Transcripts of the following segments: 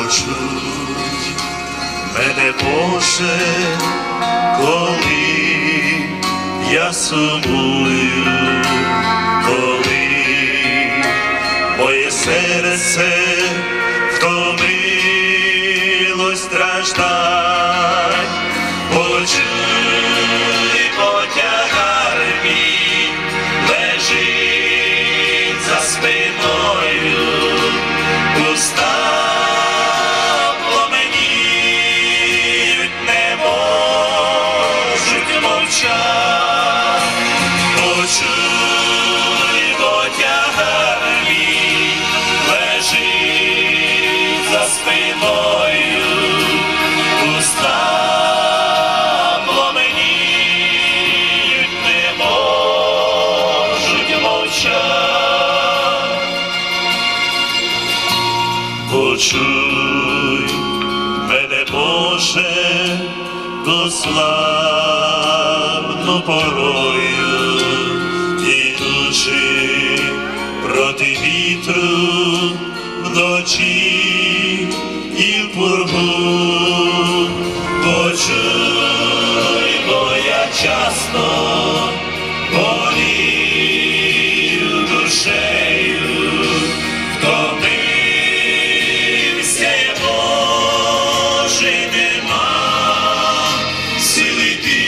почуй мене, Боже, коли я сумую, коли моє серце втомилось страждань. Почуй, бо тягар мій лежить за спиною, уста пламеніють, не можуть мовчати. Почуй, бо тягар мій лежить за спиною, уста пламеніють, не можуть мовчати. Почуй мене, Боже, дославну порою, ідучи проти вітру вночі і в пургу. Почуй, бо я часто болію душею, втомився я, Боже, нема сили йти.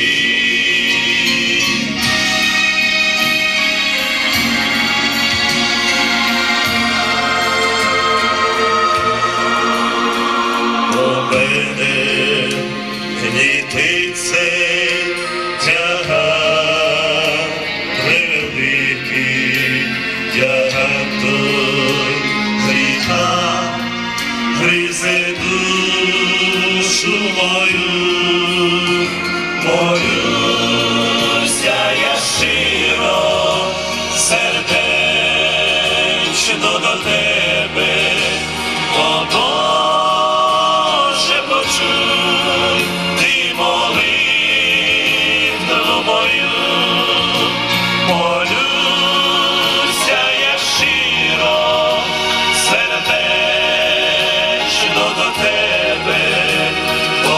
О мене гнітить цей тягар превеликий, тягар той гріха гризе душу мою. Молюся я щиро, сердечно до тебе, о Боже, почуй ти молитву мою. Молюся я щиро, сердечно до тебе, о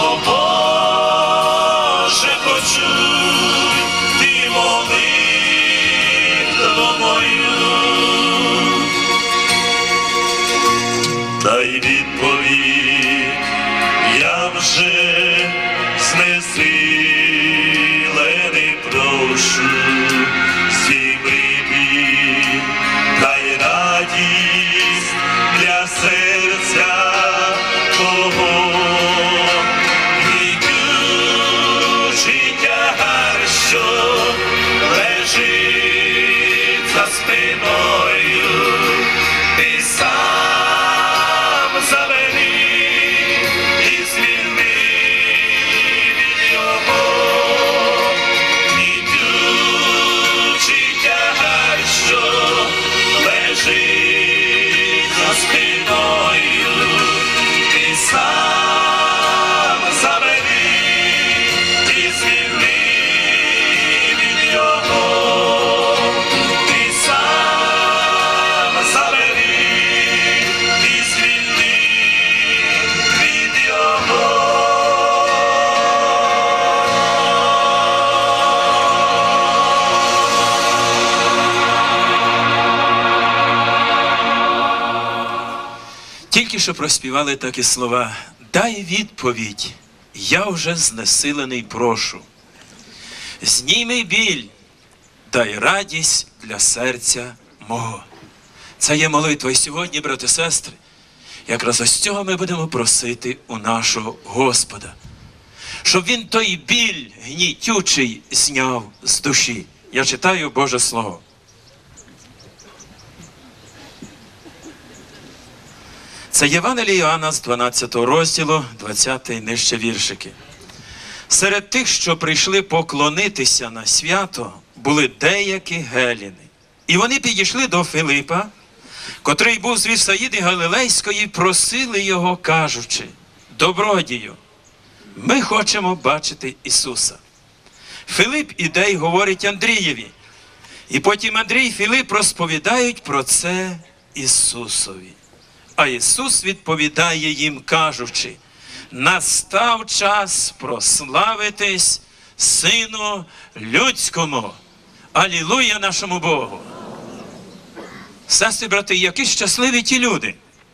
Боже, почуй ти молитву мою. Дай відповідь, я вже знесилений, прошу, зніми біль, дай радість для серця твого. Гнітючий тягар, що лежить за спиною, ти сам забери і звільни від його. Гнітючий тягар, що лежить за спиною, ти сам забери і звільни від його. Ти сам забери і звільни від його. Тільки що проспівали такі слова: дай відповідь, я вже знесилений, прошу. Зніми біль, дай радість для серця мого. Це є молитва. І сьогодні, брати і сестри, якраз ось цього ми будемо просити у нашого Господа. Щоб Він той біль гнітючий зняв з душі. Я читаю Боже Слово. Це Євангеліє Іоанна з 12 розділу, 20 нижче віршики. Серед тих, що прийшли поклонитися на свято, були деякі геліни. І вони підійшли до Филипа, котрий був з Віфсаїди Галилейської, просили його, кажучи: добродію, ми хочемо бачити Ісуса. Филип іде й говорить Андрієві. І потім Андрій і Филип розповідають про це Ісусові. А Ісус відповідає їм, кажучи: настав час прославитись Сину Людському. Алілуя нашому Богу! Сестри, брати, які щасливі ті люди,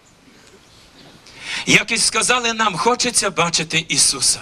які сказали нам, хочеться бачити Ісуса.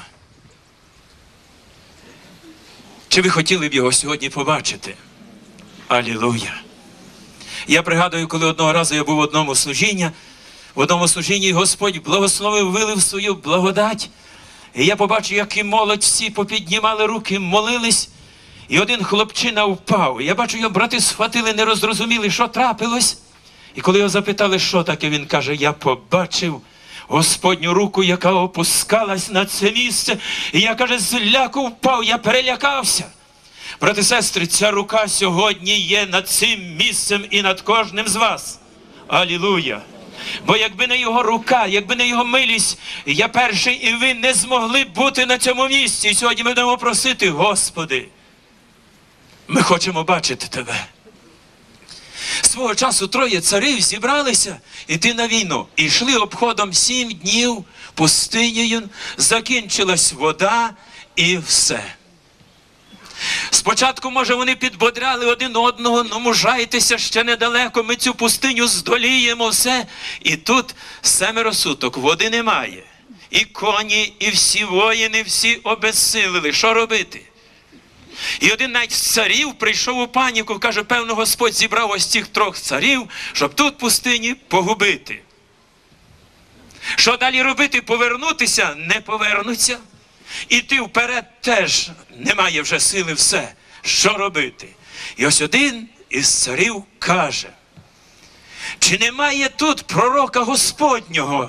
Чи ви хотіли б Його сьогодні побачити? Алілуя! Я пригадую, коли одного разу я був в одному служінні Господь благословив, вилив свою благодать. І я побачив, як і молодь всі попіднімали руки, молились. І один хлопчина впав. Я бачу, його брати схватили, не розрозуміли, що трапилось. І коли його запитали, що таке, він каже: я побачив Господню руку, яка опускалась на це місце. І я, каже, з ляку впав, я перелякався. Брати і сестри, ця рука сьогодні є над цим місцем і над кожним з вас. Алілуя! Бо якби не Його рука, якби не Його милість, я перший і ви не змогли б бути на цьому місці. І сьогодні ми будемо просити: Господи, ми хочемо бачити Тебе. Свого часу 3 царів зібралися йти на війну. І йшли обходом 7 днів пустинею, закінчилась вода і все. Спочатку, може, вони підбодряли один одного: ну, мужайтеся, ще недалеко, ми цю пустиню здоліємо, все. І тут 7 суток води немає. І коні, і всі воїни, всі обезсилили. Що робити? І один навіть з царів прийшов у паніку, каже: певно, Господь зібрав ось цих 3 царів, щоб тут пустині погубити. Що далі робити? Повернутися? Не повернуться. Іти вперед теж немає вже сили, все. Що робити? І ось один із царів каже: чи немає тут пророка Господнього?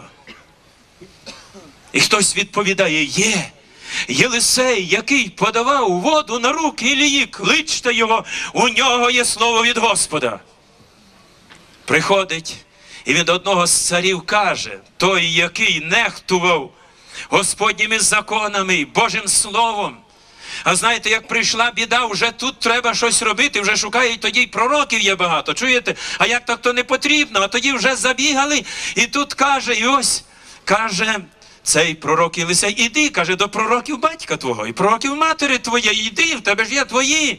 І хтось відповідає: є. Єлисей, який подавав воду на руки Ілії, кличте його, у нього є слово від Господа. Приходить, і він до одного з царів каже, той, який нехтував Господніми законами і Божим Словом. А знаєте, як прийшла біда, вже тут треба щось робити, вже шукають, тоді й пророків є багато, чуєте? А як так, то не потрібно, а тоді вже забігали, і тут каже, і ось, каже цей пророк Єлисей: іди, каже, до пророків батька твого і пророків матері твоєї, іди, в тебе ж є твої.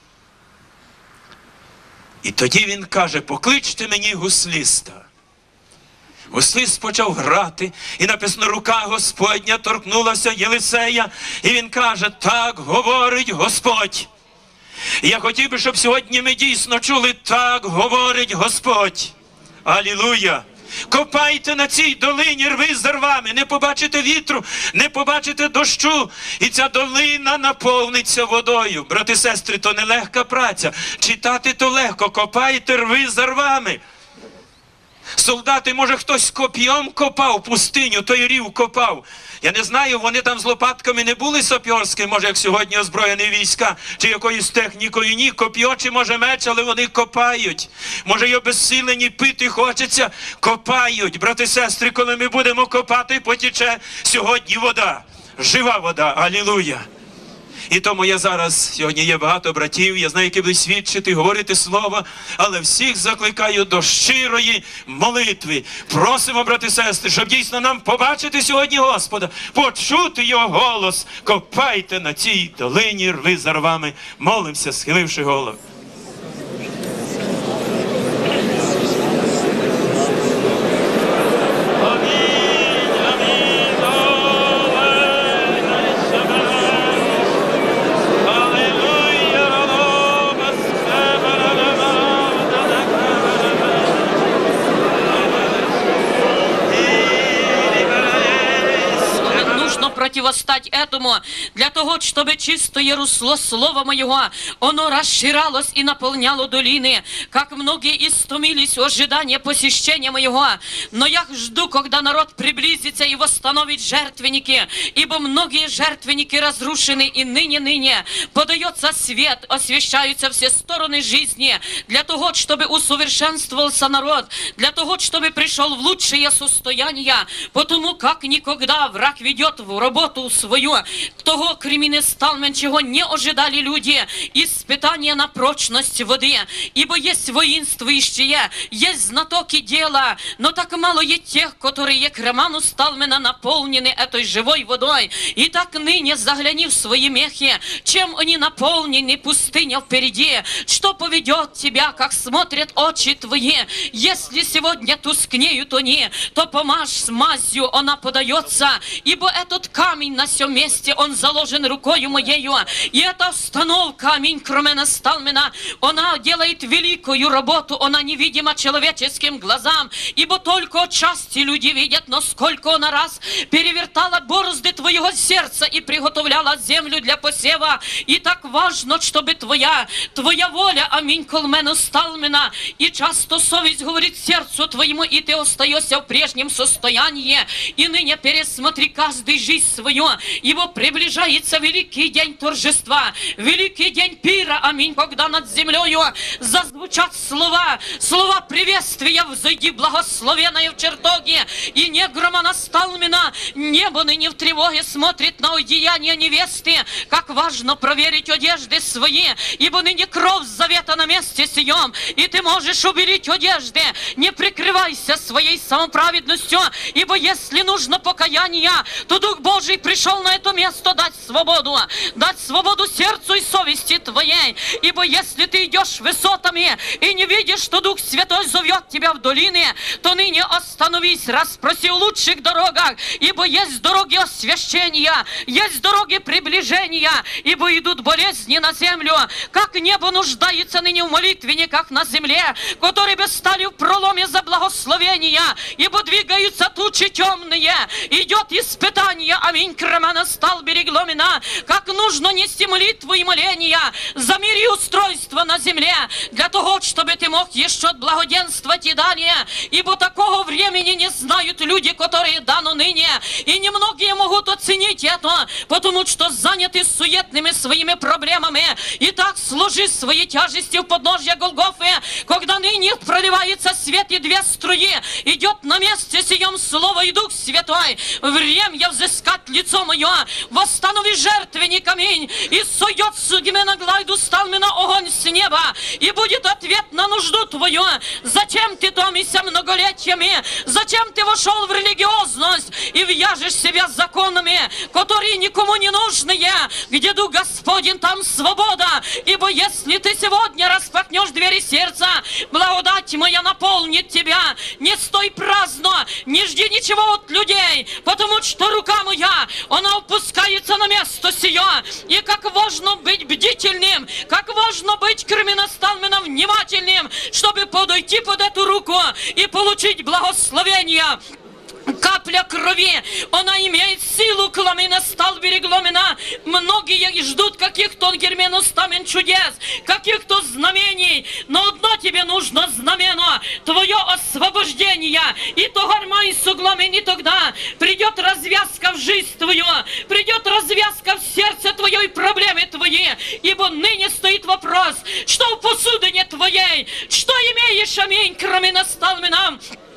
І тоді він каже: покличте мені гусліста. Гуслист почав грати, і написано, рука Господня торкнулася Єлисея, і він каже: так говорить Господь. І я хотів би, щоб сьогодні ми дійсно чули: так говорить Господь. Алілуя! Копайте на цій долині рви з рвами, не побачите вітру, не побачите дощу, і ця долина наповниться водою. Брати і сестри, то не легка праця, читати то легко, копайте рви з рвами. Солдати, може, хтось коп'єм копав пустиню, той рів копав. Я не знаю, вони там з лопатками не були сапьорські, може, як сьогодні озброєні війська, чи якоюсь технікою. Ні, коп'є, чи може меч, але вони копають. Може, й обезсилені, пити хочеться, копають. Брати і сестри, коли ми будемо копати, потіче сьогодні вода, жива вода. Алілуя! І тому я зараз, сьогодні є багато братів, я знаю, які будуть свідчити, говорити слово, але всіх закликаю до щирої молитви. Просимо, брати і сестри, щоб дійсно нам побачити сьогодні Господа, почути Його голос. Копайте на цій долині рви з рвами. Молимося, схиливши голову. Противостать этому, для того, чтобы чистое русло Слова Моего, оно расширялось и наполняло долины, как многие истомились в ожидании посещения Моего. Но я жду, когда народ приблизится и восстановит жертвенники, ибо многие жертвенники разрушены, и ныне подается свет, освещаются все стороны жизни, для того, чтобы усовершенствовался народ, для того, чтобы пришел в лучшее состояние, потому как никогда враг ведет в работу работу свою. Того кременесталмен, чего не ожидали люди, испытания на прочность воды. Ибо есть воинствующие, есть знатоки дела, но так мало есть тех, которые креману сталмена наполнены этой живой водой. И так ныне загляни в свои мехи, чем они наполнены, пустыня впереди, что поведет тебя, как смотрят очи твои. Если сегодня тускнеют они, то помажь с мазью, она подается, ибо этот камень на сем месте, он заложен рукою моею, и эта установка, аминь, кременесталмена, она делает великую работу, она невидима человеческим глазам, ибо только отчасти люди видят, но сколько она раз перевертала борозды твоего сердца и приготовляла землю для посева. И так важно, чтобы твоя воля, аминь, кременесталмена, и часто совесть говорит сердцу твоему, и ты остаешься в прежнем состоянии, и ныне пересмотри каждый жизнь свою, ибо приближается великий день торжества, великий день пира, аминь, когда над землею зазвучат слова приветствия, взойди благословенная в чертоге, и не громонасталмена, небо ныне в тревоге смотрит на одеяние невесты, как важно проверить одежды свои, ибо ныне кровь завета на месте сием, и ты можешь уберечь одежды, не прикрывайся своей самоправедностью, ибо если нужно покаяние, то Дух Божий пришел на это место дать свободу сердцу и совести твоей, ибо если ты идешь высотами и не видишь, что Дух Святой зовет тебя в долины, то ныне остановись, расспроси в лучших дорогах, ибо есть дороги освящения, есть дороги приближения, ибо идут болезни на землю, как небо нуждается ныне в молитвенниках на земле, которые бы стали в проломе за благословения, ибо двигаются тучи темные, идет испытание, аминь, кременестал берегло меня, как нужно нести молитву и моления за мир и устройство на земле, для того, чтобы ты мог еще благоденствовать и далее, ибо такого времени не знают люди, которые дано ныне, и немногие могут оценить это, потому что заняты суетными своими проблемами. И так сложи свои тяжести в подножье Голгофы, когда ныне проливается свет и две струи, идет на месте сием Слово и Дух Святой, время взыскать лицо мое, восстанови жертвенник, аминь, и сойдет судьмена глайду сталмена огонь с неба, и будет ответ на нужду твою. Зачем ты томишься многолетиями? Зачем ты вошел в религиозность и вяжешь себя с законами, которые никому не нужные? Где Дух Господень, там свобода, ибо если ты сегодня распахнешь двери сердца, благодать моя наполнит тебя. Не стой праздно, не жди ничего от людей, потому что рука моя, она опускается на место сие. И как важно быть бдительным, как важно быть кременесталменом внимательным, чтобы подойти под эту руку и получить благословение. Капля крови, она имеет силу, кременестал берегло меня. Многие ждут каких-то кременесталмен чудес, каких-то знамений, но одно тебе нужно знамено, твое освобождение. И то гармай сугламен, и тогда придет развязка в жизнь твою, придет развязка в сердце твое и проблемы твои, ибо ныне стоит вопрос, что в посудине твоей, что имеешь, аминь, кременесталмена.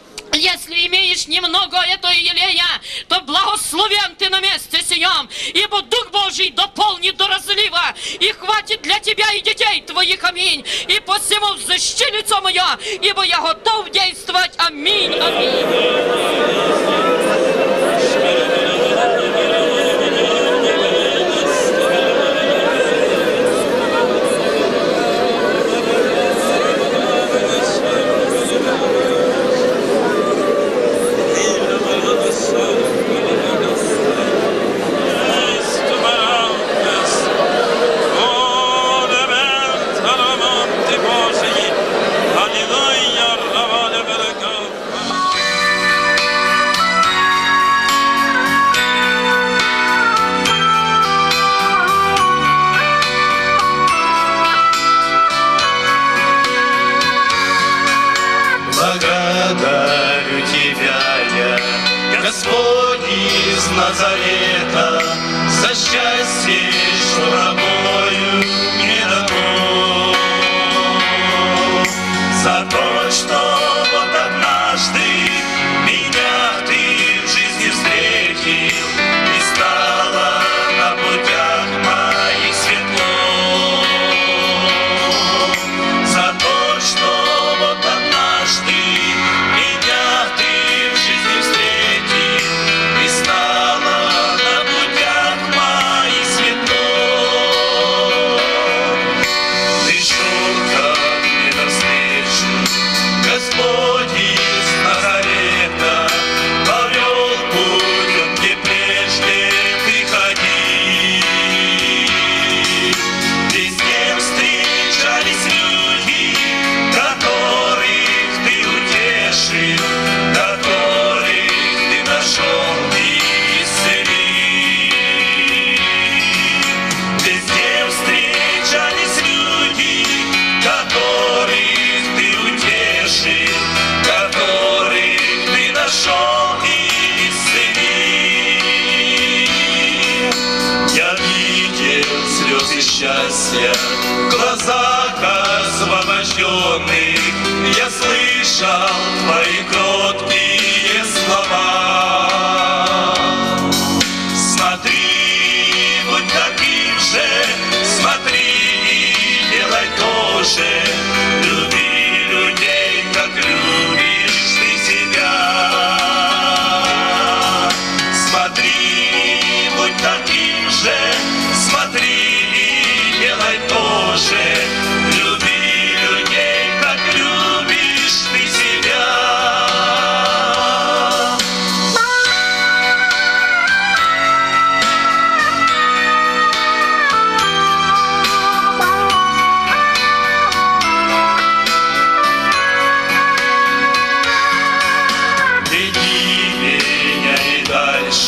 Если имеешь немного этого елея, то благословен ты на месте сием, ибо Дух Божий дополнит до разлива, и хватит для тебя и детей твоих, аминь. И посему взыщи лицо мое, ибо я готов действовать, аминь, аминь. Господь из Назарета, за счастье, что рабою мне дано, за то, что вот однажды меня ты в жизни встретил и стал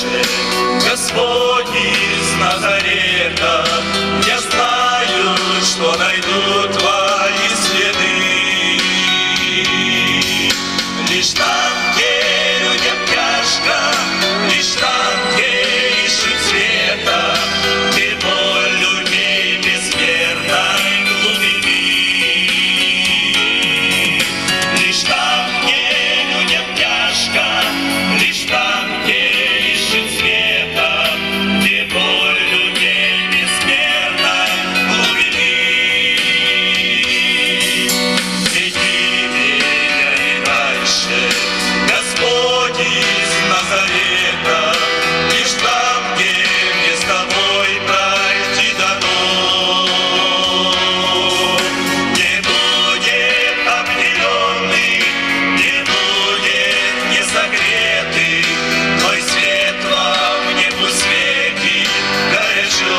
дальше, Господь из Назарета. Я знаю, что найду твои следы. Лишь там, где людям тяжко, лишь там, где ищут света, где боль людей безмерной глубины. Лишь там, где людям тяжко, лишь там, где ищут света, где боль людей безмерной глубины. Веди меня и дальше, Господь из Назарета, лишь там, где мне с тобой пройти дано. Не будет обделенный, не будет несогретый, твой свет во мне пусть светит горячо.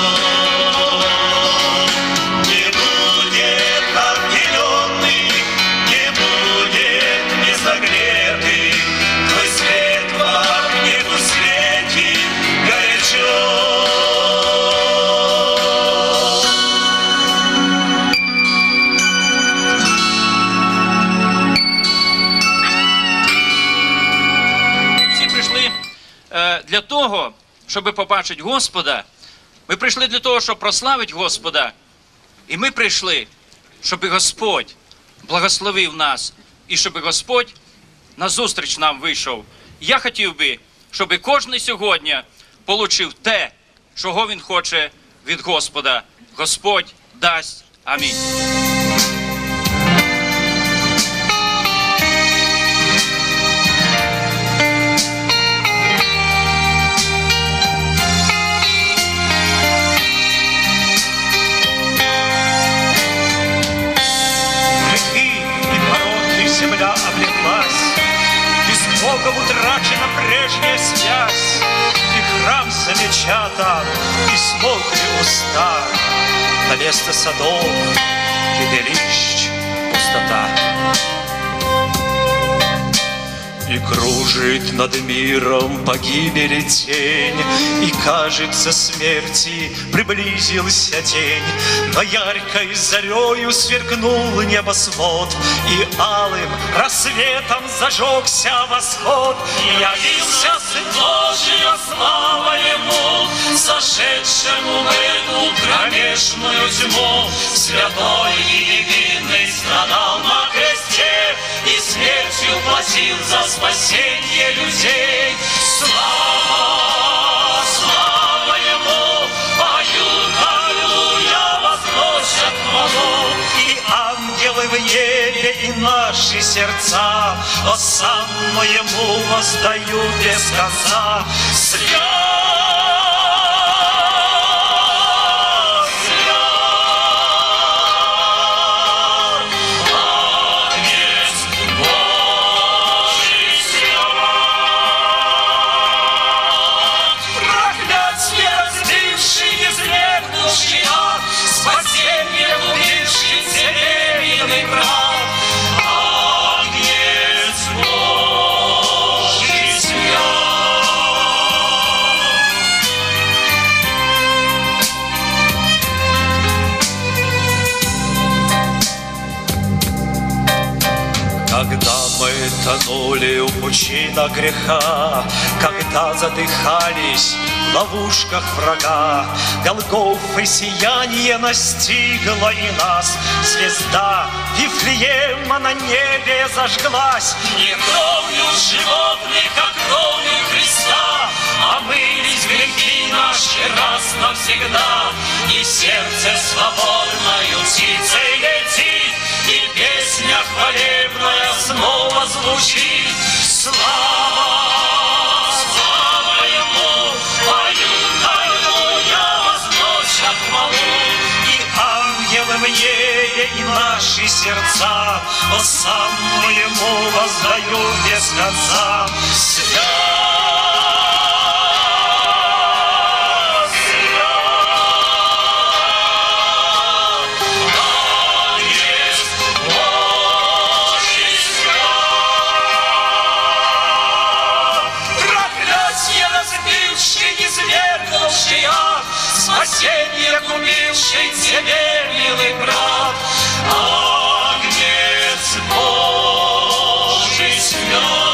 Не будет обделенный, не будет несогретый, твой свет во мне пусть светит горячо. Всі прийшли для того, щоб побачити Господа. Ми прийшли для того, щоб прославити Господа. І ми прийшли, щоб Господь благословив нас. І щоб Господь назустріч нам вийшов. Я хотів би, щоб кожен сьогодні отримав те, чого він хоче від Господа. Господь дасть. Амінь. Грехи и пороки земля облеклась, без Бога утрачена прежняя связь, и храм замечатан, и смолкли уста, на место садов пепелищ пустота. И кружит над миром погибели тень, и кажется, смерти приблизился день. Но яркой зарею сверкнул небосвод, и алым рассветом зажегся восход. И явился Сын Божий, слава Ему, сошедшему в эту кромешную тьму. Святой и невинный страдал на кресте, и смертью платил за спасение людей. Слава, слава Ему, поют аллилуйя, возносят хвалу. И ангелы в небе, и наши сердца осанну Ему воздают без конца. Спасение убивший вселенной брат, Агнец Божий свят. Когда мы тонули в пучинах греха, когда задыхались в ловушках врага, Голгофы сияние настигло и нас. Звезда Вифлеема на небе зажглась, не кровью животных, а кровью Христа омылись грехи наши раз навсегда, и сердце свободною птицей летит, и песня хвалебная снова звучит. Слава, слава Ему, поют аллилуйя, возносят хвалу. И ангелы в небе, и наши сердца осанну Ему воздают без конца. Проклятье спасение купивший тебе, милый брат, Агнец Божий свят.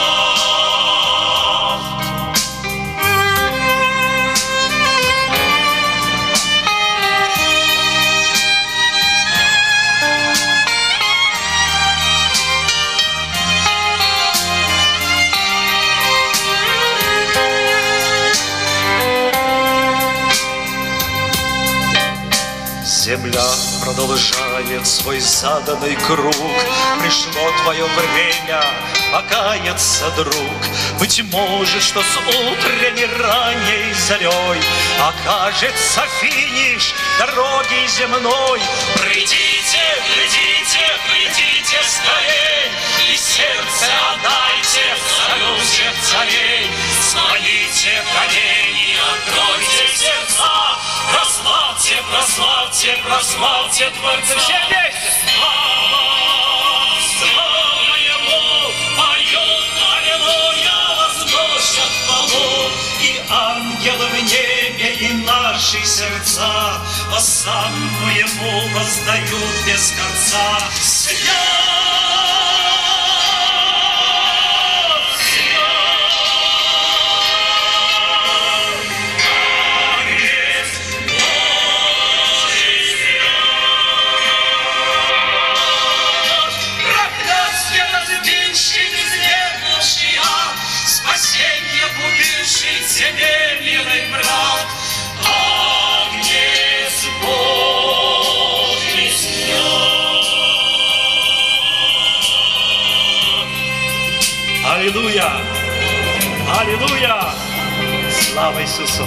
Земля продолжает свой заданный круг. Пришло твое время покаяться, друг. Быть может, что с утренней ранней зарей окажется финиш дороги земной. Придите, глядите, глядите скорей, и сердце отдайте царю всех царей. Склоните колени, откройте сердца, прославьте, прославьте, прославьте Творца. Все вместе! Слава Ему, поют аллилуйя, возносят хвалу. И ангелы в небе, и наши сердца осанну Ему воздают без конца. Спасение купивший тебе, милый брат, Агнец Божий свят. Аллилуйя! Аллилуйя! Слава Ісусу!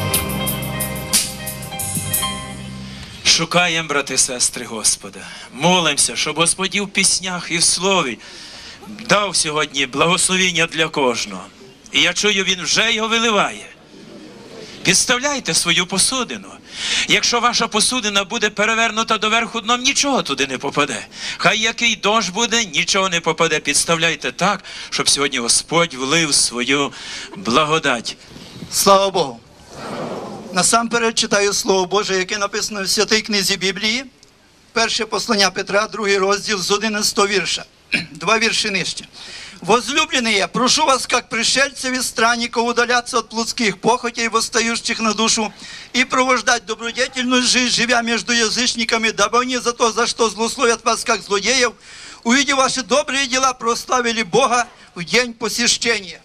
Шукаємо, брати і сестри, Господа. Молимося, щоб Господь і в піснях, і в слові дав сьогодні благословіння для кожного. І я чую, Він вже його виливає. Підставляйте свою посудину. Якщо ваша посудина буде перевернута доверху дном, нічого туди не попаде. Хай який дощ буде, нічого не попаде. Підставляйте так, щоб сьогодні Господь влив свою благодать. Слава Богу! Насамперед читаю Слово Боже, яке написано в святій книзі Біблії. Перше послання Петра, 2 розділ з 11 вірша. 2 вірші нижче. «Возлюбленные, прошу вас, как пришельцев и странников, удаляться от плотских похотей, восстающих на душу, и провождать добродетельную жизнь, живя между язычниками, дабы они за то, за что злословят вас, как злодеев, увидев ваши добрые дела, прославили Бога в день посещения».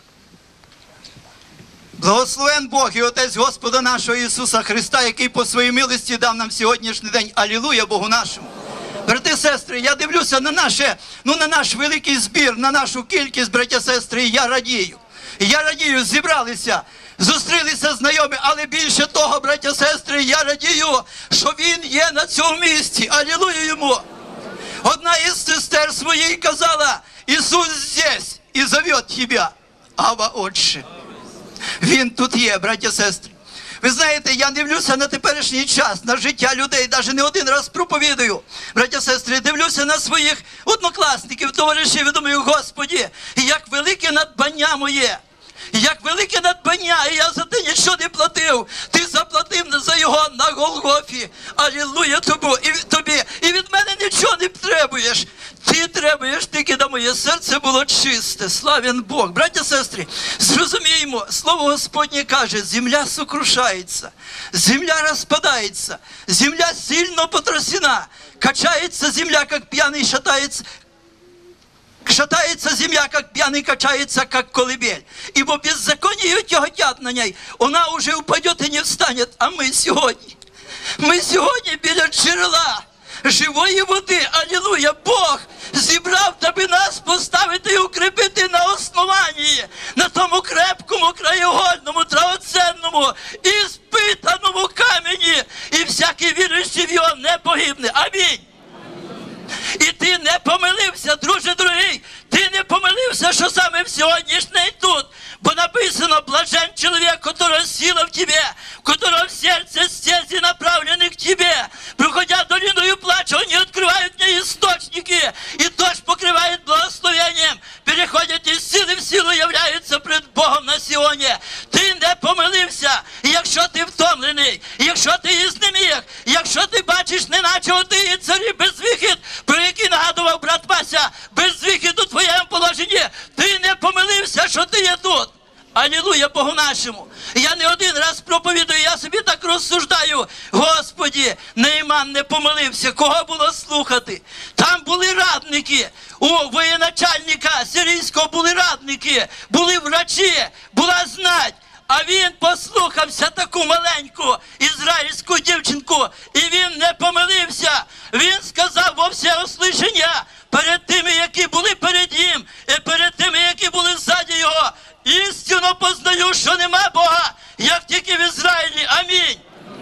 Благословен Бог і Отець Господа нашого Ісуса Христа, який по своїй милості дав нам сьогоднішній день. Алілуя Богу нашому! Брати і сестри, я дивлюся на наш великий збір, на нашу кількість, браття і сестри, і я радію. Я радію, зібралися, зустрілися знайомі, але більше того, браття і сестри, я радію, що Він є на цьому місці. Алілуя Йому! Одна із сестер своїй казала: «Ісус здесь і зовет тебе, Ава Отче». Він тут є, браття і сестри. Ви знаєте, я дивлюся на теперішній час, на життя людей, навіть не один раз проповідую. Браття і сестри, дивлюся на своїх однокласників, товаришів і думаю: Господи, як велике надбання моє, як велике надбання, і я за те нічого не платив. Ти заплатив за його на Голгофі. Алілуя тобі. І від мене нічого не требуєш. Ти требуєш тільки, да моє серце було чисте. Славен Бог. Браття і сестри, зрозуміємо, Слово Господнє каже: земля сокрушається, земля розпадається, земля сильно потрясена, качається земля, як п'яний шатається. Шатается земля, как пьяный, качается, как колыбель. Ибо беззаконие тяготят на ней. Она уже упадет и не встанет. А мы сегодня біля джерела живої води. Алілуя! Бог зібрав, аби нас поставити і укріпити на основанні, на тому крепкому, краєгольному, драгоценному і спитаному камені. І всякий віруючий в його не погибне. Амінь! І ти не помилився, друже дорогий, ти не помилився, що саме в сьогоднішній тут. Бо написано: блажен чоловік, которого сила в тебе, которого в сердце стези направлены к тебе. Проходя долиною плача, они открывают мне источники, и дождь покрывает благословением. Переходят из сили в силу, являются пред Богом на Сіоні. Ти не помилився. І якщо ти втомлений, і якщо ти із Алілуя Богу нашому. Я не один раз проповідую, я собі так розсуждаю. Господі, Нейман не помилився, кого було слухати? Там були радники, у воєначальника сирійського були радники, були врачі, була знать. А він послухався таку маленьку ізраїльську дівчинку, і він не помилився. Він сказав во всеуслышання перед тими, які були перед ним, і перед тими, які були ззаді його. Істинно познаю, що нема Бога, як тільки в Ізраїлі. Амінь.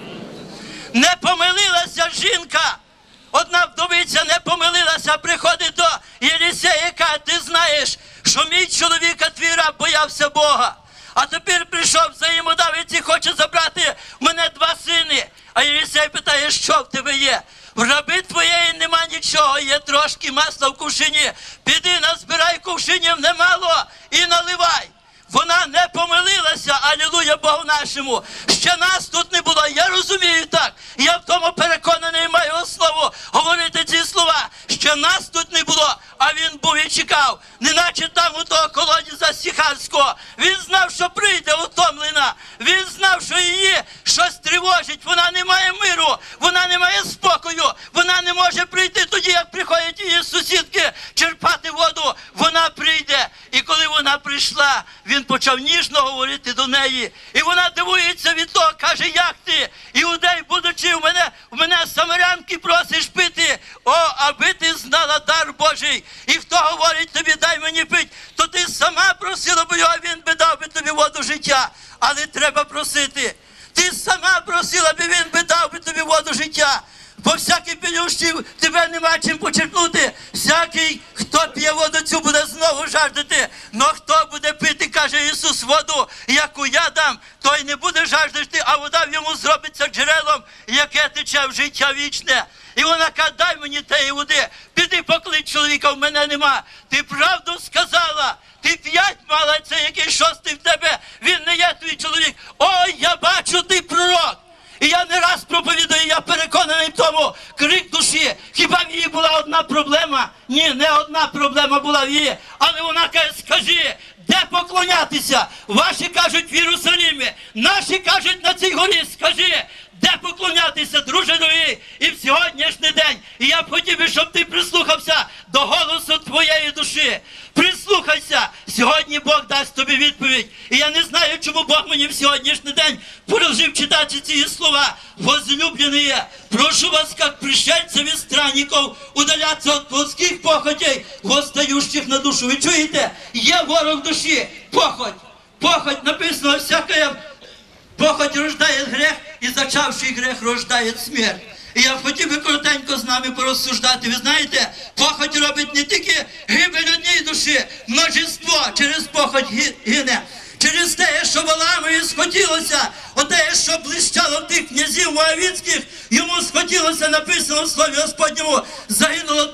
Не помилилася жінка. Одна вдовиця не помилилася, приходить до Єлісея, яка, ти знаєш, що мій чоловік, а твій раб боявся Бога. А тепер прийшов взаємодавець і хоче забрати в мене 2 сини. А Єлісей питає, що в тебе є? В раби твоєї нема нічого, є трошки масла в кувшині. Піди, назбирай кувшинів немало і наливай. Вона не помилилася, алілуя Богу нашому. Ще нас тут не було, я розумію так. Я в тому переконаний, маю основу говорити ці слова. Ще нас тут не було, а він був і чекав. Неначе там у того колодязя Сіхарського. Він знав, що прийде утомлена. Він знав, що її щось тривожить. Вона не має миру, вона не має спокою. Вона не може прийти тоді, як приходять її сусідки черпати воду. Вона прийде. І коли вона прийшла, він почав ніжно говорити до неї. І вона дивується від того, каже, як ти, іудей, будучи в мене самарянки просиш пити. О, аби ти знала дар Божий. І хто говорить тобі, дай мені пить, то ти сама просила б його, він би дав би тобі воду життя. Але треба просити. Ти сама просила б, він би дав би тобі воду життя. Бо всякий п'янющий тебе нема чим почерпнути. Всякий, хто п'є воду цю, буде знову жаждати. Но хто буде пити, каже Ісус, воду, яку я дам, той не буде жаждати, а вода в йому зробиться джерелом, яке тече в життя вічне. І вона каже, дай мені тієї води, піди поклич чоловіка, в мене нема. Ти правду сказала, ти 5 мала, це який 6-й в тебе, він не є твій чоловік. Ой, я бачу, ти пророк. І я не раз проповідую, я переконаний в тому, крик душі. Хіба в її була одна проблема? Ні, не одна проблема була в її. Але вона каже, скажи, де поклонятися? Ваші кажуть в Єрусалимі, наші кажуть на цій горі, скажи, де поклонятися, друже дорогий, і в сьогоднішній день. І я б хотів, щоб ти прислухався до голосу твоєї душі. Прислухайся, сьогодні Бог дасть тобі відповідь. І я не знаю, чому Бог мені в сьогоднішній день положив читати ці слова. Возлюблені, прошу вас, як пришельців і странників, удаляться від плотських похотей, восстающих на душу. Ви чуєте? Є ворог душі, похоть. Похоть, написано, всяка похоть рождає грех, і зачавший грех рождає смерть. І я хотів би коротенько з нами порозсуждати. Ви знаєте, похоть робить не тільки гибель однієї душі, множество через похоть гине. Через те, що Валаамові схотілося, оте, що блищало в тих князів Моавіцьких, йому схотілося, написано в Слові Господньому, загинуло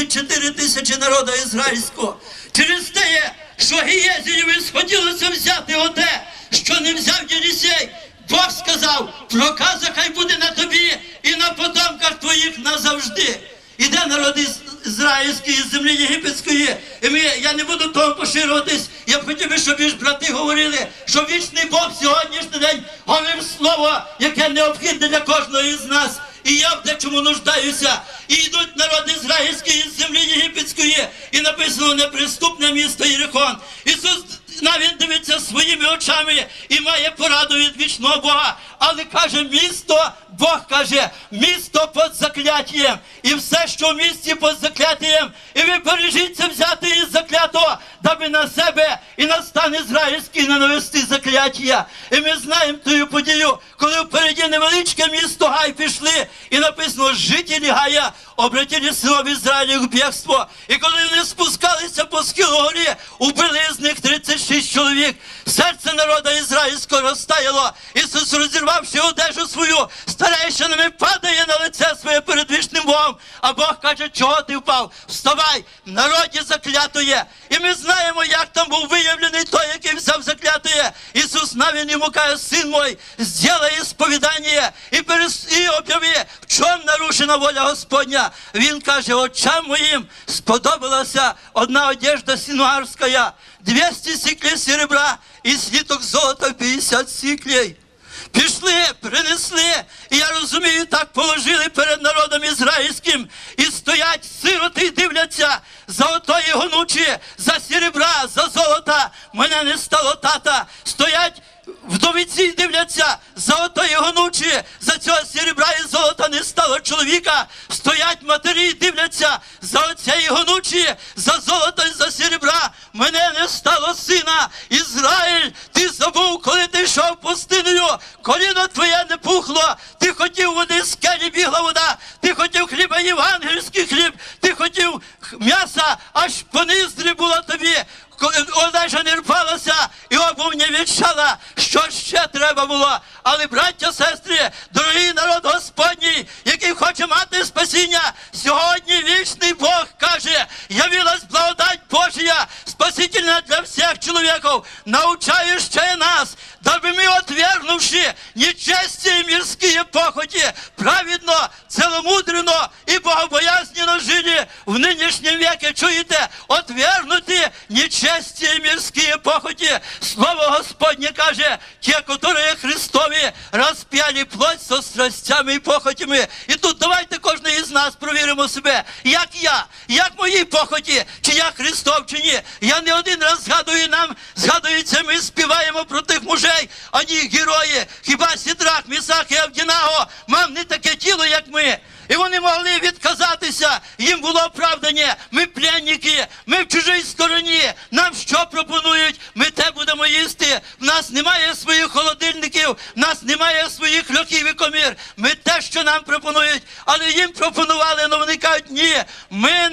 24 тисячі народу ізраїльського. Через те, що Гієзієві схотілося взяти оте, що не взяв Єлісей, Бог сказав, проказа хай буде на тобі і на потомках твоїх назавжди. Іде народ ізраїльський із землі єгипетської. І я не буду того поширюватись. Я б хотів, щоб ви ж брати говорили, що вічний Бог сьогоднішній день говорив слово, яке необхідне для кожного із нас. І я в дечому нуждаюся. І йдуть народ ізраїльський із землі єгипетської. І написано неприступне місто Єрихон. Ісус навіть дивиться своїми очами і має пораду від вічного Бога. Але каже, місто, Бог каже, місто під закляттям. І все, що в місті під закляттям. І ви бережіться взяти із заклятого, даби на себе і на стан ізраїльський не навести закляття. І ми знаємо ту подію, коли впереді невеличке місто Гай пішли, і написано, жителі Гая обратили село в Ізраїлі в бігство. І коли вони спускалися по схилу горі, убили з них 36 чоловік. Серце народу ізраїльського розтаяло. Ісус, розірвавши одежу свою, старейшинами падає на лице своє перед вічним Богом. А Бог каже, чого ти впав? Вставай, в народі заклятує. І ми знаємо, як там був виявлений той, який взяв заклятує. Ісус навіть йому каже, син мой, зробай сповідання і об'яви, в чому нарушена воля Господня. Він каже, очам моїм сподобалася одна одежда синуарська, 200 сіклей серебра і сліток золота 50 сіклей. Пішли, принесли, і я розумію, так положили перед народом ізраїльським, і стоять сироти і дивляться, за отої гонучі, за серебра, за золота, мене не стало тата, стоять вдовиці і дивляться, за отої гонучі, за цього серебра і золота не стало чоловіка, стоять матері і дивляться, за оцеї гонучі, за золото і за серебра, мене не стало сина. Ізраїль, ти забув, коли ти йшов пустиною, коліно твоє не пухло, ти хотів води, з скелі бігла вода, ти хотів хліба, євангельський хліб, ти хотів м'яса, аж по ніздрі було тобі, одежа не рвалася і обув не відчала. Що ще треба було? Але, браття, сестри, дорогий народ Господній, який хоче мати спасіння, сьогодні вічний Бог каже, явилась благодать Божия, спасительна для всіх чоловіків, научає ще нас, даби ми, отвергнувши нечестие и мирские похоти, праведно, целомудренно и богобоязненно жили в нынешнем веке. Чуєте? Отвергнути нечестие и мирские похоти. Слово Господне каже, те, которые Христові розп'яли плоть со страстями і похотями. І тут давайте кожен із нас провіримо себе, як я, як мої похоті, чи я Христов, чи ні. Я не один раз згадую, нам згадується, ми співаємо про тих мужей, вони герої, хіба Сідрах, Місах і Авдінаго, мав не таке тіло, як ми. І вони могли відказатися, їм було оправдання, ми пленники, ми в чужій стороні, нам що пропонують, ми те будемо їсти, в нас немає своїх холодильників, в нас немає своїх льохів і комір, ми те, що нам пропонують, але їм пропонували, але вони кажуть, ні, ми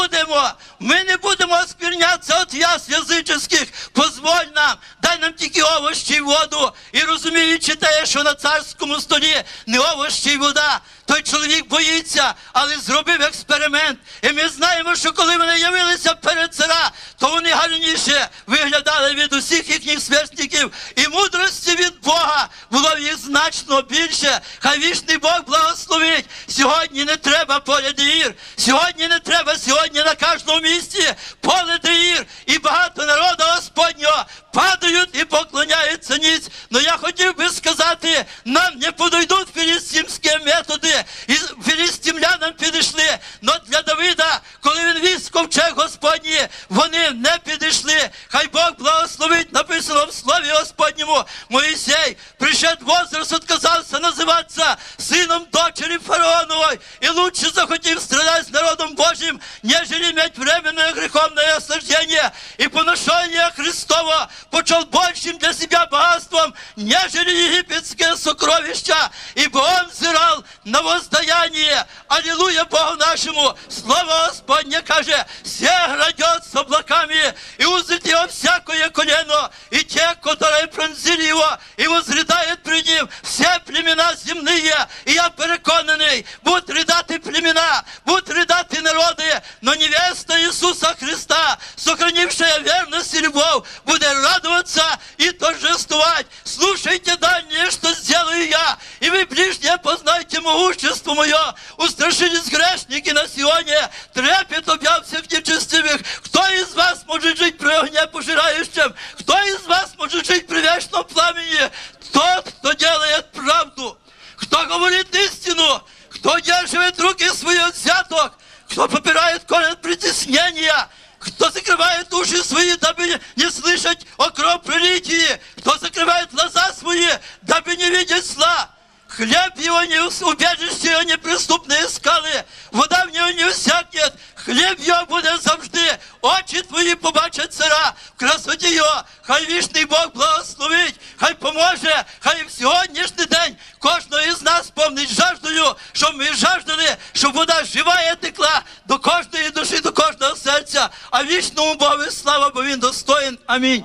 не будемо осквернятися від яс язичних, позволь нам, дай нам тільки овощі і воду, і розуміючи те, що на царському столі не овощі і вода, той чоловік боїться, але зробив експеримент. І ми знаємо, що коли вони явилися перед цара, то вони гарніше виглядали від усіх їхніх сверстників. І мудрості від Бога було в їх значно більше. Хай вічний Бог благословить. Сьогодні не треба поля деїр. Сьогодні не треба, сьогодні на кожному місці поле деїр. І багато народу Господнього падають і поклоняються ниць. Но я хотів би сказати, нам не подойдуть філістимські методи. І філістимлянам підійшли. Но для Давида, коли він віз ковчег Господній, вони не підійшли. Хай Бог благословить, написано в Слові Господньому. Моїсей, пришед возраст, отказався називатися сином дочері фараонової. І лучше захотів страдати з народом Божим, нежели мати временне греховне осуждення. І поношення Христова почав большим для себя богатством, нежели египетские сокровища, ибо он взирал на воздаяние. Аллилуйя Богу нашему! Слово Господне каже, все грядет с облаками, и узрит его всякое колено, и те, которые пронзили его, и возридают пред ним все племена земные. И я переконаний, будуть ридати племена, будуть ридати народи, но невеста Иисуса Христа, сохранившая верность и любовь, буде радоваться и торжествовать. Слушайте дальнее, что сделаю я, и вы ближнее познайте могущество мое. Устрашились грешники на Сионе, трепет объяв всех нечестивых. Кто из вас может жить при огне пожирающем? Кто из вас может жить при вечном пламени? Тот, кто делает правду, кто говорит истину, кто удерживает руки свои от взяток, кто попирает корень притеснения, кто закрывает уши свои, дабы не слышать о кровопролитии, кто закрывает глаза свои, дабы не видеть зла. Хлеб его не убежище, его неприступные скалы, вода в нього не усякнет, хліб його буде завжди, очі твої побачать цара в красоті його. Хай вічний Бог благословить, хай поможе, хай в сьогоднішній день кожного із нас повнить жаждою, щоб ми жаждали, щоб вода жива текла до кожної душі, до кожного серця. А вічному Богу слава, бо Він достоїн. Амінь.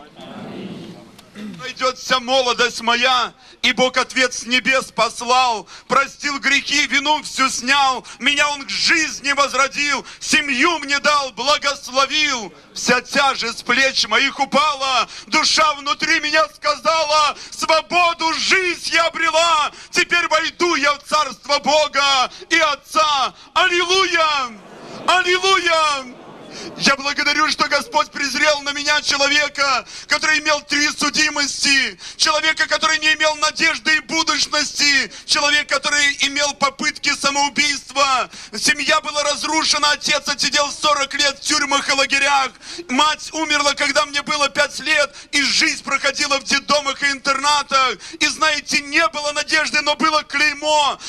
Пройдет вся молодость моя, и Бог ответ с небес послал, простил грехи, вину всю снял, меня Он к жизни возродил, семью мне дал, благословил. Вся тяжесть с плеч моих упала, душа внутри меня сказала, свободу, жизнь я обрела, теперь войду я в царство Бога и Отца. Аллилуйя! Аллилуйя! Я благодарю, что Господь презрел на меня человека, который имел 3 судимости, человека, который не имел надежды и будущности, человек, который имел попытки самоубийства. Семья была разрушена, отец отсидел 40 лет в тюрьмах и лагерях, мать умерла, когда мне было 5 лет, и жизнь проходила в детдомах и интернатах. И знаете, не было надежды, но было клеймо,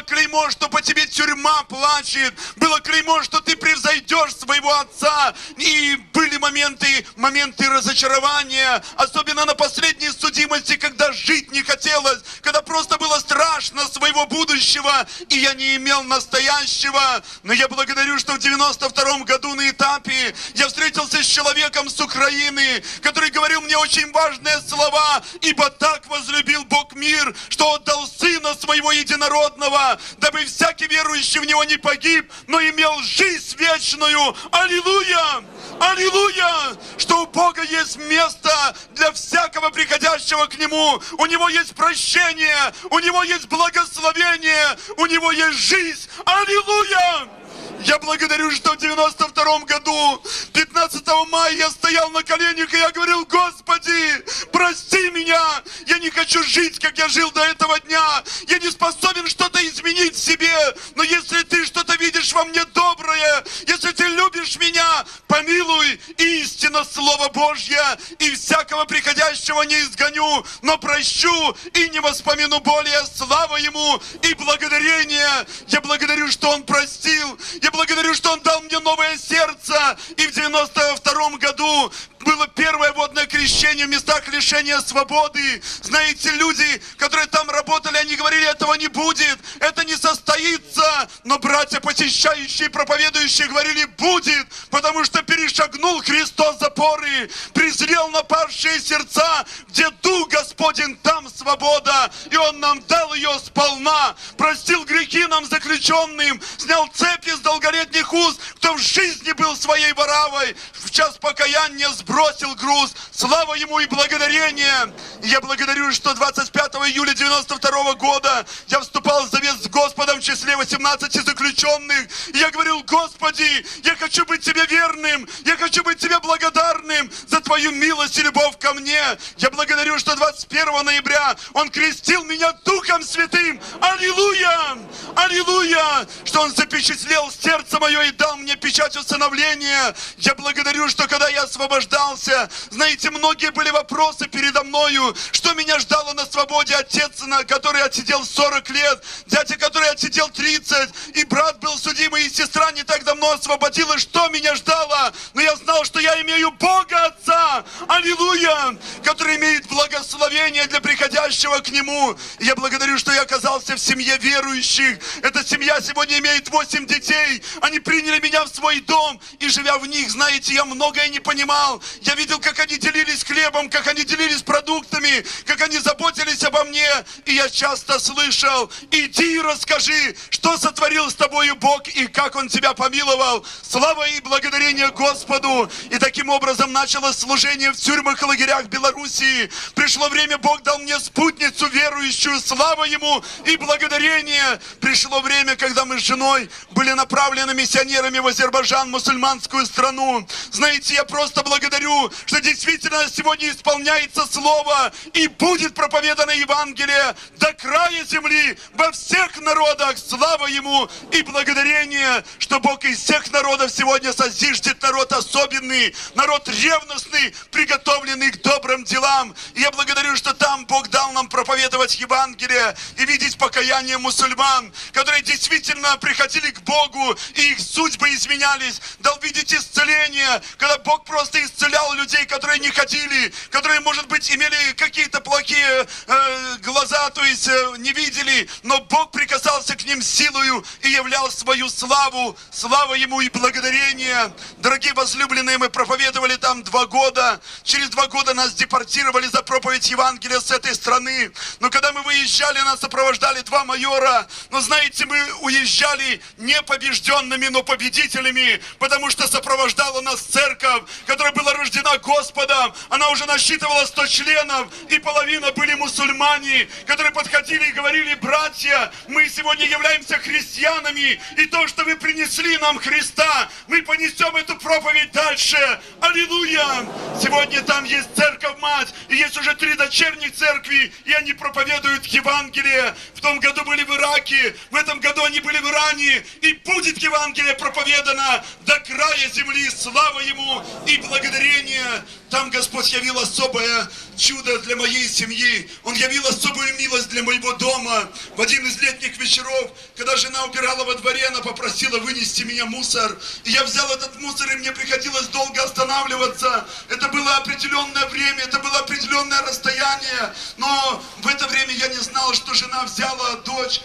что по тебе тюрьма плачет, было клеймо, что ты превзойдешь своего отца. И были моменты разочарования, особенно на последней судимости, когда жить не хотелось, когда просто было страшно своего будущего, и я не имел настоящего. Но я благодарю, что в 92-м году на этапе я встретился с человеком с Украины, который говорил мне очень важные слова: «Ибо так возлюбил Бог мир, что отдал Сына Своего Единородного, дабы всякий верующий в Него не погиб, но имел жизнь вечную». Аллилуйя! Аллилуйя! Что у Бога есть место для всякого приходящего к Нему. У Него есть прощение, у Него есть благословение, у Него есть жизнь. Аллилуйя! Я благодарю, что в 92-м году, 15 мая, я стоял на коленях, и я говорил: «Господи, прости меня! Я не хочу жить, как я жил до этого дня! Я не способен что-то изменить в себе! Но если Ты что-то видишь во мне доброе, если Ты любишь меня, помилуй, истинно Слово Божье, и всякого приходящего не изгоню, но прощу и не воспомяну более». Слава Ему и благодарение! Я благодарю, что Он простил. Я благодарю, что Он дал мне новое сердце. И в 92-м году было первое водное крещение в местах лишения свободы. Знаете, люди, которые там работали, они говорили: этого не будет, это не состоится. Но братья, посещающие, проповедующие, говорили: будет, потому что перешагнул Христос запоры, презрел на павшие сердца, где Дух Господень, там свобода, и Он нам дал ее сполна, простил грехи нам заключенным, снял цепи с долголетних уст, кто в жизни был своей воравой, в час покаяния сбросил груз. Слава Ему и благодарение! Я благодарю, что 25 июля 92 года я вступал в завет с Господом в числе 18 заключенных. И я говорил: «Господи, я хочу быть Тебе верным, я хочу быть Тебе благодарным за Твою милость и любовь ко мне». Я благодарю, что 21 ноября Он крестил меня Духом Святым. Аллилуйя! Аллилуйя! Что Он запечатлел сердце мое и дал мне печать усыновления. Я благодарю, что когда я освобождался, знаете, многие были вопросы передо мною, что меня ждало на свободе. Отец, который отсидел 40 лет, дядя, который отсидел 30, и брат был судимый, и сестра не так давно освободилась. Что меня ждало? Но я знал, что я имею Бога Отца, аллилуйя, который имеет благословение для приходящего к Нему. И я благодарю, что я оказался в семье верующих. Эта семья сегодня имеет 8 детей. Они приняли меня в свой дом, и живя в них, знаете, я многое не понимал. Я видел, как они делились хлебом, как они делились продуктами, как они заботились обо мне. И я часто слышал: иди и расскажи, что сотворил с тобою Бог и как Он тебя помиловал. Слава и благодарение Господу. И таким образом началось служение в тюрьмах и лагерях Белоруссии. Пришло время, Бог дал мне спутницу верующую. Слава Ему и благодарение. Пришло время, когда мы с женой были направлены миссионерами в Азербайджан, мусульманскую страну. Знаете, я просто благодарю, что действительно сегодня исполняется Слово и будет проповедано Евангелие до края земли, во всех народах. Слава Ему и благодарение, что Бог из всех народов сегодня созиждет народ особенный, народ ревностный, приготовленный к добрым делам. И я благодарю, что там Бог дал нам проповедовать Евангелие и видеть покаяние мусульман, которые действительно приходили к Богу, и их судьбы изменялись. Дал видеть исцеление, когда Бог просто исцелял людей, которые не хотели, которые, может быть, имели какие-то плохие глаза, то есть не видели, но Бог прикасался к ним силою и являл свою славу. Слава Ему и благодарение. Дорогие возлюбленные, мы проповедовали там 2 года. Через 2 года нас депортировали за проповедь Евангелия с этой страны. семьи. Но когда мы выезжали, нас сопровождали 2 майора. Но знаете, мы уезжали не побежденными, но победителями, потому что сопровождала нас церковь, которая была рождена Господом. Она уже насчитывала 100 членов, и половина были мусульмане, которые подходили и говорили: братья, мы сегодня являемся христианами, и то, что вы принесли нам Христа, мы понесем эту проповедь дальше. Аллилуйя! Сегодня там есть церковь-мать, и есть уже 3 дочерних церкви, и они проповедуют Евангелие. В том году были в Ираке, в этом году они были в Иране, и будет Евангелие проповедано до края земли. Слава Ему и благодарение. Там Господь явил особое чудо для моей семьи. Он явил особую милость для моего дома. В один из летних вечеров, когда жена убирала во дворе, она попросила вынести меня мусор. И я взял этот мусор, и мне приходилось долго останавливаться. Это было определенное время, это было определенное расстояние. Но в это время я не знал, что жена взяла дочь.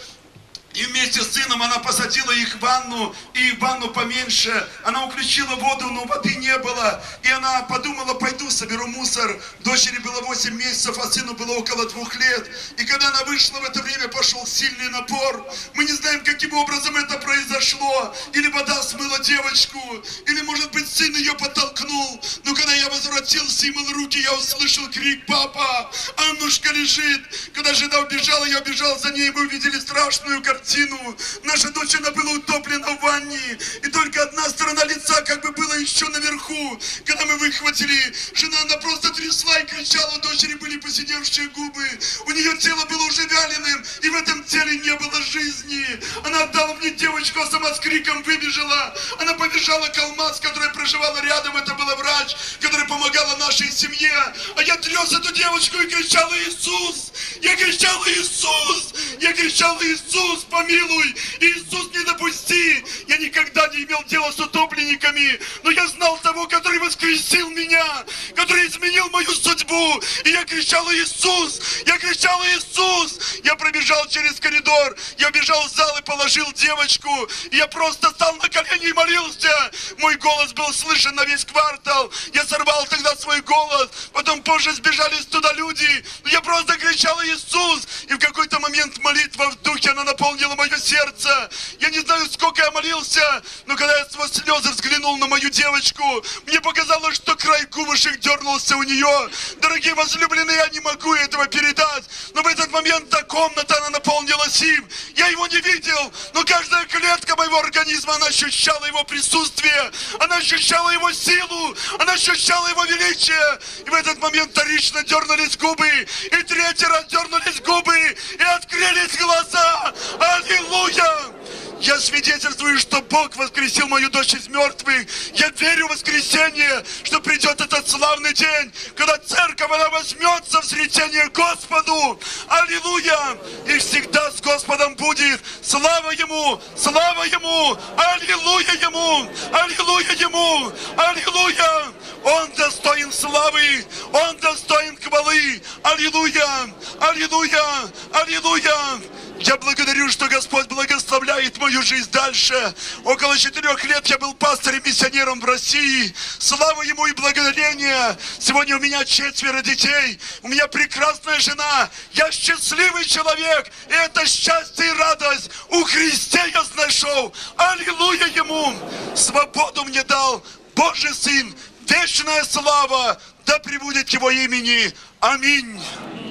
И вместе с сыном она посадила их в ванну, и в ванну поменьше. Она включила воду, но воды не было. И она подумала: пойду соберу мусор. Дочери было 8 месяцев, а сыну было около 2 лет. И когда она вышла, в это время пошел сильный напор. Мы не знаем, каким образом это произошло. Или вода смыла девочку, или, может быть, сын ее подтолкнул. Но когда я возвратился и мыл руки, я услышал крик: папа, Аннушка лежит. Когда жена убежала, я убежал за ней, и мы увидели страшную картину. Наша дочь, она была утоплена в ванне, и только одна сторона лица как бы была еще наверху. Когда мы выхватили, жена, она просто трясла и кричала, у дочери были посиневшие губы, у нее тело было уже вяленым, и в этом теле не было жизни. Она отдала мне девочку, а сама с криком выбежала. Она побежала к Алмаз, которая проживала рядом, это была врач, которая помогала нашей семье. А я тряс эту девочку и кричал: Иисус! Я кричал: Иисус! Я кричал: Иисус, помилуй! Иисус, не допусти! Я никогда не имел дела с утопленниками, но я знал того, который воскресил меня, который изменил мою судьбу. И я кричал: Иисус! Я кричал: Иисус! Я пробежал через коридор, я бежал в зал и положил девочку. И я просто стал на колени и молился. Мой голос был слышен на весь квартал. Я сорвал тогда свой голос. Потом позже сбежались туда люди. Но я просто кричал: Иисус! И в какой-то момент молитва в духе, она наполнила мое сердце. Я не знаю, сколько я молился, но когда я сквозь слезы взглянул на мою девочку, мне показалось, что край губышек дернулся у нее. Дорогие возлюбленные, я не могу этого передать, но в этот момент та комната, она наполнилась им. Я его не видел, но каждая клетка моего организма, она ощущала его присутствие, она ощущала его силу, она ощущала его величие. И в этот момент вторично дернулись губы, и 3-й раз дернулись губы, и открылись глаза. Аллилуйя! Я свидетельствую, что Бог воскресил мою дочь из мертвых. Я верю в воскресение, что придет этот славный день, когда церковь, она возьмется в сретение Господу. Аллилуйя! И всегда с Господом будет. Слава Ему! Слава Ему! Аллилуйя Ему! Аллилуйя Ему! Аллилуйя! Он достоин славы! Он достоин хвалы! Аллилуйя! Аллилуйя! Аллилуйя! Я благодарю, что Господь благословляет мою жизнь дальше. Около 4 лет я был пастором-миссионером в России. Слава Ему и благодарение. Сегодня у меня 4 детей. У меня прекрасная жена. Я счастливый человек. И это счастье и радость у Христе я нашел. Аллилуйя Ему. Свободу мне дал Божий Сын. Вечная слава да пребудет Его имени. Аминь.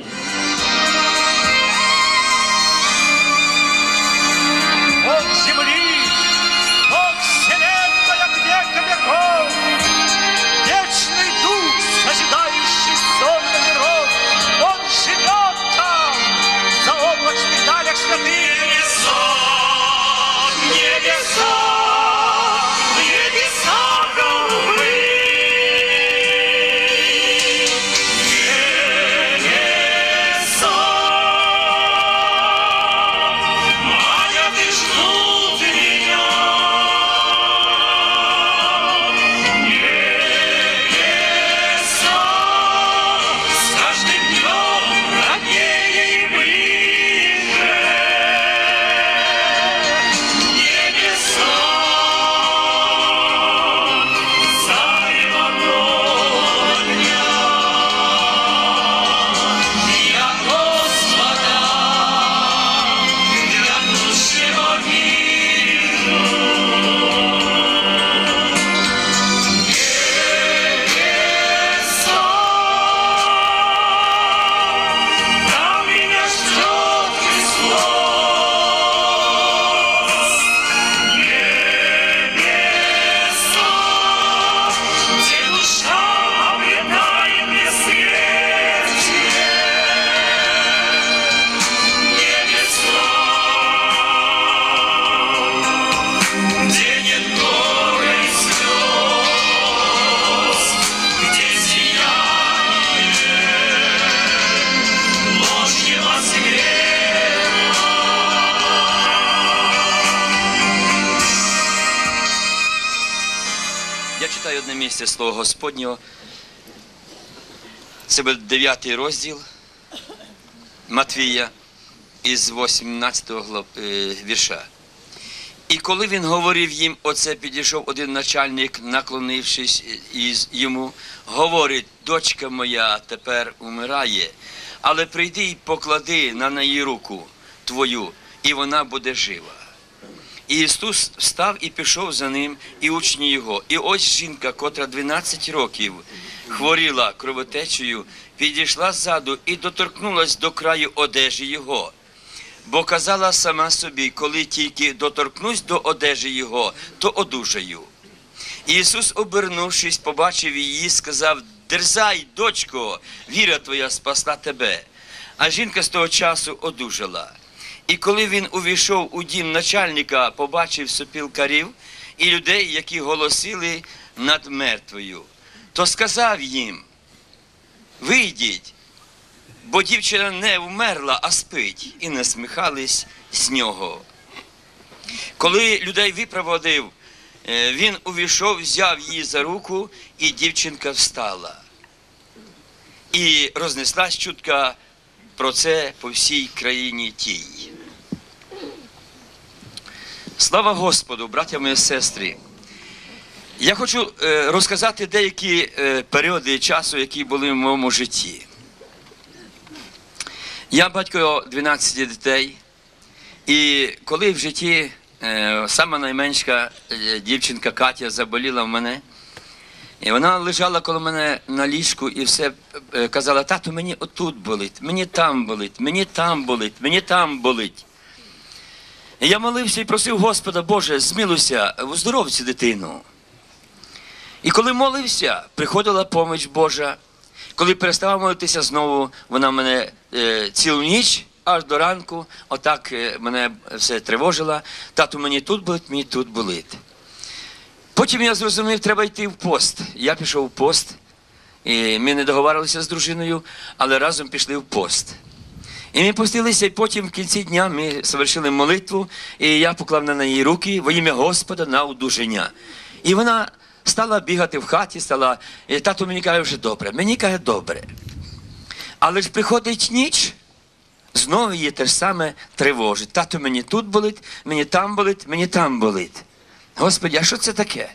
Бог земли, Бог вселенной от века веков, вечный дух, созидающий сон миров, Он живет там, за облачных далях святых. Небеса, небеса голубые, одне місце Слова Господнього. Це буде 9 розділ Матвія із 18 вірша. І коли він говорив їм, оце підійшов один начальник, наклонившись йому, говорить: дочка моя тепер умирає, але прийди і поклади на неї руку твою, і вона буде жива. І Ісус встав і пішов за ним, і учні його. І ось жінка, котра 12 років хворіла кровотечею, підійшла ззаду і доторкнулась до краю одежі його. Бо казала сама собі: коли тільки доторкнусь до одежі його, то одужаю. І Ісус, обернувшись, побачив її, сказав: дерзай, дочко, віра твоя спасла тебе. А жінка з того часу одужала. І коли він увійшов у дім начальника, побачив сопілкарів і людей, які голосили над мертвою, то сказав їм: вийдіть, бо дівчина не вмерла, а спить. І насміхались з нього. Коли людей випроводив, він увійшов, взяв її за руку, і дівчинка встала. І рознеслась чутка про це по всій країні тій. Слава Господу, браття мої сестри! Я хочу розказати деякі періоди часу, які були в моєму житті. Я батько 12 дітей, і коли в житті сама найменша дівчинка Катя заболіла в мене, і вона лежала коло мене на ліжку і все казала: тату, мені отут болить, мені там болить, мені там болить, мені там болить. І я молився і просив Господа: Боже, змилуйся, оздоров цю дитину. І коли молився, приходила поміч Божа. Коли переставав молитися знову, вона мене цілу ніч, аж до ранку, отак мене все тривожила: тату, мені тут болить, мені тут болить. Потім я зрозумів, треба йти в пост. Я пішов в пост, і ми не договарилися з дружиною, але разом пішли в пост. І ми постилися, і потім в кінці дня ми совершили молитву, і я поклав на неї руки во ім'я Господа на одужання. І вона стала бігати в хаті, і тато мені каже: вже добре. Мені каже: добре. Але ж приходить ніч, знову її те ж саме тривожить: тато, мені тут болить, мені там болить, мені там болить. Господи, а що це таке?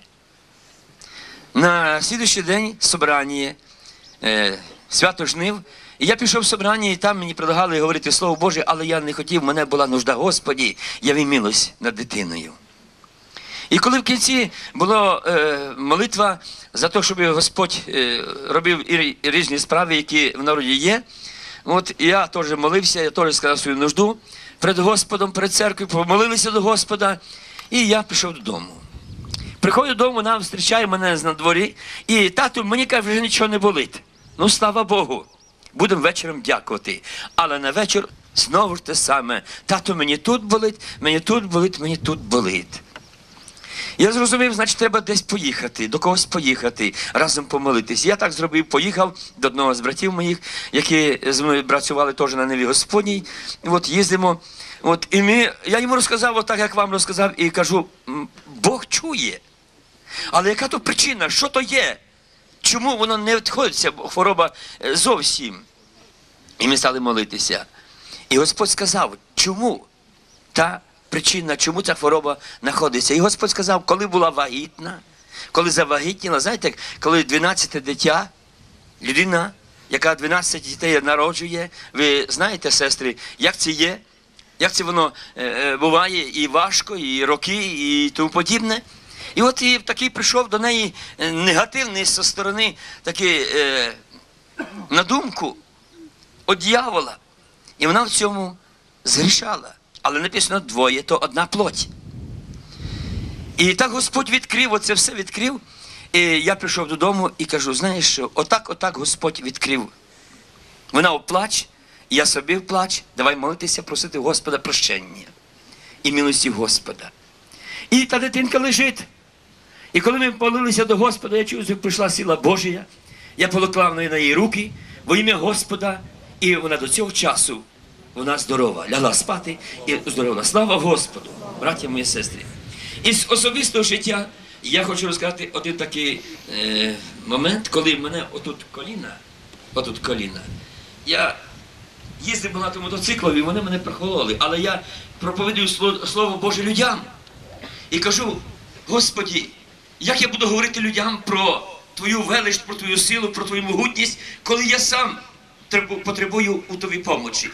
На слідуючий день собрання, свято жнив, і я пішов в собрання, і там мені предлагали говорити Слово Боже, але я не хотів, в мене була нужда. Господи, я вимилусь над дитиною. І коли в кінці була молитва за те, щоб Господь робив і різні справи, які в народі є, от я теж молився, я теж сказав свою нужду перед Господом, перед церквою, помолилися до Господа, і я пішов додому. Приходжу додому, вона зустрічає мене на дворі, і тату, мені каже, вже нічого не болить. Ну, слава Богу, будемо вечором дякувати. Але на вечір знову ж те саме: тату, мені тут болить, мені тут болить, мені тут болить. Я зрозумів, значить, треба десь поїхати, до когось поїхати, разом помолитись. Я так зробив, поїхав до одного з братів моїх, які з мною працювали теж на Ниві Господній. От їздимо. От, і я йому розказав, отак, як вам розказав, і кажу: Бог чує. Але яка то причина, що то є? Чому воно не відходиться, хвороба зовсім? І ми стали молитися. І Господь сказав, чому та причина, чому ця хвороба знаходиться. І Господь сказав, коли була вагітна, коли завагітніла, знаєте, коли 12 дитя, людина, яка 12 дітей народжує, ви знаєте, сестри, як це є, як це воно буває, і важко, і роки, і тому подібне. І от і такий прийшов до неї негативний зі сторони такий на думку від дьявола. І вона в цьому згрішала. Але написано двоє, то одна плоть. І так Господь відкрив, оце все відкрив. І я прийшов додому і кажу, знаєш що, отак Господь відкрив. Вона вплач, я собі вплач, давай молитися, просити Господа прощення і милості Господа. І та дитинка лежить. І коли ми молилися до Господа, я чув, що прийшла сила Божія, я поклав на неї руки во ім'я Господа, і вона до цього часу, вона здорова, лягла спати і здорова. Слава Господу, браття мої сестри. Із особистого життя я хочу розказати один такий момент, коли в мене отут коліна. Я їздив багато мотоциклів, і вони мене прихололи, але я проповідую Слово Боже людям. І кажу: Господі, як я буду говорити людям про Твою велич, про Твою силу, про Твою могутність, коли я сам потребую у Тобі помочі.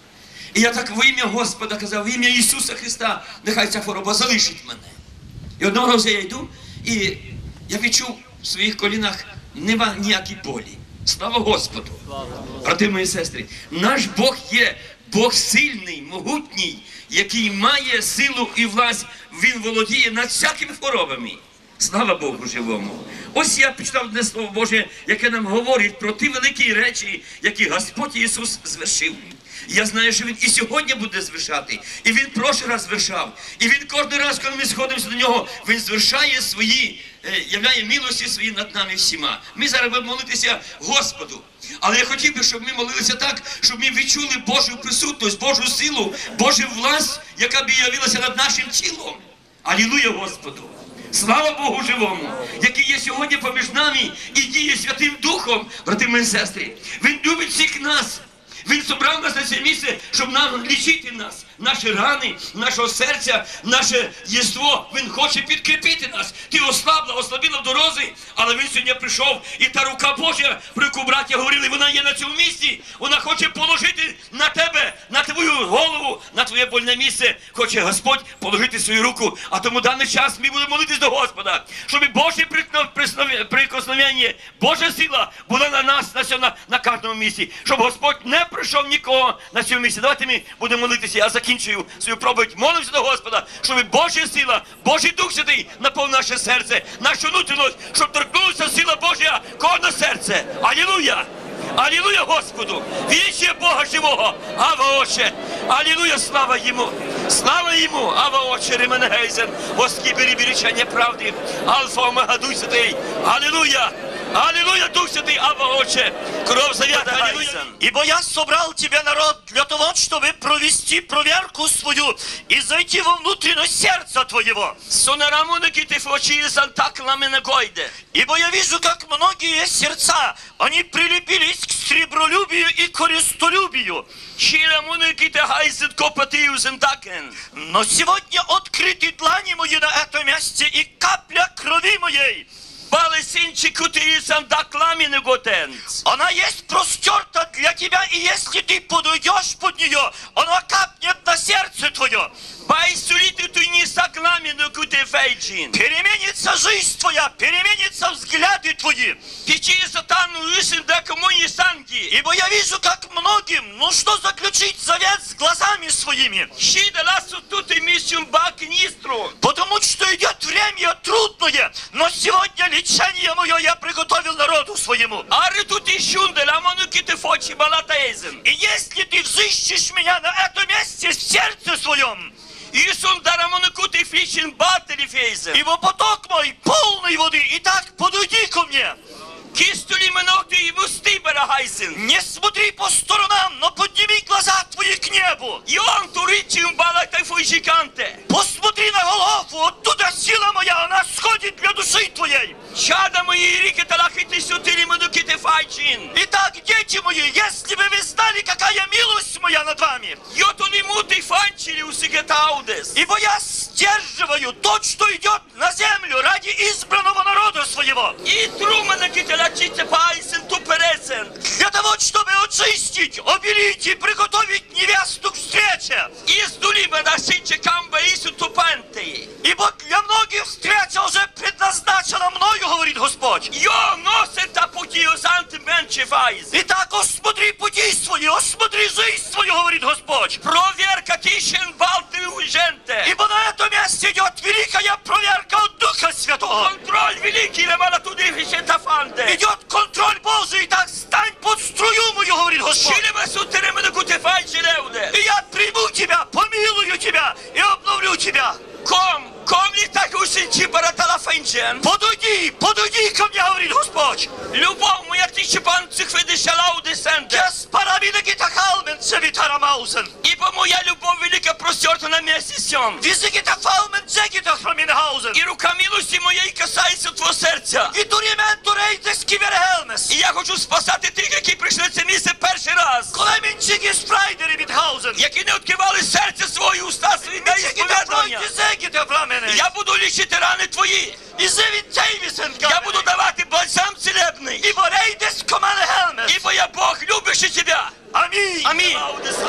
І я так во ім'я Господа казав, в ім'я Ісуса Христа, нехай ця хвороба залишить мене. І одного разу я йду, і я відчув в своїх колінах нема ніякі болі. Слава Господу! Брати мої сестри, наш Бог є Бог сильний, могутній, який має силу і власть, Він володіє над всякими хворобами. Слава Богу живому! Ось я почитав одне Слово Боже, яке нам говорить про ті великі речі, які Господь Ісус звершив. Я знаю, що Він і сьогодні буде звершати, і Він прошлий раз звершав. І Він кожен раз, коли ми сходимося до Нього, Він звершає свої, являє милості свої над нами всіма. Ми зараз будемо молитися Господу. Але я хотів би, щоб ми молилися так, щоб ми відчули Божу присутність, Божу силу, Божу власть, яка б явилася над нашим тілом. Алілуя Господу! Слава Богу живому, який є сьогодні поміж нами і діє Святим Духом, брати мої сестри. Він любить всіх нас. Він зібрав нас на це місце, щоб нам лічити нас, наші рани, нашого серця, наше єство. Він хоче підкріпити нас. Ти ослабила в дорозі, але він сьогодні прийшов, і та рука Божа, про яку браття говорили, вона є на цьому місці. Вона хоче положити на тебе, на твою голову, на твоє больне місце. Хоче Господь положити свою руку. А тому даний час ми будемо молитись до Господа, щоб Боже прикосновення, Божа сила була на нас, на кожному місці. Щоб Господь не прийшов нікого на цьому місці. Давайте ми будемо молитися. Я закінчую свою проповідь. Молимося до Господа, щоб Божа сила, Божий Дух Святий наповнив наше серце, нашу внутрішність, щоб торкнулася сила Божа кожне серце. Алілуя! Алілуя Господу! Віче Бога живого! Ава Отче! Алілуя! Слава Йому! Слава Йому! Ава Отче! Ременгейзен! Воски береберечення правди! Алфа Омега Дух Святий! Алілуя! Аллилуйя, Дух Святый, Абба, Отче, кровь завета, аллилуйя. Ибо я собрал тебя, народ, для того, чтобы провести проверку свою и зайти во внутренность сердца твоего. Ибо я вижу, как многие сердца, они прилепились к сребролюбию и корыстолюбию. Но сегодня открыты длани мои на этом месте и капля крови моей. Она есть простерта для тебя, и если ты подойдешь под нее, она капнет на сердце твое. Переменится жизнь твоя, переменятся взгляды твои. Ибо я вижу, как многим нужно заключить завет с глазами своими. Потому что идет время трудное, но сегодня лечение мое я приготовил народу своему. И если ты взыщешь меня на этом месте в сердце своем, ибо поток мой полный воды, и так подойди ко мне. Не смотри по сторонам, но подними глаза твои к небу. Посмотри на голову, оттуда сила моя, она сходит для души твоей. Итак, дети мои, если бы вы знали, какая милость моя над вами, ибо я сдерживаю то, что идет на землю ради избранного народа своего. Для того, чтобы очистить, обелить и приготовить невесту к встрече. Ибо для многих встреча уже предназначена мною, говорит Господь. Итак, осмотри пути свои, осмотри жизнь свою, говорит Господь. Ибо на этом месте идет великая проверка от Духа Святого. Идет контроль Божий, и так стань под струю мою, говорит Господь. И я приму тебя, помилую тебя и обновлю тебя. Подойди, подойди ко мне, говорит Господь. Любов моя, ти ще пан цих видиш лауди сенде. Kes para bile git akalmen sevitaramausen. Ибо моя любовь велика простерта на месте сем. Vi sitter falmen säkert från min hausen. И рука милости моєї касається твого серця. Vi tormento reite skivere helmes. І я хочу спасати тих, які прийшли в це місце перший раз. Kolla min chiki sprider i mitt hausen. Які не відкривали серце свої, уста свої для Min chiki tar ісповідання. inte säkert jag fram henne. Я буду лічити рани твої. I sevin teivisen Я буду давати бальзам целебний. I vår reides kommande helmes. Ибо я Бог, любящий тебя. Amin. Амінь.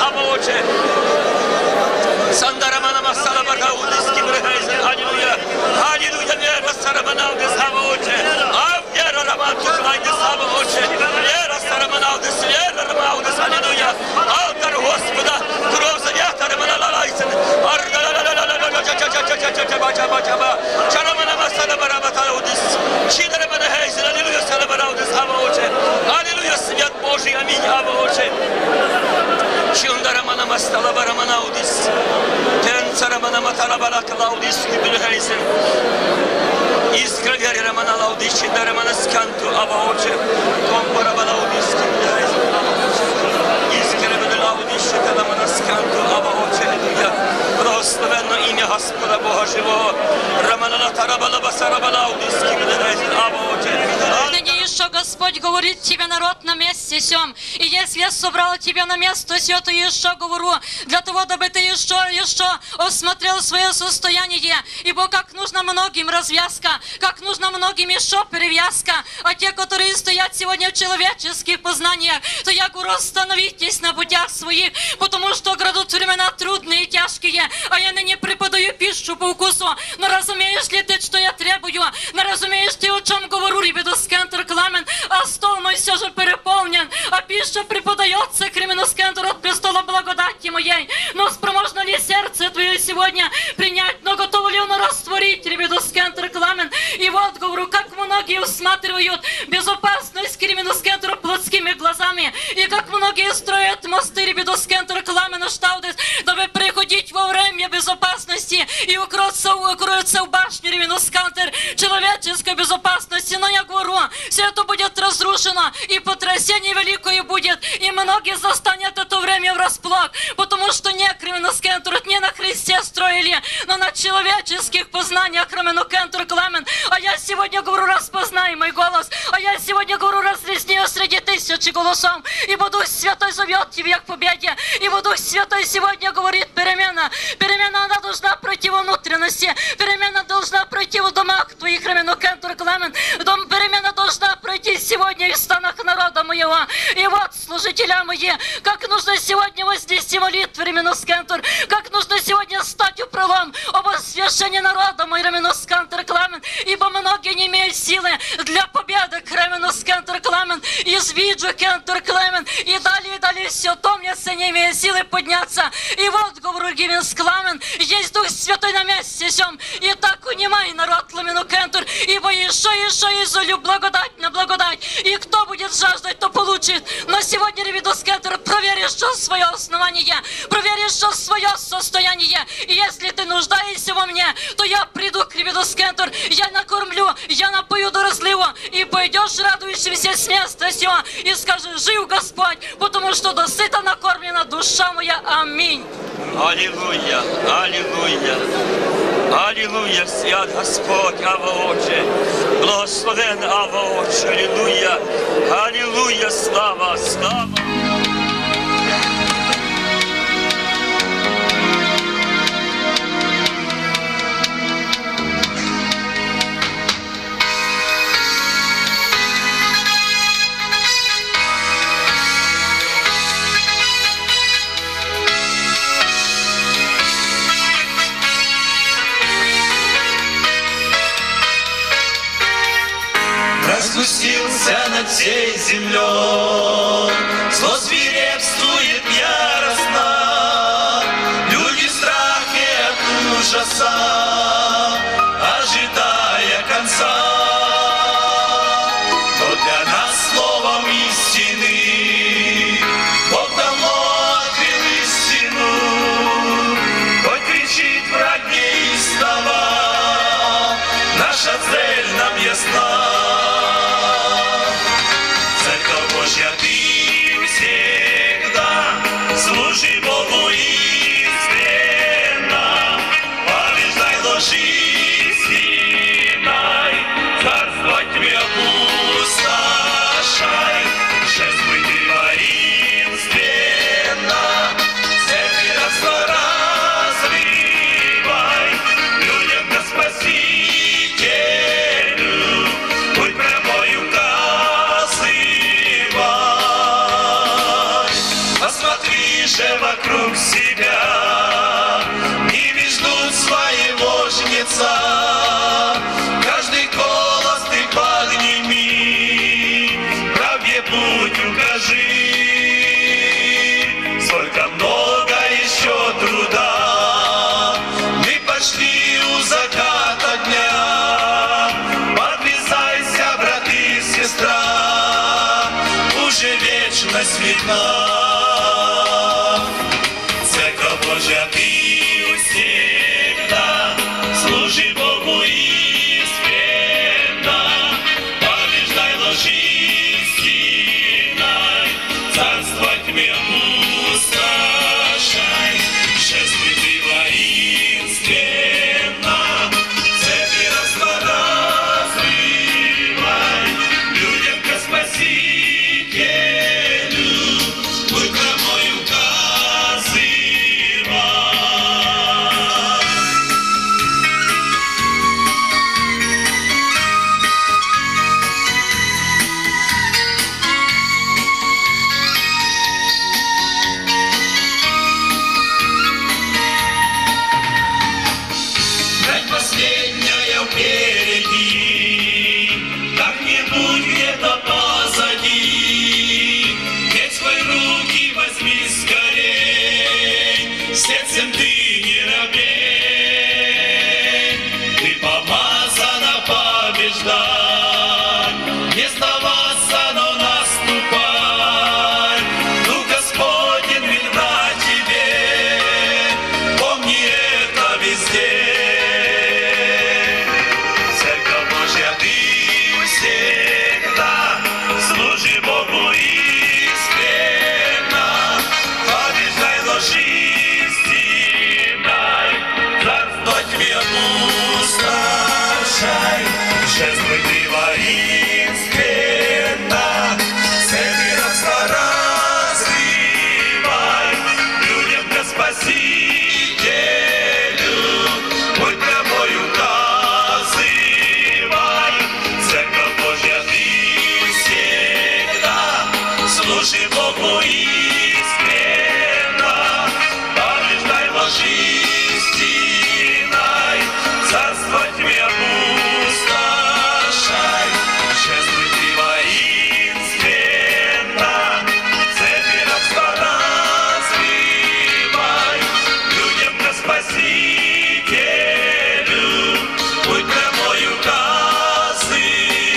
Сандарамана масала баргаудис кибрехайзе. Аллилуйя. Аллилуйя. Вера сараманаудис хаваоче. А вера раманту клайдис хаваоче. Вера сараманаудис. Вера рамаудис. Аллилуйя. Алтар Господа. Кров завета раманалалайсен. Чарамана масала барабатаудис. Чидарамана хейзен. Аллилуйя. Салабараудис хаваоче. Аллилуйя. Свят Божий. Аминь. Хаваоче. Чундарамана мастала бараманаудис. Тенцарамана маталабала клаудис кибрехайзен. Искра вери раманалаудис. Чидарамана сканту аваоче. Компарабалаудис кибрехайзен. Искра бедалаудис. Чидарамана сканту аваоче. Благословенно ім'я Господа Бога живого. Раманала тарабала басарабалаудис кибрехайзен. Аваоче. Ныне еще Господь говорит тебе, народ, на месте сем. И если я собрал тебя на место сё, то еще говорю, для того, дабы ты еще осмотрел свое состояние. Ибо как нужно многим развязка, как нужно многим еще перевязка. А те, которые стоят сегодня в человеческих познаниях, то я говорю, остановитесь на путях своих, потому что грядут времена трудные и тяжкие. А я ныне преподаю пищу по вкусу. Но разумеешь ли ты, что я требую? Но разумеешь ты, о чем говорю, Рибедоскентер Кламен? А стол мой все же переполнен, а пища преподается Кременоскентеру от престола благодати моей. Но спроможно ли сердце твое сегодня принять, но готово ли оно растворить, Рибедоскентер Кламен? И вот говорю, как многие усматривают безопасность Кременоскентера плотскими глазами, и как многие строят мосты Рибедоскентер Кламена Штаудес, дабы приходить во время безопасности и укроются в башню Рибедоскентер человеческой безопасности. Но я говорю, все это будет разрушено, и потрясение великое будет, и многие застанет это время врасплох, потому что не Кременоскентер, не на Христе строили, но на человеческих познаниях Кременоскентер Кламен. А я сегодня говорю, распознай мой голос, а я сегодня говорю, разлесни ее среди тысячи голосов, ибо Дух Святой зовет тебя к победе, ибо Дух Святой сегодня говорит перемена. Перемена, она должна пройти во внутренности, перемена должна пройти в домах твоих, Кременоскентер Кламен. Перемена должна пройти сегодня в станах народа моего. И вот, служителя мои, как нужно сегодня вознести молитву, Кременоскентер, как нужно сегодня стать у пролом об освящении народа мой, Кременоскентер Кламен, ибо многие не имеют силы для победы, Кременоскентер Кламен, извиджу Кентер Кламен, и далее все то мне не имеет силы подняться. И вот, говорю, Гивенс Кламен, есть Дух Святой на месте сем, и так унимай народ, Кременоскентер, ибо еще изолю благодать на благодать, и кто будет жаждать, то получит. Но сегодня, Рибедоскентер, проверишь свое основание, проверишь свое состояние, и если ты нуждаешься во мне, то я приду к Рибедоскентер, я накормлю, я напою до разлива, и пойдешь радующимся с места сего, и скажешь, жив Господь, потому что досыта накормлена душа моя. Аминь. Аллилуйя, аллилуйя, аллилуйя, свят Господь, Аваоче, благословен Аваоче, аллилуйя, аллилуйя, слава, слава. Распустился над всей землей, зло свирепствует яростно, люди в страхе от ужаса, ожидая конца. Но для нас словом истины Бог давно открыл истину, хоть кричит враг неистово, наша цель нам ясна. Ты всегда служи Богу и Божья, ты всегда служи Богу искренно, побеждай ложь истиной, царство тьме пустошай, шествуй ты воинственно, цепи разрывай, людям ко Спасителю, будь хромой указывай. Брать последняя впереди, как-нибудь где-то позади. Ведь свои руки возьми скорей, сердцем ты не робей. Ты помазана побеждать, не сдаваться, но наступай. Дух Господень ведь на тебе, помни это везде. Церковь Божья, ты всегда служи Богу искренно, побеждай ложь истиной, царство тьме пустошай, шествуй ты воинственно, цепи разрывай, людям ко Спасителю, будь прямой указывай. Церковь Божья, ты всегда служи Богу искренно, побеждай ложь истиной, царство тьме пустошай, шествуй ты воинственно, цепи разрывай, людям ко Спасителю, будь прямой указывай.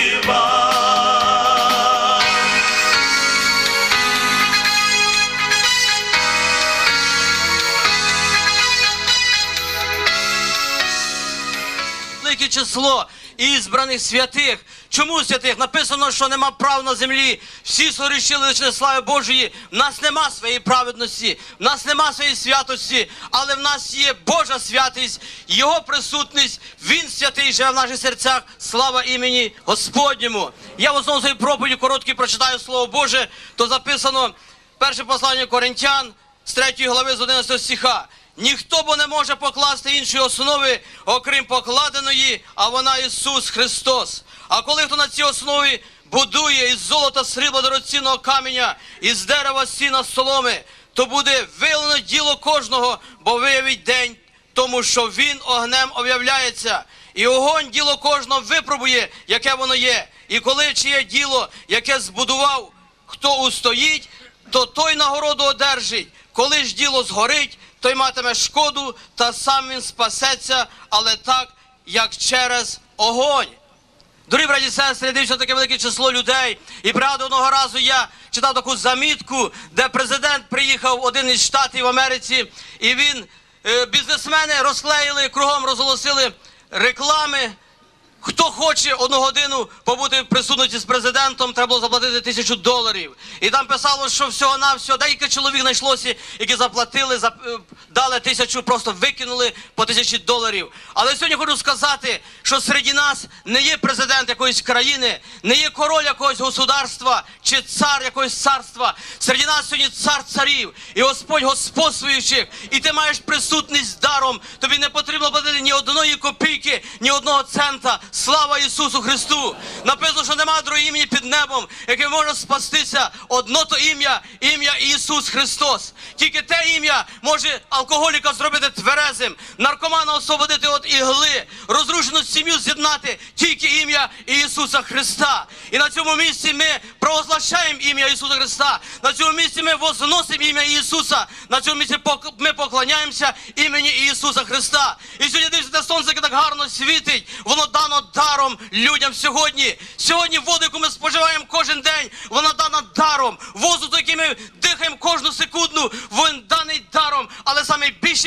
Велике число ізбраних святих. Чому святих? Написано, що нема прав на землі. Всі сорішили лише слави Божої. В нас нема своєї праведності, в нас нема своєї святості, але в нас є Божа святість, Його присутність. Він святий живе в наших серцях. Слава імені Господньому. Я в основному своїй проповіді короткій прочитаю Слово Боже, то записано перше послання Коринтян з 3 глави з 11 стиха. Ніхто бо не може покласти іншої основи, окрім покладеної, а вона Ісус Христос. А коли хто на цій основі будує із золота, срібла, дорогоцінного каменя, із дерева, сіна, соломи, то буде виявлено діло кожного, бо виявить день, тому що він огнем об'являється. І огонь діло кожного випробує, яке воно є. І коли чиє діло, яке збудував, хто устоїть, то той нагороду одержить. Коли ж діло згорить, той матиме шкоду, та сам він спасеться, але так, як через огонь. Дорогі браті і сестри, дивіться таке велике число людей. І пригадую, одного разу я читав таку замітку, де президент приїхав в один із штатів в Америці, і він, бізнесмени розклеїли, кругом розголосили реклами. Хто хоче 1 годину побути присутності з президентом, треба було заплатити $1000. І там писало, що всього-навсього декілька чоловік знайшлося, які заплатили, дали 1000, просто викинули по $1000. Але сьогодні хочу сказати, що серед нас не є президент якоїсь країни, не є король якогось государства, чи цар якогось царства. Серед нас сьогодні цар царів і Господь господствуючих. І ти маєш присутність даром. Тобі не потрібно платити ні 1 копійки, ні 1 цента. Слава Ісусу Христу! Написано, що немає другого імені під небом, яке може спастися. Одно то ім'я, ім'я Ісус Христос. Тільки те ім'я може алкоголіка зробити тверезим, наркомана освободити від ігли, розрушену сім'ю з'єднати. Тільки ім'я Ісуса Христа. І на цьому місці ми провозглашаємо ім'я Ісуса Христа. На цьому місці ми возносимо ім'я Ісуса. На цьому місці ми поклоняємося імені Ісуса Христа. І сьогодні дивіться, сонце, яке так гарно світить, воно дано даром людям сьогодні. Сьогодні воду, яку ми споживаємо кожен день, вона дана даром. Воздух, який ми дихаємо кожну секунду, він даний даром. Але найбільше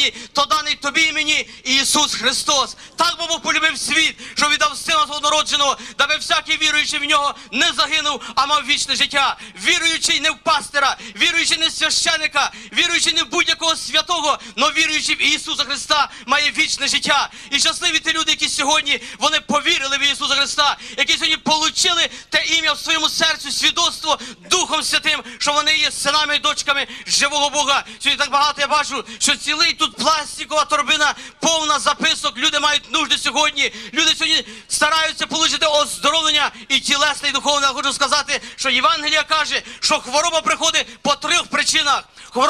дані, то даний тобі і мені Ісус Христос. Так Бог полюбив світ, що віддав Сина Свого однородженого, даби всякий віруючий в Нього не загинув, а мав вічне життя. Віруючий не в пастира, віруючий не в священика, віруючий не в будь-якого святого, но віруючий в Ісуса Христа має вічне життя. І щасливі ті люди, які сьогодні, вони повірили в Ісуса Христа, які сьогодні получили те ім'я в своєму серці, свідоцтво Духом Святим, що вони є синами і дочками живого Бога. Сьогодні так багато я бачу, що цілий тут пластикова торбина, повна записок, люди мають нужди сьогодні, люди сьогодні стараються отримати оздоровлення і тілесне, і духовне. Я хочу сказати, що Євангелія каже, що хвороба приходить по 3 причинах.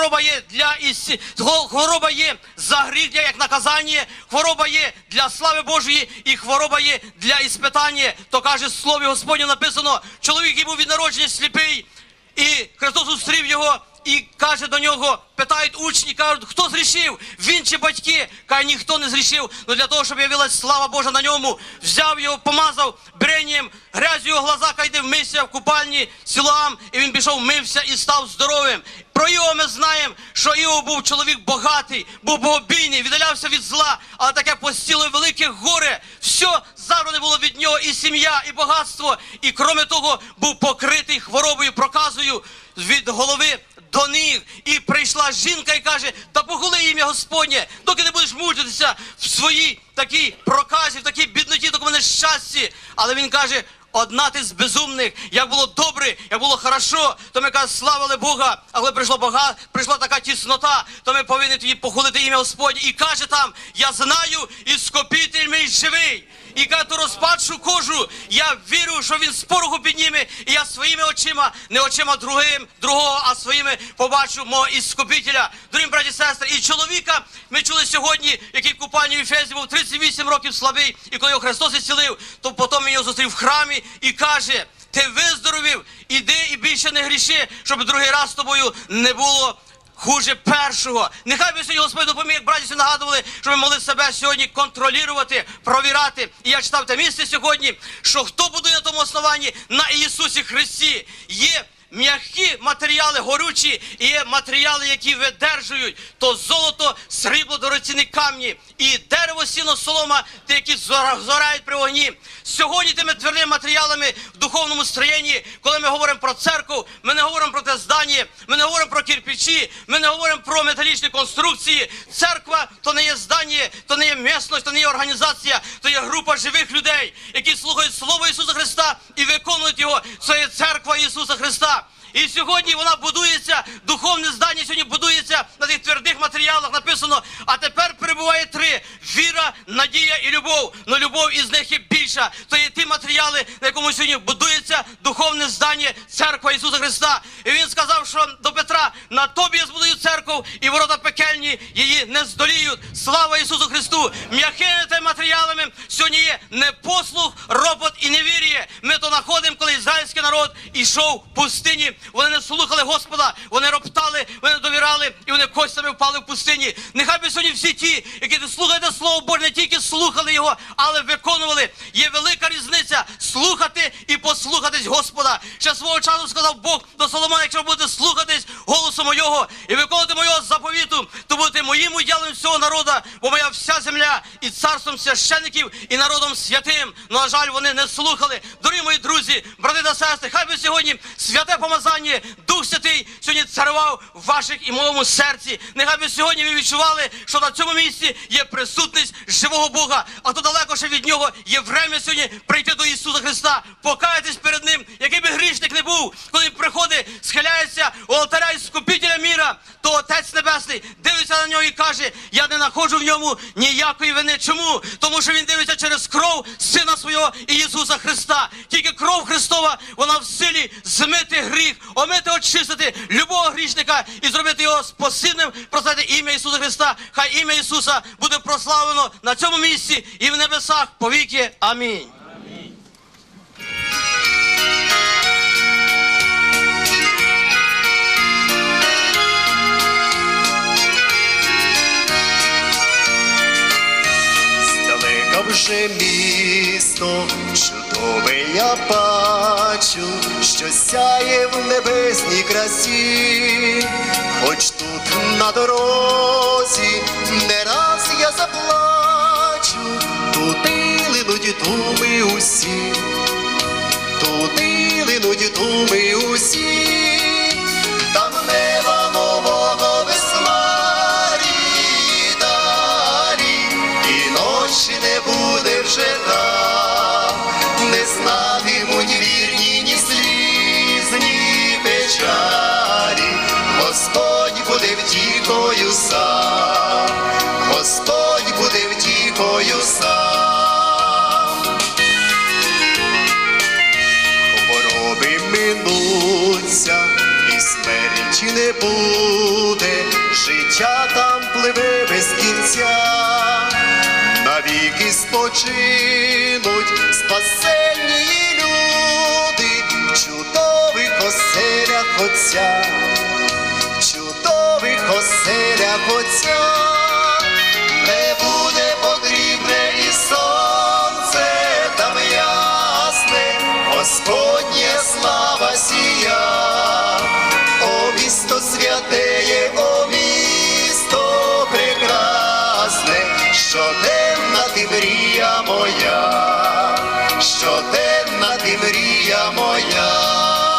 Хвороба є за гріх, як наказання, хвороба є для слави Божої і хвороба є для іспитання. То каже, в Слові Господнє написано, чоловік, який був від народження сліпий, і Христос зустрів його, і каже до нього, питають учні, кажуть, хто зрішив? Він чи батьки? Каже, ніхто не зрішив. Но для того, щоб явилась слава Божа на ньому, взяв його, помазав бренням, грязю його глаза, каже, йди вмийся в купальні Силоам, і він пішов, мився і став здоровим. Про Іова ми знаємо, що Іов був чоловік багатий, був богобійний, віддалявся від зла, але таке постіло велике горе. Все забране було від нього, і сім'я, і багатство, і крім того, був покритий хворобою, проказою від голови до ніг. І прийшла жінка і каже, та похвали ім'я Господнє, доки не будеш мучитися в своїй такій проказі, в такій бідноті, доки мене щастя. Але він каже, одна ти з безумних, як було добре, як було хорошо, то ми, каже, славили Бога, а коли прийшла така тіснота, то ми повинні тоді похвалити ім'я Господнє. І каже там, я знаю, Іскупитель мій живий. І каже, ту розпадшу кожу, я вірю, що він з пороху підніме, і я своїми очима, не очима другого, а своїми побачу мого Іскупителя. Дорогі браті і сестри, і чоловіка ми чули сьогодні, який в купальні в Ефезі був 38 років слабий, і коли його Христос ісцілив, то потім він його зустрів в храмі і каже, ти виздоровів, іди і більше не гріши, щоб другий раз з тобою не було хуже першого. Нехай би сьогодні Господь допоміг, як браті нагадували, що ми могли себе сьогодні контролювати, провірати. І я читав те місце сьогодні, що хто будує на тому основанні? На Ісусі Христі. Є м'які матеріали, горючі, і є матеріали, які видержують. То золото, срібло, дорогоцінні камні, і дерево, сіно, солома, ті, які згорають при вогні. Сьогодні тими твердими матеріалами в духовному строєнні, коли ми говоримо про церкву, ми не говоримо про те здання, ми не говоримо про кирпичі, ми не говоримо про металічні конструкції. Церква то не є здання, то не є місцевість, то не є організація, то є група живих людей, які слухають Слово Ісуса Христа і виконують його. Це є церква Ісуса Христа. І сьогодні вона будується, духовне здання сьогодні будується на тих твердих матеріалах, написано, а тепер перебуває 3 – віра, надія і любов. Но любов із них є більша. То є ті матеріали, на якому сьогодні будується духовне здання, церква Ісуса Христа. І він сказав, що до Петра, на тобі я збудую церкву, і ворота пекельні її не здоліють. Слава Ісусу Христу! М'якими тими матеріалами сьогодні є непослух, ропот і невір'я. Ми то знаходимо, коли ізраїльський народ ішов в пустині. Вони не слухали Господа, вони роптали, вони довіряли, і вони костями впали в пустині. Нехай би сьогодні всі ті, які слухаєте Слово Боже, не тільки слухали його, але виконували. Є велика різниця слухати і послухатись Господа. Ще свого часу сказав Бог до Соломона, якщо будете слухатись голосу мого і виконувати мого заповіту, то будете моїм уділом всього народу, бо моя вся земля і царством священиків, і народом святим. Но, на жаль, вони не слухали. Дорогі мої друзі, брати та сестри, хай би сьогодні святе помазання, Дух Святий сьогодні царював в ваших і моєму серці. Нехай би сьогодні ви відчували, що на цьому місці є присутність живого Бога, а хто далеко ще від нього, є время сьогодні прийти до Ісуса Христа, покаятись перед Ним, який би грішник не був, коли Він приходить, схиляється у алтаря Іскупителя міра, то Отець Небесний дивиться на нього і каже, я не знаходжу в ньому ніякої вини. Чому? Тому що Він дивиться через кров Сина Свого Ісуса Христа. Тільки кров Христова, вона в силі змити гріх, омити, очистити любого грішника і зробити його спасибним, прославити ім'я Ісуса Христа. Хай ім'я Ісуса буде прославлено на цьому місці і в небесах повіки. Амінь. Здалека вже місто чудове я бачу, що сяє в небесній красі, хоч тут на дорозі не линуть думи усі, туди линуть думи усі, там неба нового весла далі, і ночі не буде вже там, не знатимуть вірні ні сліз, ні печалі. Господь буде втіхою сам, Господь буде втіхою сам. Хвороби минуться, і смерті не буде, життя там пливе без кінця, навіки спочинуть спасенні люди в чудових оселях Отця, в чудових оселях Отця. Не буде потрібне і сонце там ясне, Господня слава сія. О місто святеє, о місто прекрасне, щоденна ти мрія моя, щоденна ти мрія моя.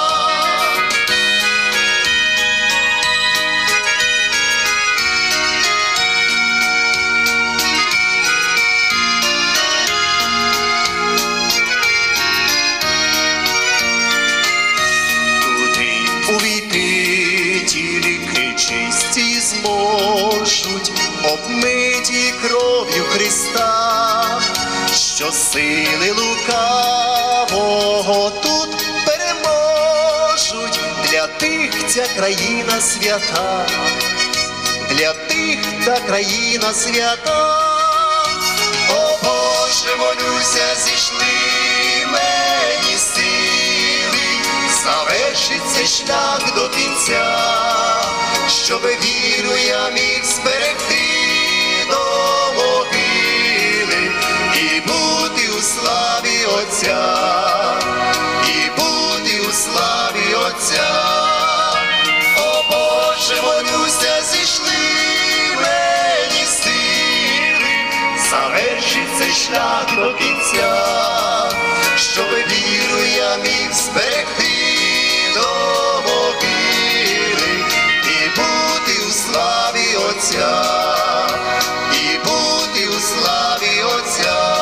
Чисті зможуть, обмиті кров'ю Христа, що сили лукавого тут переможуть. Для тих ця країна свята, для тих та країна свята. О Боже, молюся, зійшли мені сили, завершиться шлях до кінця, щоб віру я міг зберегти до могили і бути у славі Отця, і бути у славі Отця. О Боже, молюся, зійшли мені сили, завершиться шлях до кінця, щоб віру я міг зберегти до могили і бути у славі Отця, і бути у славі Отця.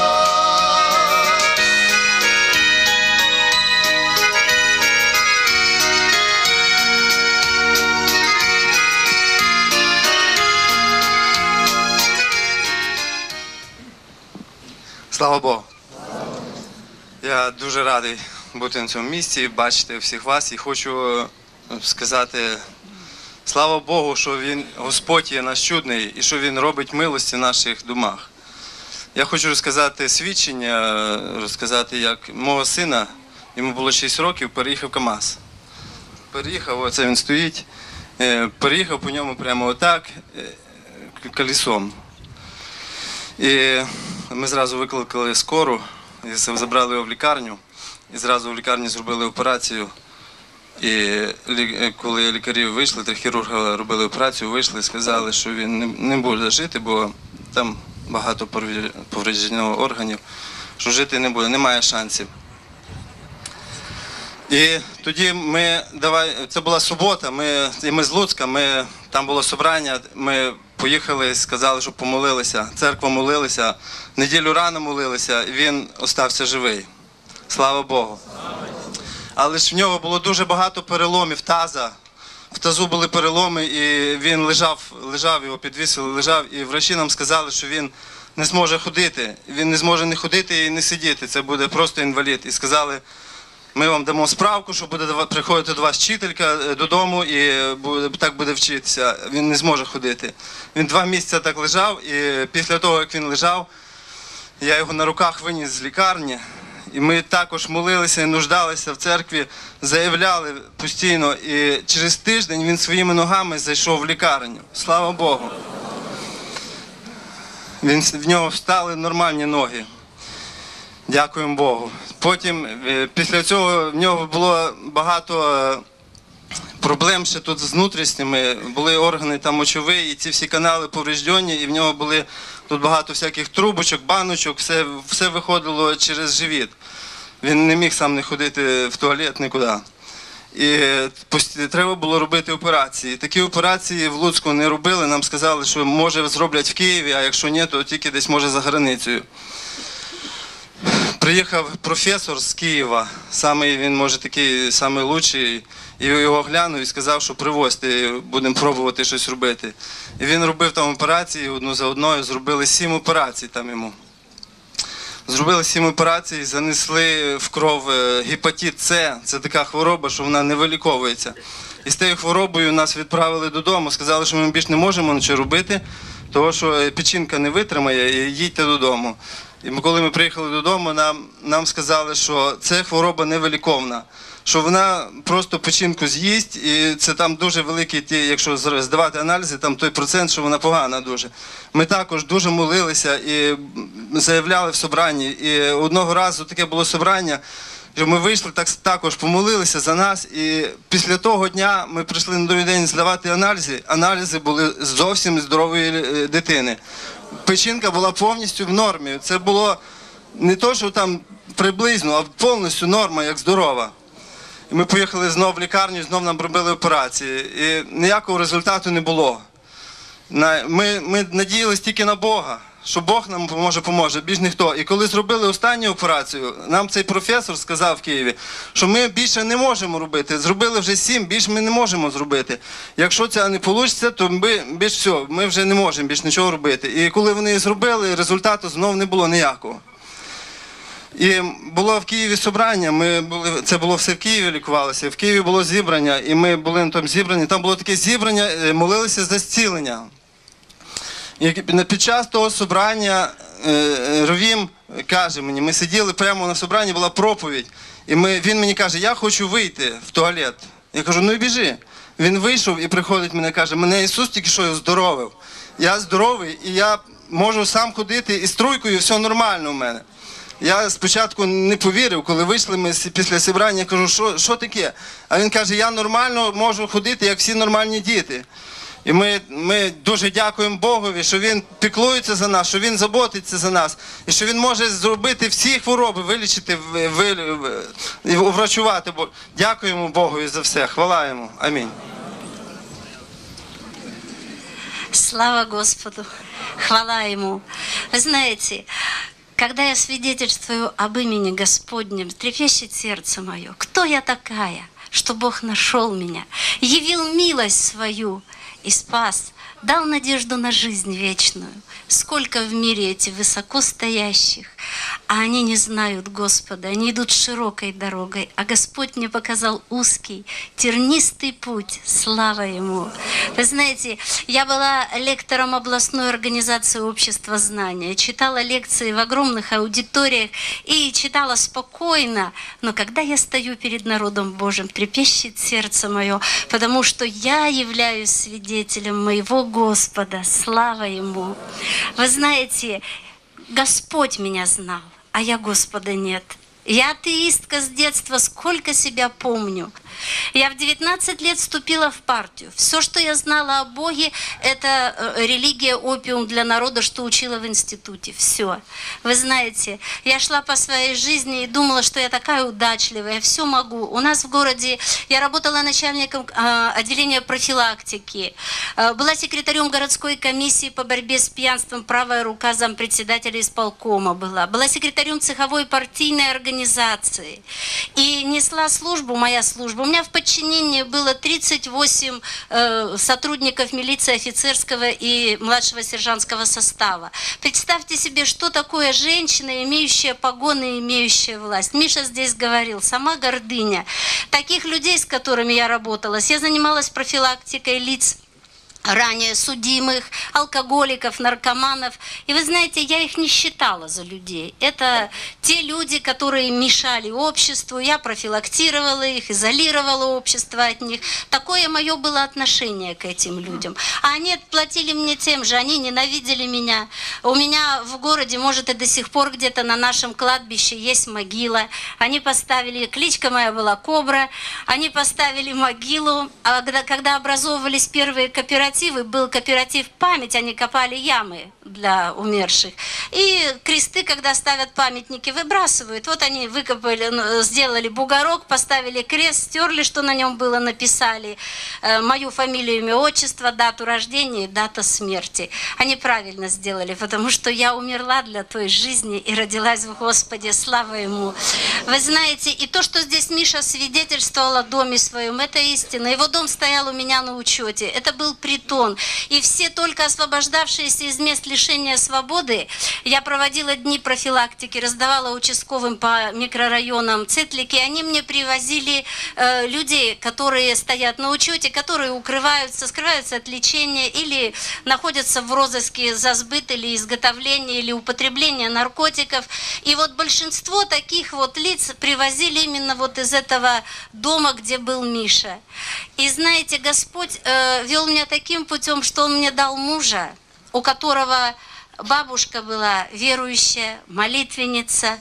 Слава Богу! Я дуже радий бути на цьому місці, бачити всіх вас і хочу сказати слава Богу, що Господь є наш чудний і що Він робить милості в наших домах. Я хочу розказати свідчення, розказати, як мого сина, йому було 6 років, переїхав КамАЗ. Переїхав, оце він стоїть, переїхав по ньому прямо отак, колесом. І ми зразу викликали скору, і забрали його в лікарню, і зразу в лікарні зробили операцію. І коли лікарі вийшли, 3 хірурги робили операцію, вийшли і сказали, що він не буде жити, бо там багато повреждено органів, що жити не буде, немає шансів. І тоді це була субота, ми з Луцька, там було собрання, ми поїхали, сказали, щоб помолилися, церква молилися, неділю рано молилися, і він остався живий. Слава Богу. Але ж в нього було дуже багато переломів таза. В тазу були переломи, і він лежав, його підвісили, лежав, і врачі нам сказали, що він не зможе ходити. Він не зможе не ходити і не сидіти, це буде просто інвалід. І сказали, ми вам дамо справку, що буде приходити до вас вчителька додому і так буде вчитися. Він не зможе ходити. Він 2 місяці так лежав, і після того, як він лежав, я його на руках виніс з лікарні. І ми також молилися і нуждалися в церкві, заявляли постійно. І через тиждень він своїми ногами зайшов в лікарню. Слава Богу. В нього встали нормальні ноги. Дякуємо Богу. Потім, після цього, в нього було багато проблем ще тут з внутрішніми. Були органи там мочові, і ці всі канали повреждені, і в нього були тут багато всяких трубочок, баночок, все виходило через живіт. Він не міг сам не ходити в туалет нікуди. І треба було робити операції. Такі операції в Луцьку не робили, нам сказали, що може зроблять в Києві, а якщо ні, то тільки десь може за границею. Приїхав професор з Києва, він може такий самий лучший, і його глянув і сказав, що привозьте, будемо пробувати щось робити. І він робив там операції, одну за одною, зробили 7 операцій там йому. Зробили 7 операцій, занесли в кров гепатит С, це така хвороба, що вона не виліковується. І з тією хворобою нас відправили додому, сказали, що ми більше не можемо нічого робити, тому що печінка не витримає і їдьте додому. І коли ми приїхали додому, нам сказали, що це хвороба невиліковна, що вона просто печінку з'їсть, і це там дуже великий, якщо здавати аналізи, там той процент, що вона погана дуже. Ми також дуже молилися і заявляли в собранні. І одного разу таке було собрання, що ми вийшли, також помолилися за нас, і після того дня ми прийшли на другий день здавати аналізи. Аналізи були зовсім здорової дитини. Печінка була повністю в нормі. Це було не то, що там приблизно, а повністю норма, як здорова. І ми поїхали знову в лікарню, знову нам робили операції. І ніякого результату не було. Ми надіялися тільки на Бога, що Бог нам поможе, більш ніхто. І коли зробили останню операцію, нам цей професор сказав в Києві, що ми більше не можемо робити. Зробили вже 7, більше ми не можемо зробити. Якщо це не вийде, то ми вже не можемо більше нічого робити. І коли вони зробили, результату знову не було ніякого. І було в Києві собрання, це було все в Києві лікувалося, в Києві було зібрання, і ми були на тому зібранні, там було таке зібрання, молилися за зцілення. І під час того собрання Ровім каже мені, ми сиділи прямо на собранні, була проповідь, і він мені каже, я хочу вийти в туалет. Я кажу, ну і біжи. Він вийшов і приходить мене, каже, мене Ісус тільки що оздоровив. Я здоровий, і я можу сам ходити і струйкою, і все нормально в мене. Я спочатку не повірив, коли вийшли ми після зібрання, я кажу, що таке? А він каже, я нормально можу ходити, як всі нормальні діти. І ми дуже дякуємо Богові, що Він піклується за нас, що Він заботиться за нас. І що Він може зробити всі хвороби, вилічити, врачувати. Дякуємо Богові за все. Хвала Йому. Амінь. Слава Господу. Хвала Ему. Вы знаете, когда я свидетельствую об имени Господнем, трепещет сердце мое. Кто я такая, что Бог нашел меня, явил милость свою и спас, дал надежду на жизнь вечную. Сколько в мире эти высокостоящих, а они не знают Господа, они идут широкой дорогой, а Господь мне показал узкий, тернистый путь, слава Ему. Вы знаете, я была лектором областной организации Общества знания, читала лекции в огромных аудиториях и читала спокойно, но когда я стою перед народом Божьим, трепещет сердце мое, потому что я являюсь свидетелем моего Господа, слава Ему. Вы знаете, Господь меня знал, а я Господа нет. Я атеистка с детства, сколько себя помню. Я в 19 лет вступила в партию. Все, что я знала о Боге, это религия, опиум для народа, что учила в институте. Все. Вы знаете, я шла по своей жизни и думала, что я такая удачливая, все могу. У нас в городе я работала начальником отделения профилактики, была секретарем городской комиссии по борьбе с пьянством, правая рука зампредседателя исполкома была секретарем цеховой партийной организации и несла службу, моя служба. У меня в подчинении было 38 сотрудников милиции офицерского и младшего сержантского состава. Представьте себе, что такое женщина, имеющая погоны, имеющая власть. Миша здесь говорил, сама гордыня. Таких людей, с которыми я работала, я занималась профилактикой лиц ранее судимых, алкоголиков, наркоманов. И вы знаете, я их не считала за людей. Это те люди, которые мешали обществу. Я профилактировала их, изолировала общество от них. Такое мое было отношение к этим людям. А они отплатили мне тем же, они ненавидели меня. У меня в городе, может, и до сих пор где-то на нашем кладбище есть могила. Они поставили, кличка моя была Кобра, они поставили могилу. А когда образовывались первые кооперативы, был кооператив «Память», они копали ямы для умерших. И кресты, когда ставят памятники, выбрасывают. Вот они выкопали, сделали бугорок, поставили крест, стерли, что на нем было, написали мою фамилию, имя, отчество, дату рождения и дата смерти. Они правильно сделали, потому что я умерла для той жизни и родилась в Господе, слава Ему. Вы знаете, и то, что здесь Миша свидетельствовал о доме своем, это истина. Его дом стоял у меня на учете. Это был притон. И все только освобождавшиеся из мест лишения свободы, я проводила дни профилактики, раздавала участковым по микрорайонам цитлики. Они мне привозили людей, которые стоят на учете, которые укрываются, скрываются от лечения или находятся в розыске за сбыт или изготовление или употребление наркотиков. И вот большинство таких вот лиц привозили именно вот из этого дома, где был Миша. И знаете, Господь вел меня таким путем, что Он мне дал мужа, у которого бабушка была верующая, молитвенница,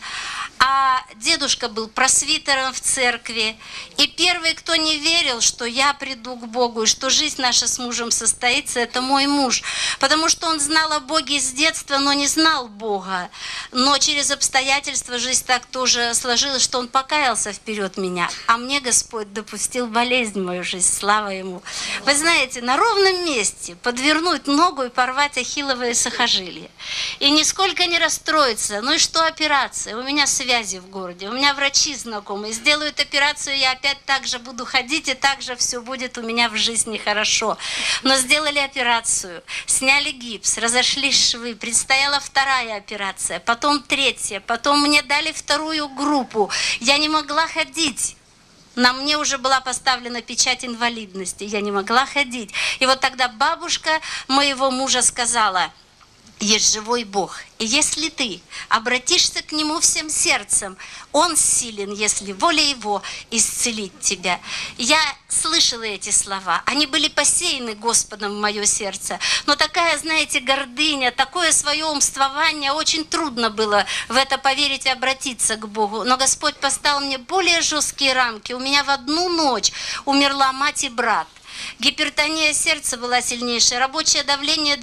а дедушка был пресвитером в церкви. И первый, кто не верил, что я приду к Богу и что жизнь наша с мужем состоится, это мой муж. Потому что он знал о Боге с детства, но не знал Бога. Но через обстоятельства жизнь так тоже сложилась, что он покаялся вперед меня. А мне Господь допустил болезнь в мою жизнь, слава Ему. Вы знаете, на ровном месте подвернуть ногу и порвать ахилловое сухожилие. И нисколько не расстроиться. Ну и что операция? У меня связь в городе, у меня врачи знакомые, сделают операцию, я опять так же буду ходить, и так же все будет у меня в жизни хорошо. Но сделали операцию, сняли гипс, разошлись швы, предстояла вторая операция, потом третья, потом мне дали вторую группу, я не могла ходить. На мне уже была поставлена печать инвалидности, я не могла ходить. И вот тогда бабушка моего мужа сказала: есть живой Бог, и если ты обратишься к Нему всем сердцем, Он силен, если воля Его, исцелить тебя. Я слышала эти слова, они были посеяны Господом в мое сердце, но такая, знаете, гордыня, такое свое умствование, очень трудно было в это поверить и обратиться к Богу. Но Господь поставил мне более жесткие рамки. У меня в одну ночь умерла мать и брат. Гипертония сердца была сильнейшая, рабочее давление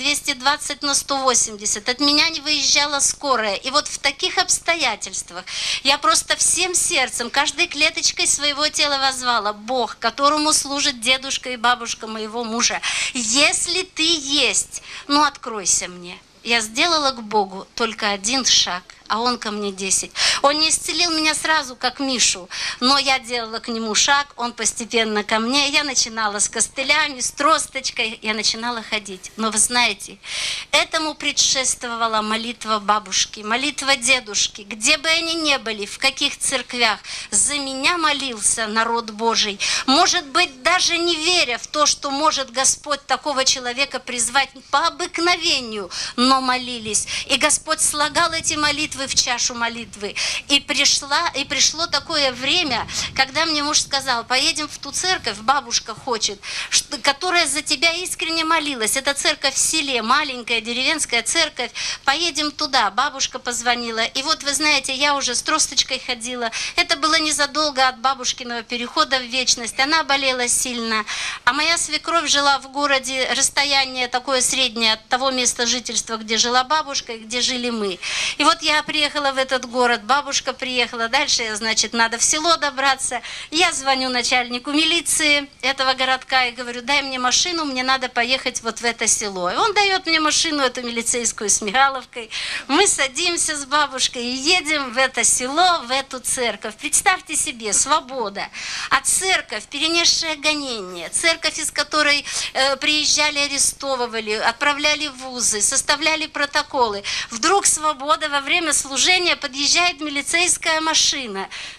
220/180. От меня не выезжала скорая. И вот в таких обстоятельствах я просто всем сердцем, каждой клеточкой своего тела воззвала: Бог, которому служит дедушка и бабушка моего мужа, если ты есть, ну откройся мне. Я сделала к Богу только один шаг, а Он ко мне 10. Он не исцелил меня сразу, как Мишу, но я делала к Нему шаг, Он постепенно ко мне. Я начинала с костылями, с тросточкой, я начинала ходить. Но вы знаете, этому предшествовала молитва бабушки, молитва дедушки. Где бы они ни были, в каких церквях, за меня молился народ Божий. Может быть, даже не веря в то, что может Господь такого человека призвать по обыкновению, но молились. И Господь слагал эти молитвы в чашу молитвы. И пришло такое время, когда мне муж сказал: поедем в ту церковь, бабушка хочет, которая за тебя искренне молилась. Это церковь в селе, маленькая деревенская церковь. Поедем туда. Бабушка позвонила. И вот вы знаете, я уже с тросточкой ходила. Это было незадолго от бабушкиного перехода в вечность. Она болела сильно. А моя свекровь жила в городе, расстояние такое среднее от того места жительства, где жила бабушка и где жили мы. И вот я приехала в этот город, бабушка приехала, дальше, значит, надо в село добраться. Я звоню начальнику милиции этого городка и говорю: дай мне машину, мне надо поехать вот в это село. И он дает мне машину, эту милицейскую с мигаловкой. Мы садимся с бабушкой и едем в это село, в эту церковь. Представьте себе, свобода. А церковь, перенесшая гонение, церковь, из которой приезжали, арестовывали, отправляли в вузы, составляли протоколы. Вдруг свобода, во время служения подъезжает милицейская машина.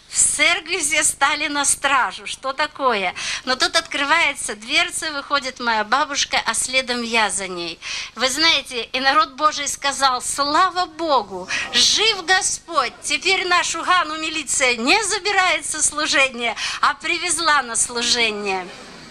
В церкви все стали на стражу. Что такое? Но тут открывается дверца, выходит моя бабушка, а следом я за ней. Вы знаете, и народ Божий сказал: слава Богу, жив Господь. Теперь нашу Гану милиция не забирает со служения, а привезла на служение.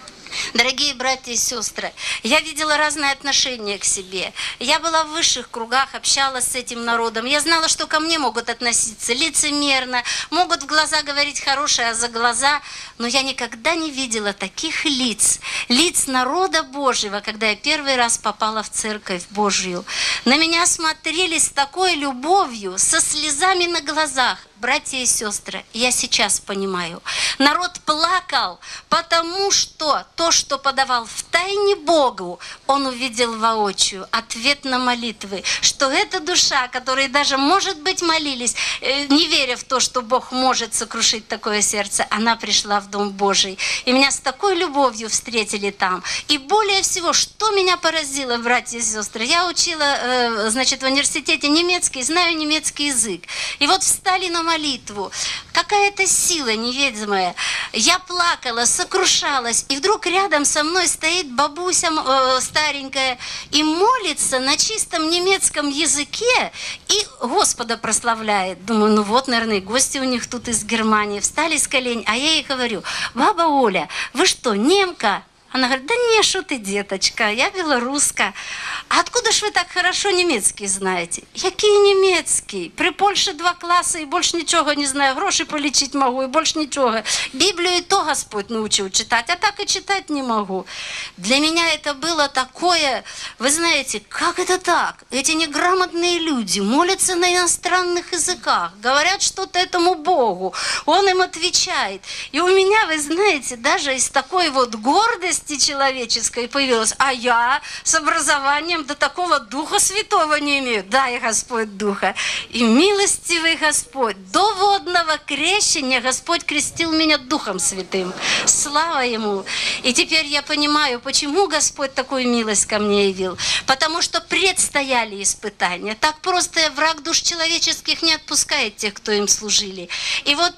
Дорогие братья и сестры, я видела разные отношения к себе. Я была в высших кругах, общалась с этим народом. Я знала, что ко мне могут относиться лицемерно, могут в глаза говорить хорошее, а за глаза. Но я никогда не видела таких лиц, лиц народа Божьего, когда я первый раз попала в церковь Божью. На меня смотрели с такой любовью, со слезами на глазах. Братья и сестры, я сейчас понимаю, народ плакал, потому что то, что подавал в тайне Богу, он увидел воочию, ответ на молитвы, что эта душа, которые даже, может быть, молились, не веря в то, что Бог может сокрушить такое сердце, она пришла в Дом Божий. И меня с такой любовью встретили там. И более всего, что меня поразило, братья и сестры, я учила, значит, в университете немецкий, знаю немецкий язык. И вот встали на молитву. Какая-то сила неведомая. Я плакала, сокрушалась, и вдруг рядом со мной стоит бабуся старенькая и молится на чистом немецком языке и Господа прославляет. Думаю, ну вот, наверное, гости у них тут из Германии. Встали с колен, а я ей говорю: баба Оля, вы что, немка? Она говорит: да не, что ты, деточка, я белоруска. А откуда ж вы так хорошо немецкий знаете? Який немецкий? При Польше 2 класса и больше ничего не знаю. Гроши полечить могу и больше ничего. Библию и то Господь научил читать, а так и читать не могу. Для меня это было такое, вы знаете, как это так? Эти неграмотные люди молятся на иностранных языках, говорят что-то этому Богу, Он им отвечает. И у меня, вы знаете, даже из такой вот гордости человеческой появилась, а я с образованием до такого Духа Святого не имею. Дай, Господь, Духа. И милостивый Господь, до водного крещения Господь крестил меня Духом Святым. Слава Ему. И теперь я понимаю, почему Господь такую милость ко мне явил. Потому что предстояли испытания. Так просто враг душ человеческих не отпускает тех, кто им служили. И вот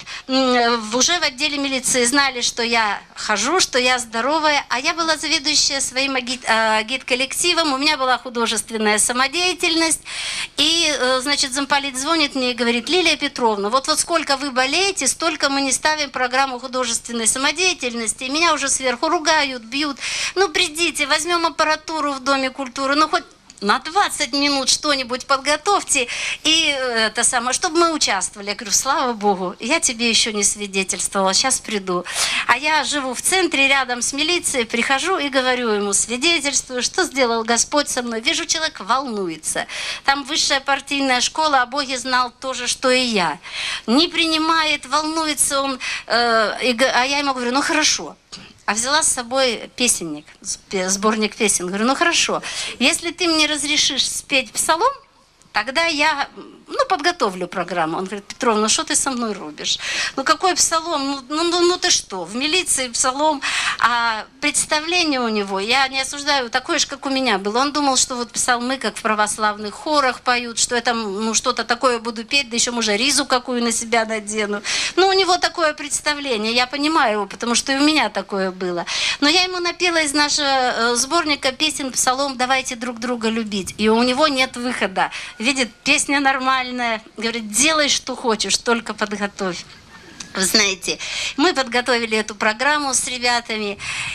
уже в отделе милиции знали, что я хожу, что я здоровая, а я была заведующая своим агит-коллективом, у меня была художественная самодеятельность, и, значит, замполит звонит мне и говорит: Лилия Петровна, вот сколько вы болеете, столько мы не ставим программу художественной самодеятельности, и меня уже сверху ругают, бьют. Ну, придите, возьмем аппаратуру в Доме культуры, ну, хоть на 20 минут что-нибудь подготовьте, и это самое, чтобы мы участвовали. Я говорю: слава Богу, я тебе еще не свидетельствовала, сейчас приду. А я живу в центре, рядом с милицией, прихожу и говорю ему, свидетельствую, что сделал Господь со мной. Вижу, человек волнуется. Там высшая партийная школа, о Боге знал то же, что и я. Не принимает, волнуется он, а я ему говорю: ну хорошо. А взяла с собой песенник, сборник песен. Говорю: ну хорошо, если ты мне разрешишь спеть псалом, тогда я, подготовлю программу. Он говорит: Петровна, что ты со мной рубишь? Ну какой псалом? Ну ты что? В милиции псалом. А представление у него, я не осуждаю, такое же, как у меня было. Он думал, что вот псалмы, как в православных хорах поют, что я там, что-то такое буду петь, да еще, может, ризу какую на себя надену. Ну, у него такое представление, я понимаю его, потому что и у меня такое было. Но я ему напела из нашего сборника песен псалом «Давайте друг друга любить». И у него нет выхода. Видит, песня нормальная, говорит: делай, что хочешь, только подготовь. Вы знаете, мы подготовили эту программу с ребятами,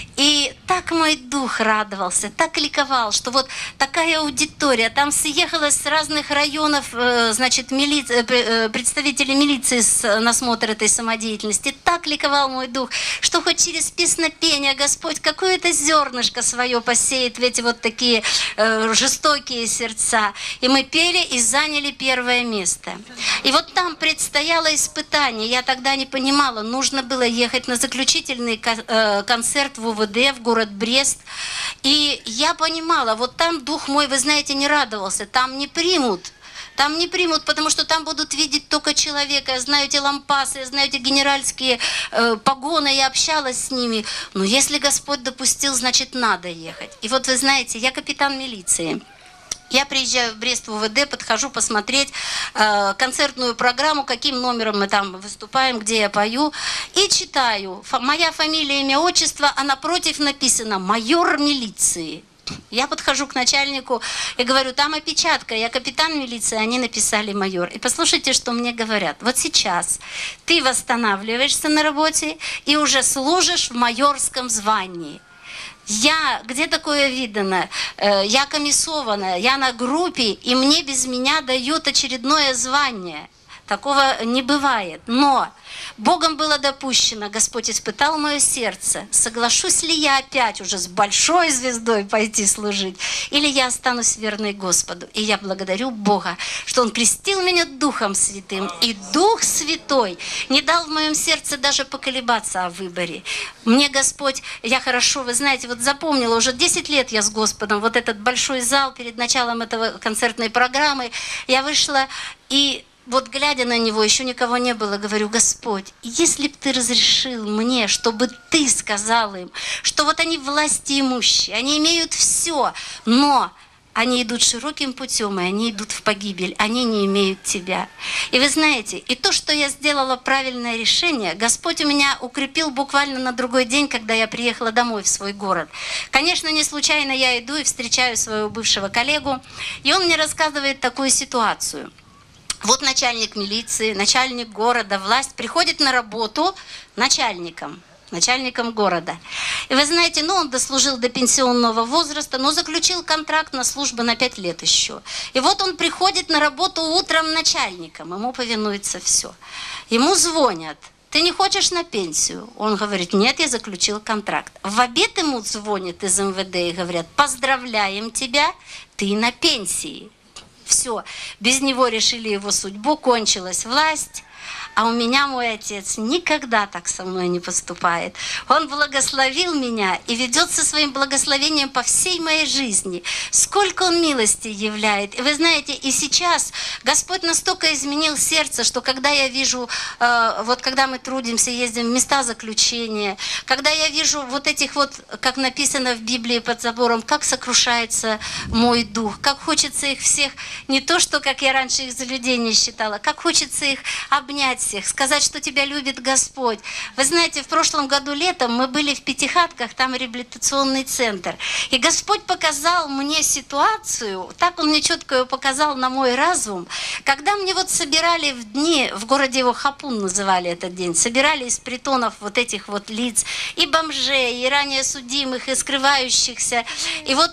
и так мой дух радовался, так ликовал, что вот такая аудитория, там съехалась с разных районов, значит, представители милиции на смотр этой самодеятельности. Так ликовал мой дух, что хоть через песнопение Господь какое-то зернышко свое посеет в эти вот такие жестокие сердца. И мы пели и заняли 1 место. И вот там предстояло испытание. Я тогда не понимала, нужно было ехать на заключительный концерт в УВД, в город Брест. И я понимала, вот там дух мой, вы знаете, не радовался, там не примут. Там не примут, потому что там будут видеть только человека. Я знаю эти лампасы, я знаю эти генеральские погоны, я общалась с ними. Но если Господь допустил, значит, надо ехать. И вот вы знаете, я капитан милиции. Я приезжаю в Брест в УВД, подхожу посмотреть концертную программу, каким номером мы там выступаем, где я пою, и читаю. Моя фамилия, имя, отчество, а напротив написано «майор милиции». Я подхожу к начальнику и говорю, там опечатка, я капитан милиции, они написали майор. И послушайте, что мне говорят. Вот сейчас ты восстанавливаешься на работе и уже служишь в майорском звании. Где такое видано? Я комиссованная, я на группе, и мне без меня дают очередное звание. Такого не бывает. Но Богом было допущено, Господь испытал мое сердце. Соглашусь ли я опять уже с большой звездой пойти служить? Или я останусь верной Господу? И я благодарю Бога, что Он крестил меня Духом Святым. И Дух Святой не дал в моем сердце даже поколебаться о выборе. Мне Господь, я хорошо, вы знаете, вот запомнила, уже 10 лет я с Господом, вот этот большой зал перед началом этого концертной программы, я вышла и... Вот глядя на него, еще никого не было, говорю, Господь, если бы Ты разрешил мне, чтобы Ты сказал им, что вот они власти имущие, они имеют все, но они идут широким путем, и они идут в погибель, они не имеют Тебя. И вы знаете, и то, что я сделала правильное решение, Господь у меня укрепил буквально на другой день, когда я приехала домой в свой город. Конечно, не случайно я иду и встречаю своего бывшего коллегу, и он мне рассказывает такую ситуацию. Вот начальник милиции, начальник города, власть приходит на работу начальником города. И вы знаете, он дослужил до пенсионного возраста, но заключил контракт на службу на 5 лет еще. И вот он приходит на работу утром начальником, ему повинуется все. Ему звонят. Ты не хочешь на пенсию? Он говорит, нет, я заключил контракт. В обед ему звонят из МВД и говорят, поздравляем тебя, ты на пенсии. Все, без него решили его судьбу, кончилась власть. А у меня мой отец никогда так со мной не поступает. Он благословил меня и ведет со своим благословением по всей моей жизни. Сколько Он милости являет. И вы знаете, и сейчас Господь настолько изменил сердце, что когда я вижу, вот когда мы трудимся, ездим в места заключения, когда я вижу вот этих вот, как написано в Библии под забором, как сокрушается мой дух, как хочется их всех, не то, что как я раньше их за людей не считала, как хочется их обнять всех, сказать, что тебя любит Господь. Вы знаете, в прошлом году летом мы были в Пятихатках, там реабилитационный центр. И Господь показал мне ситуацию, так Он мне четко ее показал на мой разум, когда мне вот собирали в дни, в городе его Хапун называли этот день, собирали из притонов вот этих вот лиц, и бомжей, и ранее судимых, и скрывающихся. И вот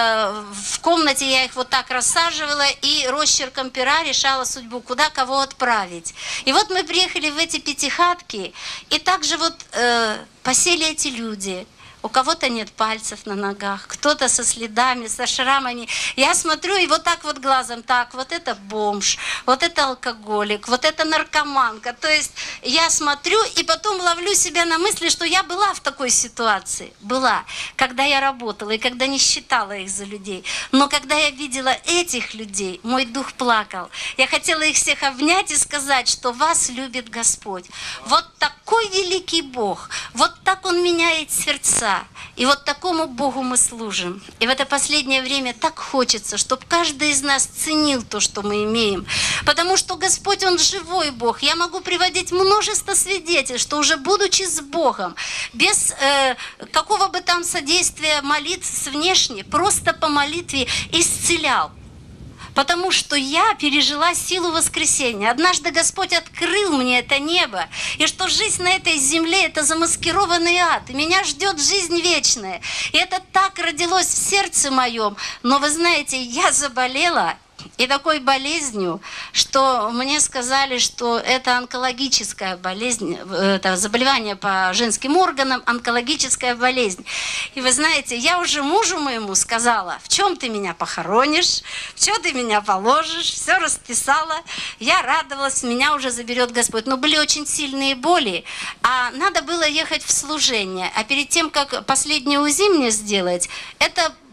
в комнате я их вот так рассаживала, и росчерком пера решала судьбу, куда кого отправить. И вот мы приехали в эти пятихатки, и также вот посели эти люди. У кого-то нет пальцев на ногах, кто-то со следами, со шрамами. Я смотрю и вот так вот глазом, так, вот это бомж, вот это алкоголик, вот это наркоманка. То есть я смотрю и потом ловлю себя на мысли, что я была в такой ситуации. Была, когда я работала и когда не считала их за людей. Но когда я видела этих людей, мой дух плакал. Я хотела их всех обнять и сказать, что вас любит Господь. Вот такой великий Бог, вот так Он меняет сердца. И вот такому Богу мы служим. И в это последнее время так хочется, чтобы каждый из нас ценил то, что мы имеем. Потому что Господь, Он живой Бог. Я могу приводить множество свидетельств, что уже будучи с Богом, без какого бы там содействия молитв внешне, просто по молитве исцелял. Потому что я пережила силу воскресения. Однажды Господь открыл мне это небо, и что жизнь на этой земле – это замаскированный ад, и меня ждет жизнь вечная. И это так родилось в сердце моем. Но вы знаете, я заболела, и такой болезнью, что мне сказали, что это онкологическая болезнь, это заболевание по женским органам, онкологическая болезнь. И вы знаете, я уже мужу моему сказала, в чем ты меня похоронишь, в чем ты меня положишь, все расписала. Я радовалась, меня уже заберет Господь. Но были очень сильные боли, а надо было ехать в служение. А перед тем, как последнее УЗИ мне сделать, это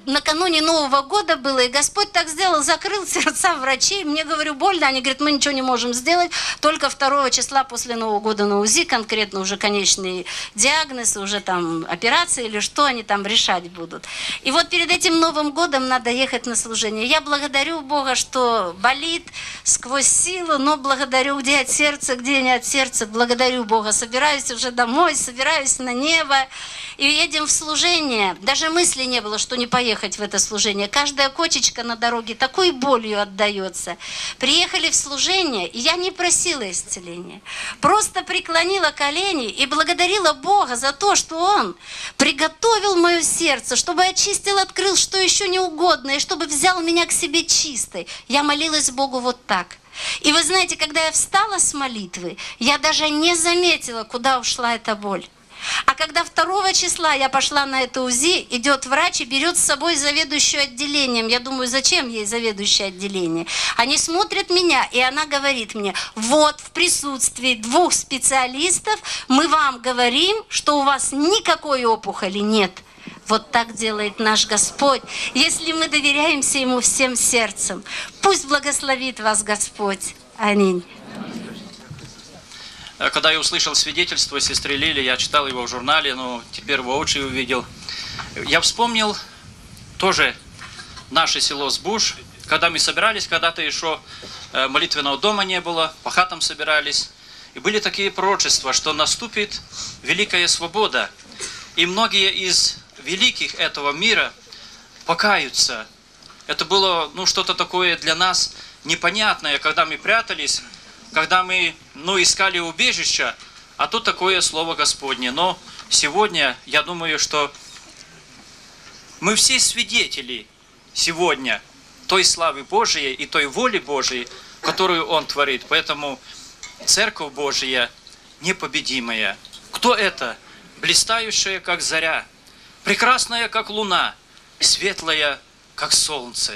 накануне Нового года было, и Господь так сделал, закрыл сердца врачей. Мне, говорю, больно. Они говорят, мы ничего не можем сделать, только 2 числа после Нового года на УЗИ, конкретно уже конечный диагноз, уже там операции или что они там решать будут. И вот перед этим Новым годом надо ехать на служение. Я благодарю Бога, что болит сквозь силу, но благодарю, где от сердца, где не от сердца, благодарю Бога. Собираюсь уже домой, собираюсь на небо и едем в служение. Даже мысли не было, что не поехать в это служение. Каждая кочечка на дороге такой болью отдается. Приехали в служение, и я не просила исцеления. Просто преклонила колени и благодарила Бога за то, что Он приготовил мое сердце, чтобы очистил, открыл, что еще не угодно, и чтобы взял меня к себе чистой. Я молилась Богу вот так. И вы знаете, когда я встала с молитвы, я даже не заметила, куда ушла эта боль. А когда 2 числа я пошла на это УЗИ, идет врач и берет с собой заведующую отделением. Я думаю, зачем ей заведующее отделение? Они смотрят меня, и она говорит мне, вот в присутствии 2 специалистов мы вам говорим, что у вас никакой опухоли нет. Вот так делает наш Господь, если мы доверяемся Ему всем сердцем. Пусть благословит вас Господь. Аминь. Когда я услышал свидетельство сестры Лили, я читал его в журнале, но теперь воочию увидел. Я вспомнил тоже наше село Збуж, когда мы собирались, когда-то еще молитвенного дома не было, по хатам собирались. И были такие пророчества, что наступит великая свобода. И многие из великих этого мира покаются. Это было что-то такое для нас непонятное, когда мы прятались, когда мы искали убежища, а тут такое слово Господне. Но сегодня, я думаю, что мы все свидетели сегодня той славы Божией и той воли Божией, которую Он творит. Поэтому Церковь Божия непобедимая. Кто это? Блистающая, как заря, прекрасная, как луна, светлая, как солнце.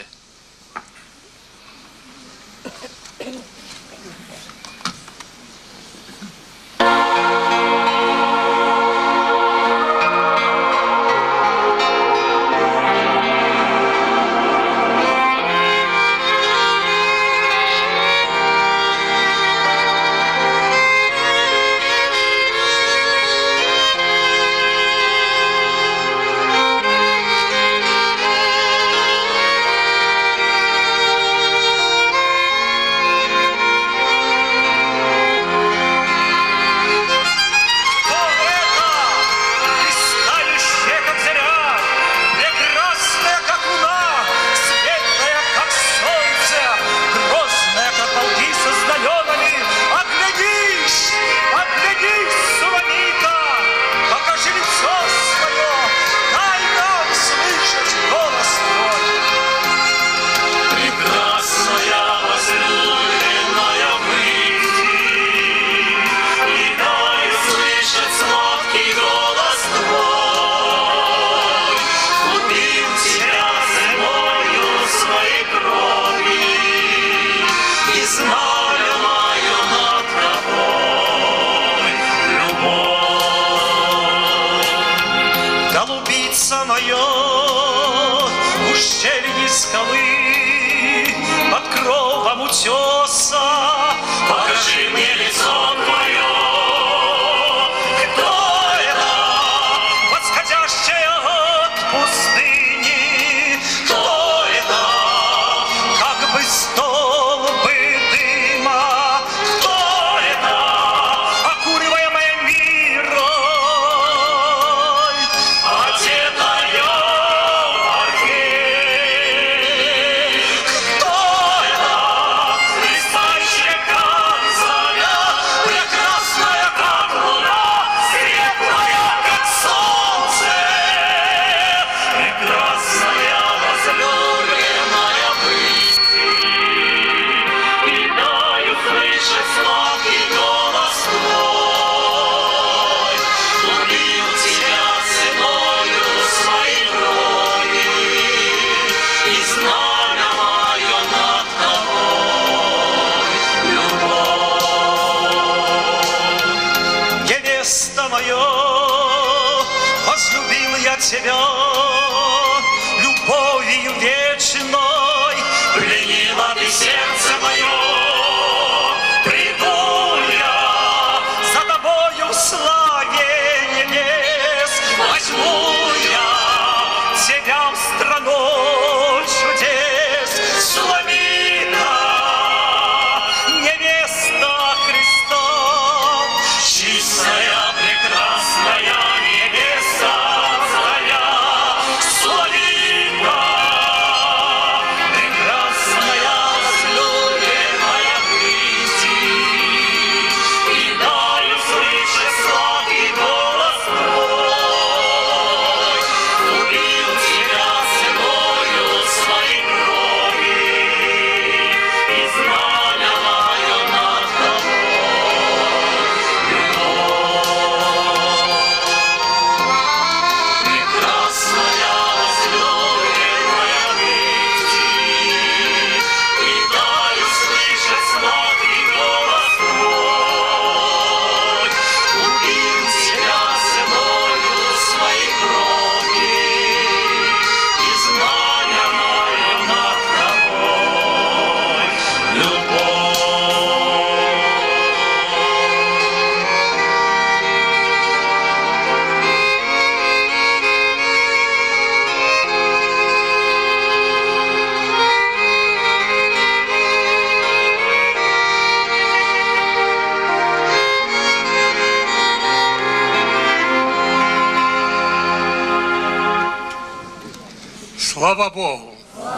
Слава Богу!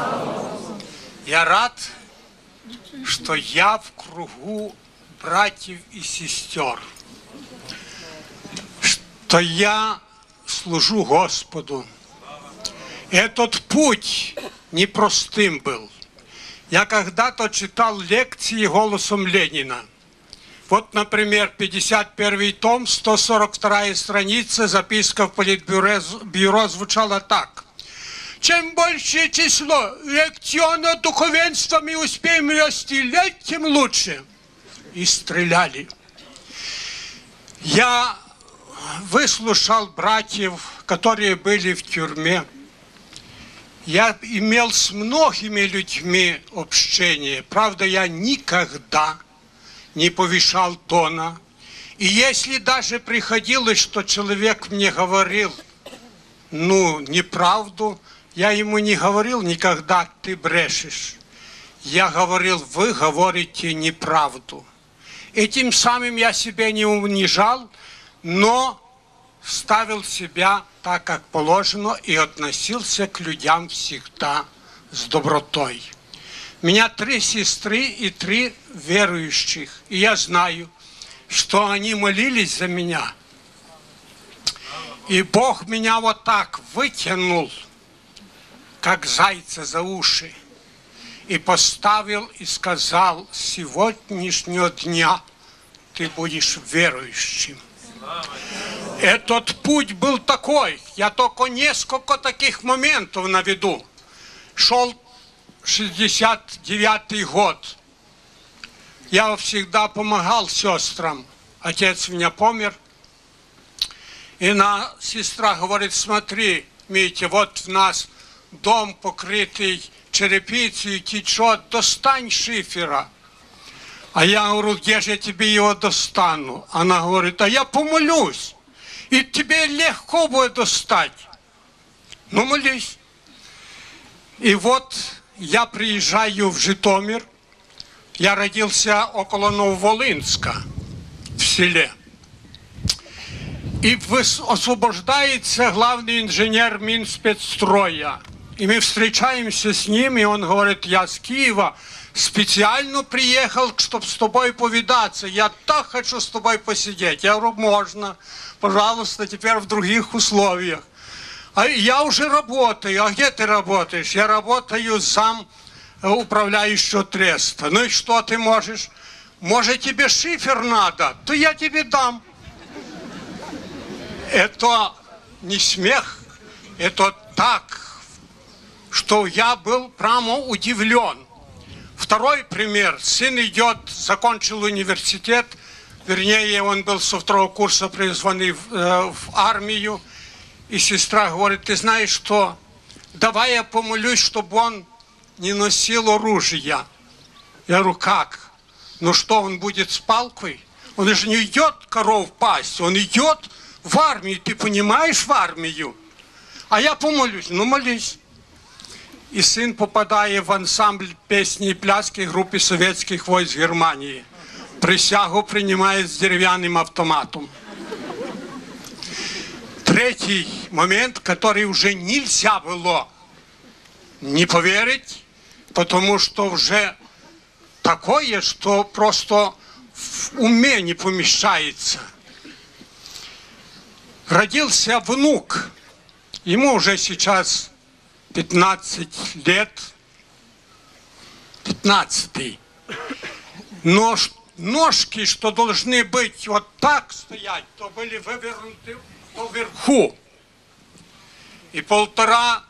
Я рад, что я в кругу братьев и сестер, что я служу Господу. Этот путь непростым был. Я когда-то читал лекции голосом Ленина. Вот, например, 51 том, 142 страница, записка в Политбюро звучала так. Чем большее число лекционного духовенства мы успеем расстелять, тем лучше. И стреляли. Я выслушал братьев, которые были в тюрьме. Я имел с многими людьми общение. Правда, я никогда не повышал тона. И если даже приходилось, что человек мне говорил, неправду, я ему не говорил никогда, ты брешешь. Я говорил, вы говорите неправду. Этим самым я себя не унижал, но ставил себя так, как положено, и относился к людям всегда с добротой. У меня 3 сестры и 3 верующих. И я знаю, что они молились за меня. И Бог меня вот так вытянул, как зайца за уши, и поставил и сказал, с сегодняшнего дня ты будешь верующим. Этот путь был такой, я только несколько таких моментов наведу. Шел 69-й год. Я всегда помогал сестрам. Отец у меня помер. И сестра говорит, смотри, Митя, вот в нас дом покрытый черепицей, течет, достань шифера. А я говорю, где же я тебе его достану? Она говорит, а я помолюсь, и тебе легко будет достать. Ну, молись. И вот я приезжаю в Житомир. Я родился около Нововолынска, в селе. И освобождается главный инженер Минспецстроя. И мы встречаемся с ним, и он говорит, я с Киева специально приехал, чтобы с тобой повидаться. Я так хочу с тобой посидеть. Я говорю, можно, пожалуйста, теперь в других условиях. А я уже работаю. А где ты работаешь? Я работаю зам управляющего треста. Ну и что ты можешь? Может, тебе шифер надо? То я тебе дам. Это не смех, это так, что я был прямо удивлен. Второй пример. Сын идет, закончил университет, вернее, он был со 2-го курса призванный в армию, и сестра говорит, ты знаешь что, давай я помолюсь, чтобы он не носил оружия. Я говорю, как? Ну что, он будет с палкой? Он же не идет коров пасть, он идет в армию, ты понимаешь, в армию? А я помолюсь, ну молись. И сын попадает в ансамбль песни и пляски группы советских войск Германии. Присягу принимает с деревянным автоматом. Третий момент, который уже нельзя было не поверить, потому что уже такое, что просто в уме не помещается. Родился внук, ему уже сейчас 15 лет, 15-й. Но ножки, что должны быть вот так стоять, то были вывернуты вверху. И полтора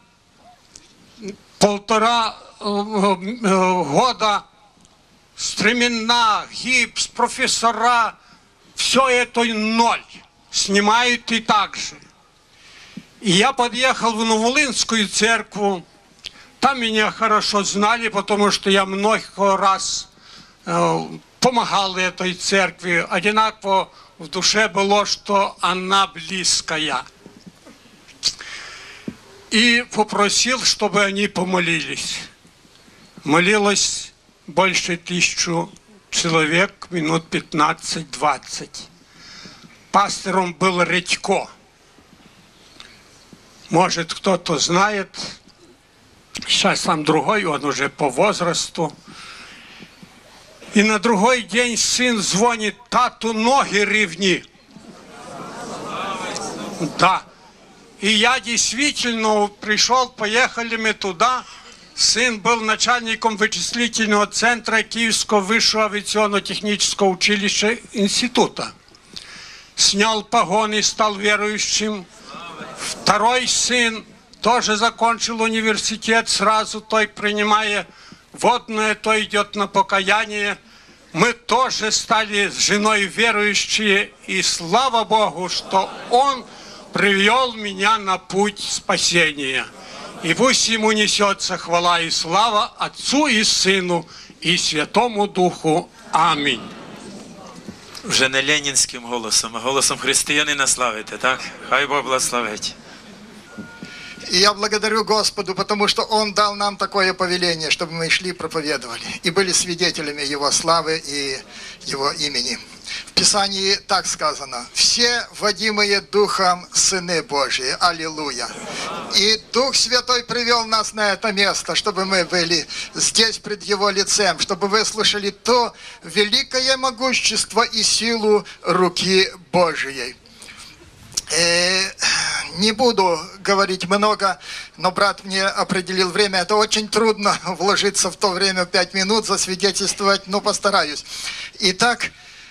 года стремена, гипс, профессора, все это ноль. Снимают и так же. И я подъехал в Нововолынскую церковь. Там меня хорошо знали, потому что я много раз помогал этой церкви. Одинаково в душе было, что она близкая. И попросил, чтобы они помолились. Молилось больше 1000 человек, минут 15-20. Пастором был Редько. Может, кто-то знает, Сейчас там другой, он уже по возрасту. И на другой день сын звонит: тату, ноги ревни. Да. И я действительно пришел, поехали мы туда. Сын был начальником вычислительного центра Киевского высшего авиационно-технического училища института. Снял погоны, стал верующим. Второй сын тоже закончил университет, сразу той принимая водное, то идет на покаяние. Мы тоже стали с женой верующие, и слава Богу, что Он привел меня на путь спасения. И пусть Ему несется хвала и слава Отцу и Сыну и Святому Духу. Аминь. Вже не ленінським голосом, а голосом християнина славите, так? Хай Бог благословить. И я благодарю Господу, потому что Он дал нам такое повеление, чтобы мы шли и проповедовали, и были свидетелями Его славы и Его имени. В Писании так сказано: «Все водимые Духом сыны Божьи». Аллилуйя. И Дух Святой привел нас на это место, чтобы мы были здесь пред Его лицем, чтобы вы слышали то великое могущество и силу руки Божией. Не буду говорить много, но брат мне определил время. Это очень трудно вложиться в то время, 5 минут, засвидетельствовать, но постараюсь. Итак,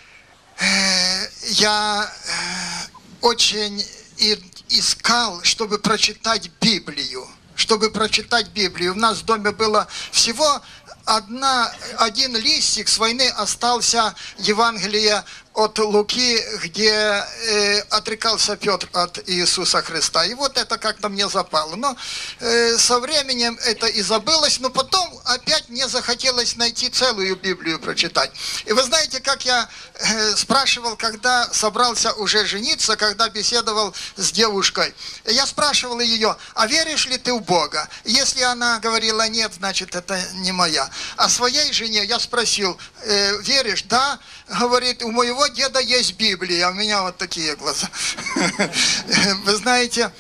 я очень искал, чтобы прочитать Библию. У нас в доме было всего один листик с войны остался, Евангелие от Луки, где отрекался Петр от Иисуса Христа. И вот это как-то мне запало. Но со временем это и забылось, но потом опять мне захотелось найти целую Библию прочитать. И вы знаете, как я спрашивал, когда собрался уже жениться, когда беседовал с девушкой, я спрашивал ее: а веришь ли ты в Бога? Если она говорила нет, значит это не моя. А своей жене я спросил: веришь? Да. Говорит: у моего деда есть Библия, а у меня вот такие глаза. Вы знаете,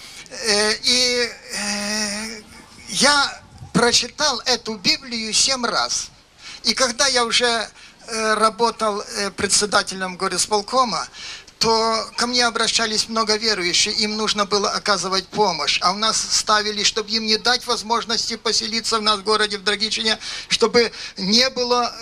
я прочитал эту Библию 7 раз. И когда я уже работал председателем горисполкома, то ко мне обращались много верующих, им нужно было оказывать помощь. А у нас ставили, чтобы им не дать возможности поселиться в нас в городе, в Драгичине, чтобы не было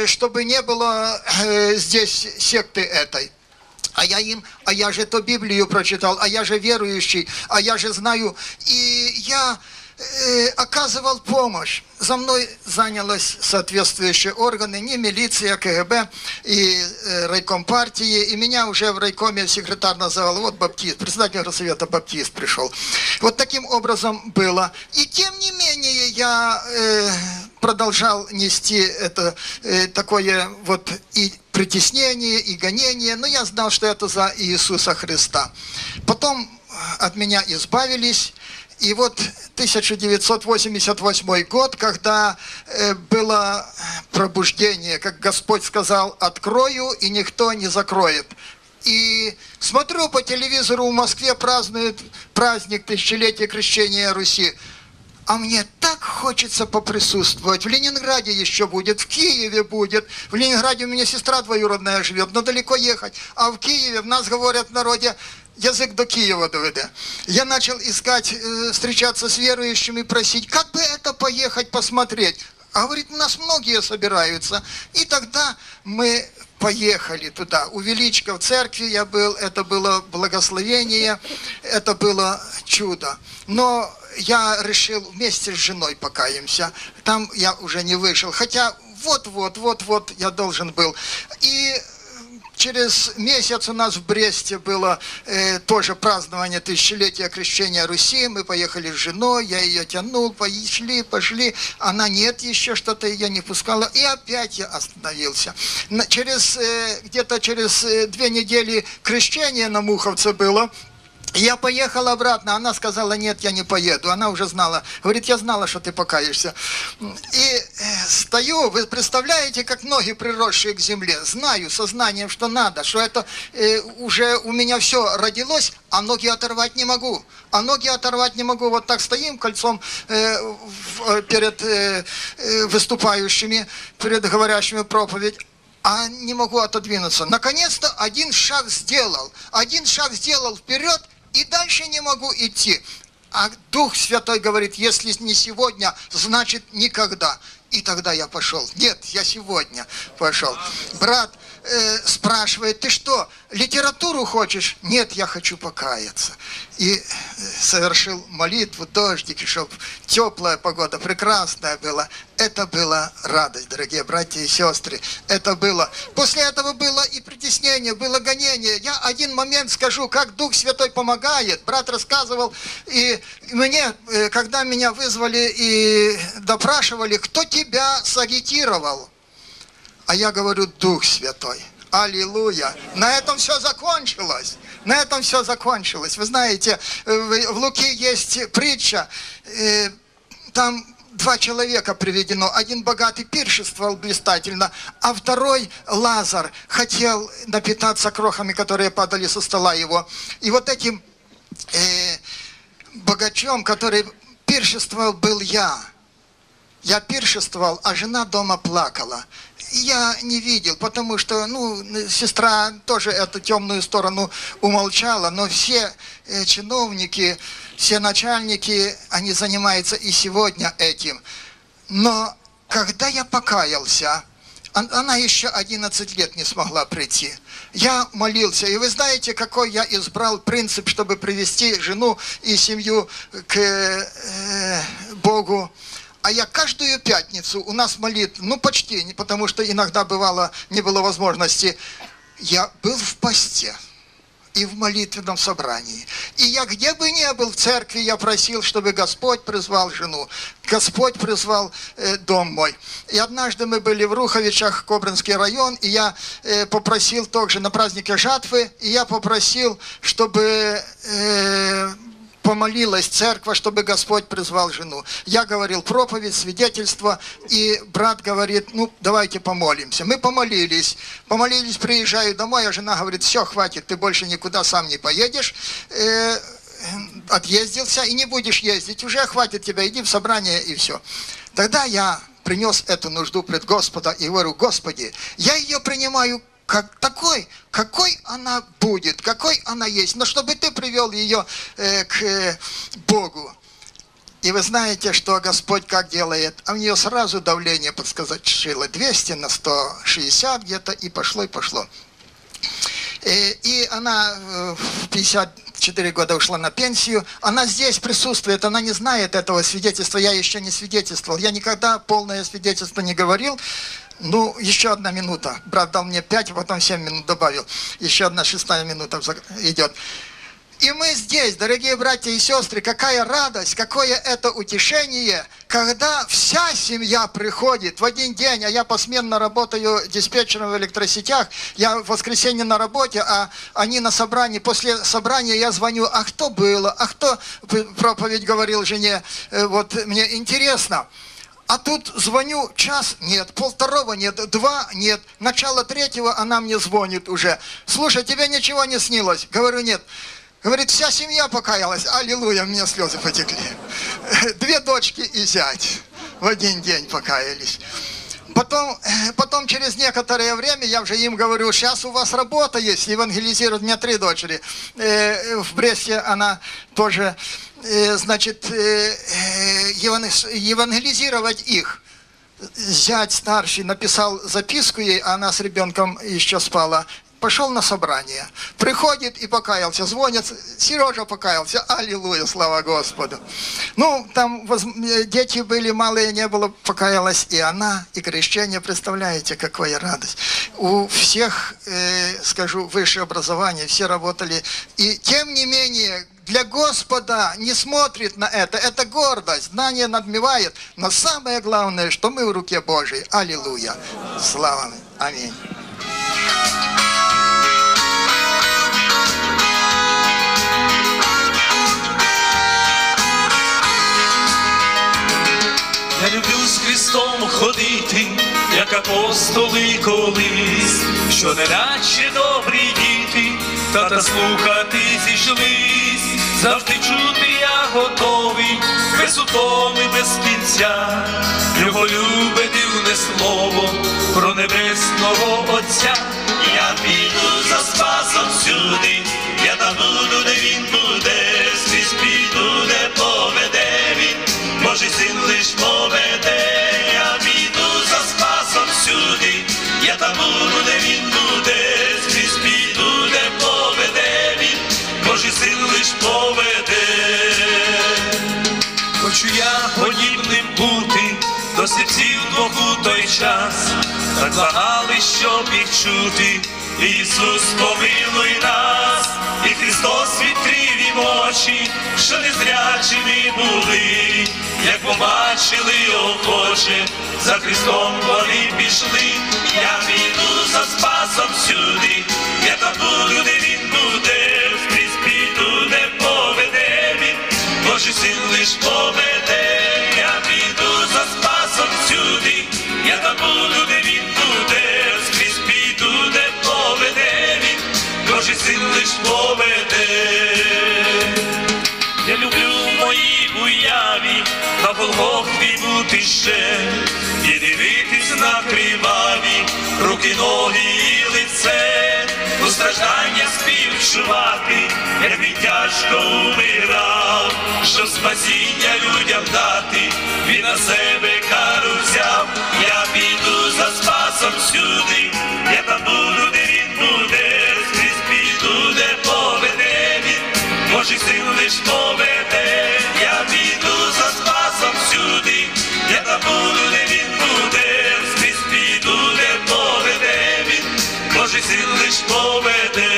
здесь секты этой. А я же эту Библию прочитал, а я же верующий, а я же знаю. И я оказывал помощь. За мной занялись соответствующие органы, не милиция, КГБ и райком партии. И меня уже в райкоме секретарь называл: вот баптист, председатель горсовета баптист пришел. Вот таким образом было. И тем не менее я продолжал нести это такое вот и притеснение, и гонение. Но я знал, что это за Иисуса Христа. Потом от меня избавились. И вот 1988 год, когда было пробуждение, как Господь сказал: открою, и никто не закроет. И смотрю по телевизору, в Москве празднуют праздник тысячелетия крещения Руси. А мне так хочется поприсутствовать. В Ленинграде еще будет, в Киеве будет. В Ленинграде у меня сестра двоюродная живет, но далеко ехать. А в Киеве, в нас говорят в народе, язык до Киева доведе. Я начал искать, встречаться с верующими, просить, как бы это поехать посмотреть. А говорит, у нас многие собираются. И тогда мы поехали туда. У Величко в церкви я был, это было благословение, это было чудо. Но я решил вместе с женой покаемся. Там я уже не вышел. Хотя вот я должен был. И через месяц у нас в Бресте было тоже празднование тысячелетия крещения Руси. Мы поехали с женой, я ее тянул, пошли. Она нет, еще что-то ее не пускала. И опять я остановился. Где-то через 2 недели крещение на Муховце было. Я поехал обратно, она сказала, нет, я не поеду. Она уже знала. Говорит, я знала, что ты покаешься. И стою, вы представляете, как ноги приросшие к земле. Знаю сознанием, что надо, что это уже у меня все родилось, а ноги оторвать не могу. А ноги оторвать не могу. Вот так стоим кольцом перед выступающими, перед говорящими проповедь. А не могу отодвинуться. Наконец-то один шаг сделал вперед, и дальше не могу идти. А Дух Святой говорит, если не сегодня, значит никогда. И тогда я пошел. Нет, я сегодня пошел. Брат спрашивает, ты что, литературу хочешь? Нет, я хочу покаяться. И совершил молитву, дождик шел, теплая погода, прекрасная была. Это была радость, дорогие братья и сестры. Это было. После этого было и притеснение, было гонение. Я один момент скажу, как Дух Святой помогает. Брат рассказывал, и мне, когда меня вызвали и допрашивали, кто тебя сагитировал? А я говорю, Дух Святой. Аллилуйя. На этом все закончилось. На этом все закончилось. Вы знаете, в Луке есть притча. Там 2 человека приведено. Один богатый пиршествовал блистательно, а второй, Лазарь, хотел напитаться крохами, которые падали со стола его. И вот этим богачом, который пиршествовал, был я. Я пиршествовал, а жена дома плакала. Я не видел, потому что, сестра тоже эту темную сторону умолчала, но все чиновники, все начальники, они занимаются и сегодня этим. Но когда я покаялся, она еще 11 лет не смогла прийти. Я молился, и вы знаете, какой я избрал принцип, чтобы привести жену и семью к Богу. А я каждую пятницу, у нас молитва, почти, потому что иногда бывало, не было возможности, я был в посте и в молитвенном собрании. И я где бы ни был в церкви, я просил, чтобы Господь призвал жену, Господь призвал дом мой. И однажды мы были в Руховичах, Кобринский район, и я попросил также на празднике жатвы, и я попросил, чтобы помолилась церковь, чтобы Господь призвал жену. Я говорил проповедь, свидетельство, и брат говорит, давайте помолимся. Мы помолились, приезжаю домой, а жена говорит, все, хватит, ты больше никуда сам не поедешь, отъездился и не будешь ездить, уже хватит тебя, иди в собрание и все. Тогда я принес эту нужду пред Господа и говорю, Господи, я ее принимаю как такой, какой она будет, какой она есть, но чтобы ты привел ее к Богу. И вы знаете, что Господь как делает? А у нее сразу давление подскочило 200 на 160 где-то, и пошло, и пошло. И она в 54 года ушла на пенсию. Она здесь присутствует, она не знает этого свидетельства. Я еще не свидетельствовал. Я никогда полное свидетельство не говорил. Еще 1 минута. Брат дал мне 5, а потом 7 минут добавил. Еще 1 6-я минута идет. И мы здесь, дорогие братья и сестры, какая радость, какое это утешение, когда вся семья приходит в один день, а я посменно работаю диспетчером в электросетях, я в воскресенье на работе, а они на собрании, после собрания я звоню, а кто было, а кто проповедь говорил жене, вот мне интересно. А тут звоню, час нет, 1:30 нет, 2 нет, начало 3 она мне звонит уже. Слушай, тебе ничего не снилось? Говорю, нет. Говорит, вся семья покаялась. Аллилуйя, у меня слезы потекли. 2 дочки и зять в один день покаялись. Потом через некоторое время я уже им говорю, сейчас у вас работа есть, евангелизируют. У меня 3 дочери. В Бресте она тоже, евангелизировать их. Зять старший написал записку ей, а она с ребенком еще спала. Пошел на собрание, приходит и покаялся, звонят, Сережа покаялся, аллилуйя, слава Господу. Там дети были малые, не было, покаялась и она, и крещение, представляете, какая радость. У всех, скажу, высшее образование, все работали, и тем не менее, для Господа не смотрит на это гордость, знание надмевает, но самое главное, что мы в руке Божьей, аллилуйя, слава, аминь. Христом ходити, як апостоли колись, що неначе добрі діти, тата слухати зійшлись, завжди чути я готовий, без утоми, без кінця, його любе дивне слово про небесного Отця. Я піду за Спасом всюди, я там буду, де він буде, скрізь піду, де поведе він, Божий син лиш поведе. Я піду за Спасом всюди, я там буду, де він буде, скрізь піду, де поведе він, Божий син лиш поведе. Хочу я подібним бути до серців двох у той час, так благали, щоб їх чути. Ісус, помилуй нас, і Христос відкрив їм очі, що незрячими були, як побачили охоче, за Христом вони пішли. Я піду за Спасом всюди, я там буду, де він буде, скрізь піду, де поведе він, Божий син лиш поведе. Я піду за Спасом всюди, я там буду, де він буде, скрізь піду, де поведе він, Божий син лиш поведе. Я люблю в моїй уяві на Голгофі бути ще і дивитись на криваві руки, ноги і лице, у страждання співчувати, як він тяжко умирав, щоб спасіння людям дати, він на себе кару взяв. Я піду за Спасом всюди, я там буду, де він буде, скрізь піду, де поведе він, Божий син лиш поведе. Я піду за Спасом всюди, я там буду, де він буде, скрізь піду, де поведе він, Божий син лиш поведе.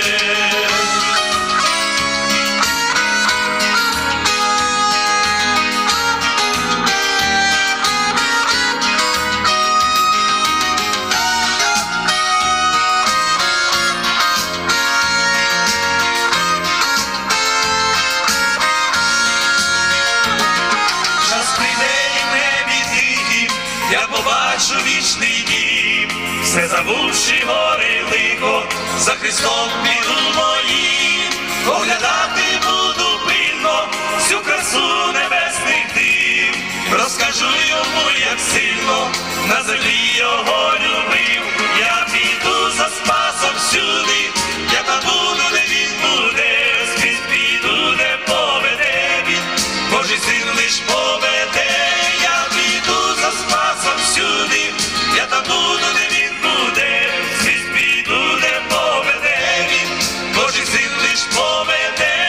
Я побачу вічний дім, все забувши горе лихо, за Христом піду моїм, оглядати буду пильно всю красу небесних див, розкажу йому, як сильно на землі його любив. Я піду за Спасом всюди, я там буду, де він буде, скрізь піду, де поведе він, Божий син лиш поведе. Я піду за Спасом всюди, я там буду, де він буде, скрізь піду, де поведе він, Божий син лиш поведе.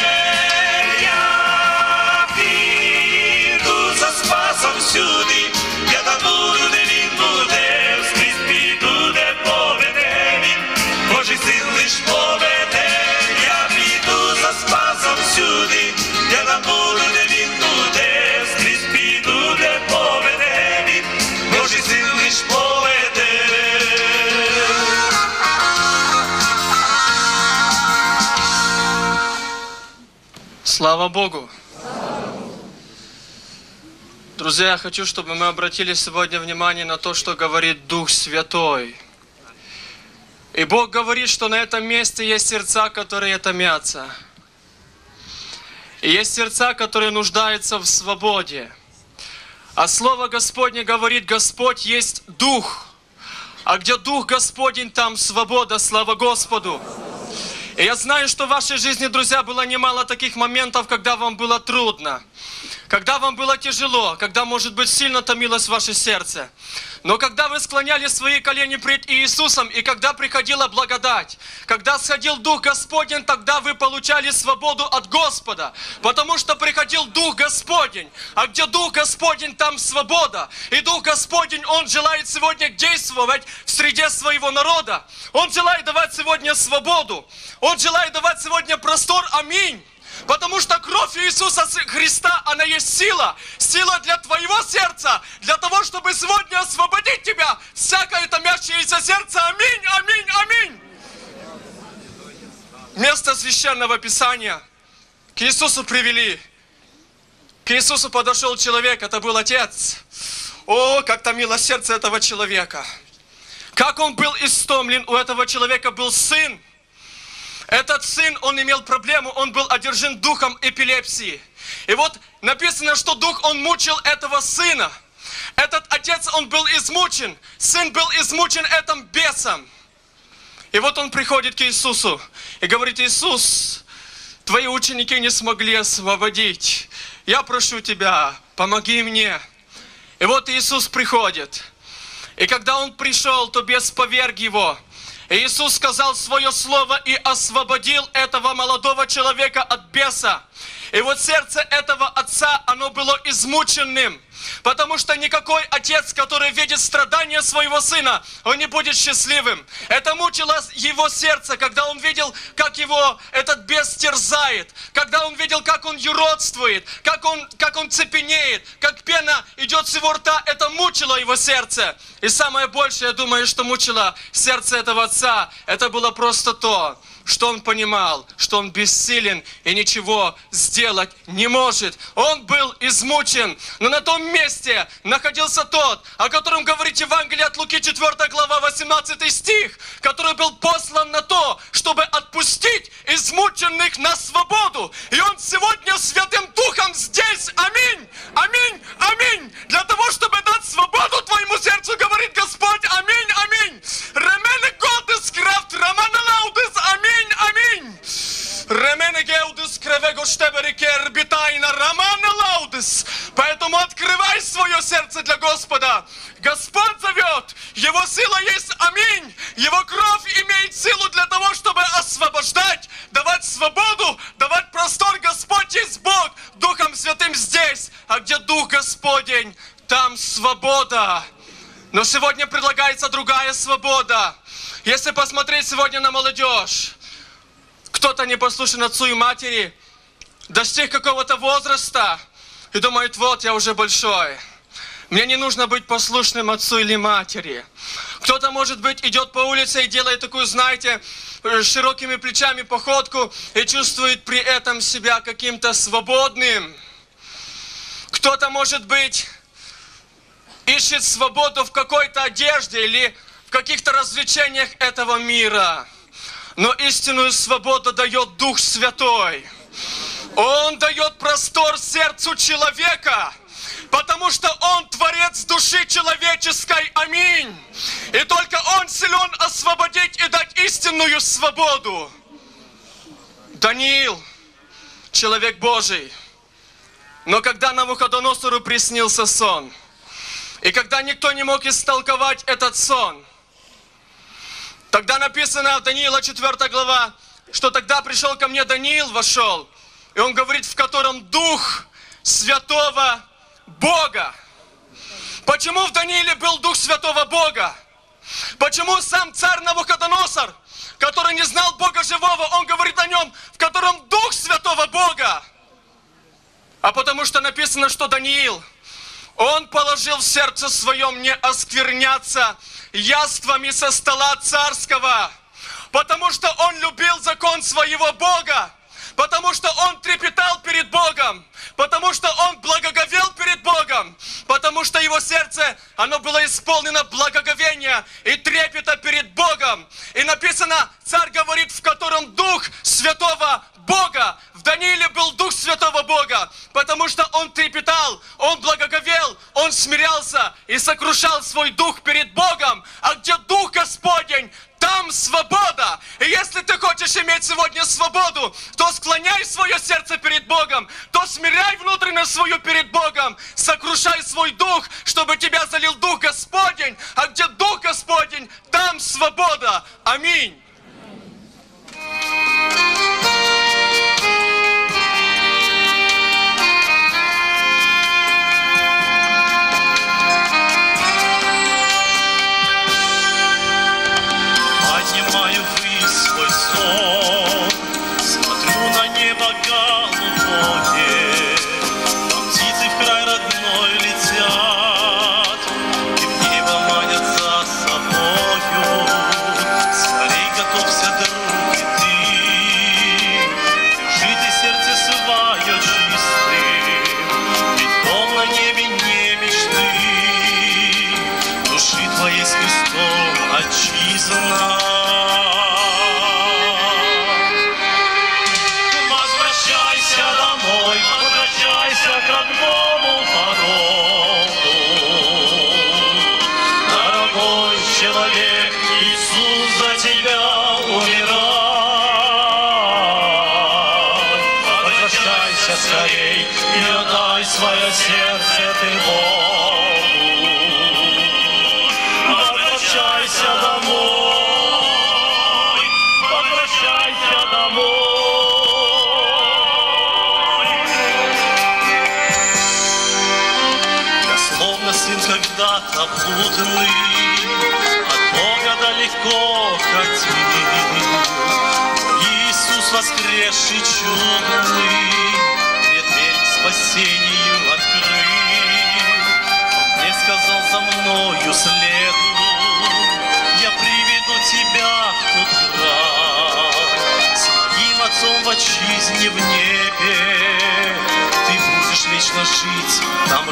Я піду за Спасом всюди, я там буду, де він буде, скрізь піду, де поведе він, Божий син лиш поведе. Я піду за Спасом всюди, я там буду, де він буде, скрізь піду, де поведе він, Божий син лиш поведе. Слава Богу! Друзья, я хочу, чтобы мы обратили сегодня внимание на то, что говорит Дух Святой. И Бог говорит, что на этом месте есть сердца, которые томятся. И есть сердца, которые нуждаются в свободе. А Слово Господне говорит: Господь есть Дух. А где Дух Господень, там свобода, слава Господу. И я знаю, что в вашей жизни, друзья, было немало таких моментов, когда вам было трудно, когда вам было тяжело, когда, может быть, сильно томилось ваше сердце. Но когда вы склоняли свои колени пред Иисусом, и когда приходила благодать, когда сходил Дух Господень, тогда вы получали свободу от Господа, потому что приходил Дух Господень. А где Дух Господень, там свобода. И Дух Господень, Он желает сегодня действовать в среде своего народа. Он желает давать сегодня свободу. Он желает давать сегодня простор. Аминь. Потому что кровь Иисуса Христа, она есть сила. Сила для твоего сердца. Для того, чтобы сегодня освободить тебя. Всякое томящееся сердце. Аминь, аминь, аминь. Место священного Писания. К Иисусу привели. К Иисусу подошел человек. Это был отец. О, как томило сердце этого человека. Как он был истомлен. У этого человека был сын. Этот сын, он имел проблему, он был одержим духом эпилепсии. И вот написано, что дух, он мучил этого сына. Этот отец, он был измучен. Сын был измучен этим бесом. И вот он приходит к Иисусу и говорит: Иисус, твои ученики не смогли освободить. Я прошу тебя, помоги мне. И вот Иисус приходит. И когда он пришел, то бес поверг его. И Иисус сказал свое слово и освободил этого молодого человека от беса. И вот сердце этого отца, оно было измученным. Потому что никакой отец, который видит страдания своего сына, он не будет счастливым. Это мучило его сердце, когда он видел, как его этот бес терзает. Когда он видел, как он юродствует, как он цепенеет, как пена идет с его рта. Это мучило его сердце. И самое большее, я думаю, что мучило сердце этого отца, это было просто то, что он понимал, что он бессилен и ничего сделать не может. Он был измучен, но на том месте находился тот, о котором говорит Евангелие от Луки, 4 глава, 18 стих, который был послан на то, чтобы отпустить измученных на свободу. И он сегодня Святым Духом здесь. Аминь, аминь, аминь. Для того, чтобы дать свободу твоему сердцу, говорит Господь. Аминь, аминь. Ремене Годес Крафт, Романа Лаудес, аминь. Аминь. Ремене Геудес Кревего Штеберикер Битайна Романа Лаудес. Поэтому открывай свое сердце для Господа. Господь зовет. Его сила есть. Аминь. Его кровь имеет силу для того, чтобы освобождать, давать свободу, давать простор. Господь есть Бог. Духом Святым здесь. А где Дух Господень, там свобода. Но сегодня предлагается другая свобода. Если посмотреть сегодня на молодежь, кто-то непослушен отцу и матери, достиг какого-то возраста и думает: вот я уже большой, мне не нужно быть послушным отцу или матери. Кто-то, может быть, идет по улице и делает такую, знаете, широкими плечами походку и чувствует при этом себя каким-то свободным. Кто-то, может быть, ищет свободу в какой-то одежде или в каких-то развлечениях этого мира. Но истинную свободу дает Дух Святой. Он дает простор сердцу человека, потому что Он творец души человеческой. Аминь. И только Он силен освободить и дать истинную свободу. Даниил, человек Божий. Но когда Навуходоносору приснился сон, и когда никто не мог истолковать этот сон, тогда написано в Даниила 4 глава, что тогда пришел ко мне Даниил, вошел, и он говорит, в котором Дух Святого Бога. Почему в Данииле был Дух Святого Бога? Почему сам царь Навуходоносор, который не знал Бога живого, он говорит о нем, в котором Дух Святого Бога? А потому что написано, что Даниил, он положил в сердце своем не оскверняться яствами со стола царского, потому что он любил закон своего Бога, потому что он трепетал перед Богом, потому что он благоговел перед Богом, потому что его сердце, оно было исполнено благоговения и трепета перед Богом. И написано, царь говорит, в котором Дух Святого Бога. В Данииле был Дух Святого Бога, потому что он трепетал, он благоговел, он смирялся и сокрушал свой дух перед Богом. А где Дух Господень, там свобода. И если ты хочешь иметь сегодня свободу, то склоняй свое сердце перед Богом, то смиряй внутренность свою перед Богом, сокрушай свой дух, чтобы тебя залил Дух Господень. А где Дух Господень, там свобода. Аминь. Поднимаю ввысь свой сон, смотрю на небо голубое, там птицы в край родной летят, и в небо манят за собою. Скорей готовься, друг, и ты, держи ты сердце свое чистым, ведь дом на небе не мечты. человек, Иисус за тебя умирает. Возвращайся скорей и отдай свое сердце ты Богу. Возвращайся домой, возвращайся домой. Я словно сын когда-то блудный, от Бога далеко хотел. Иисус воскресший чудный, мне дверь к спасению открыл. Он мне сказал, за мною следуй, я приведу тебя в тот край. С моим отцом в отчизне в небе ты будешь вечно жить, там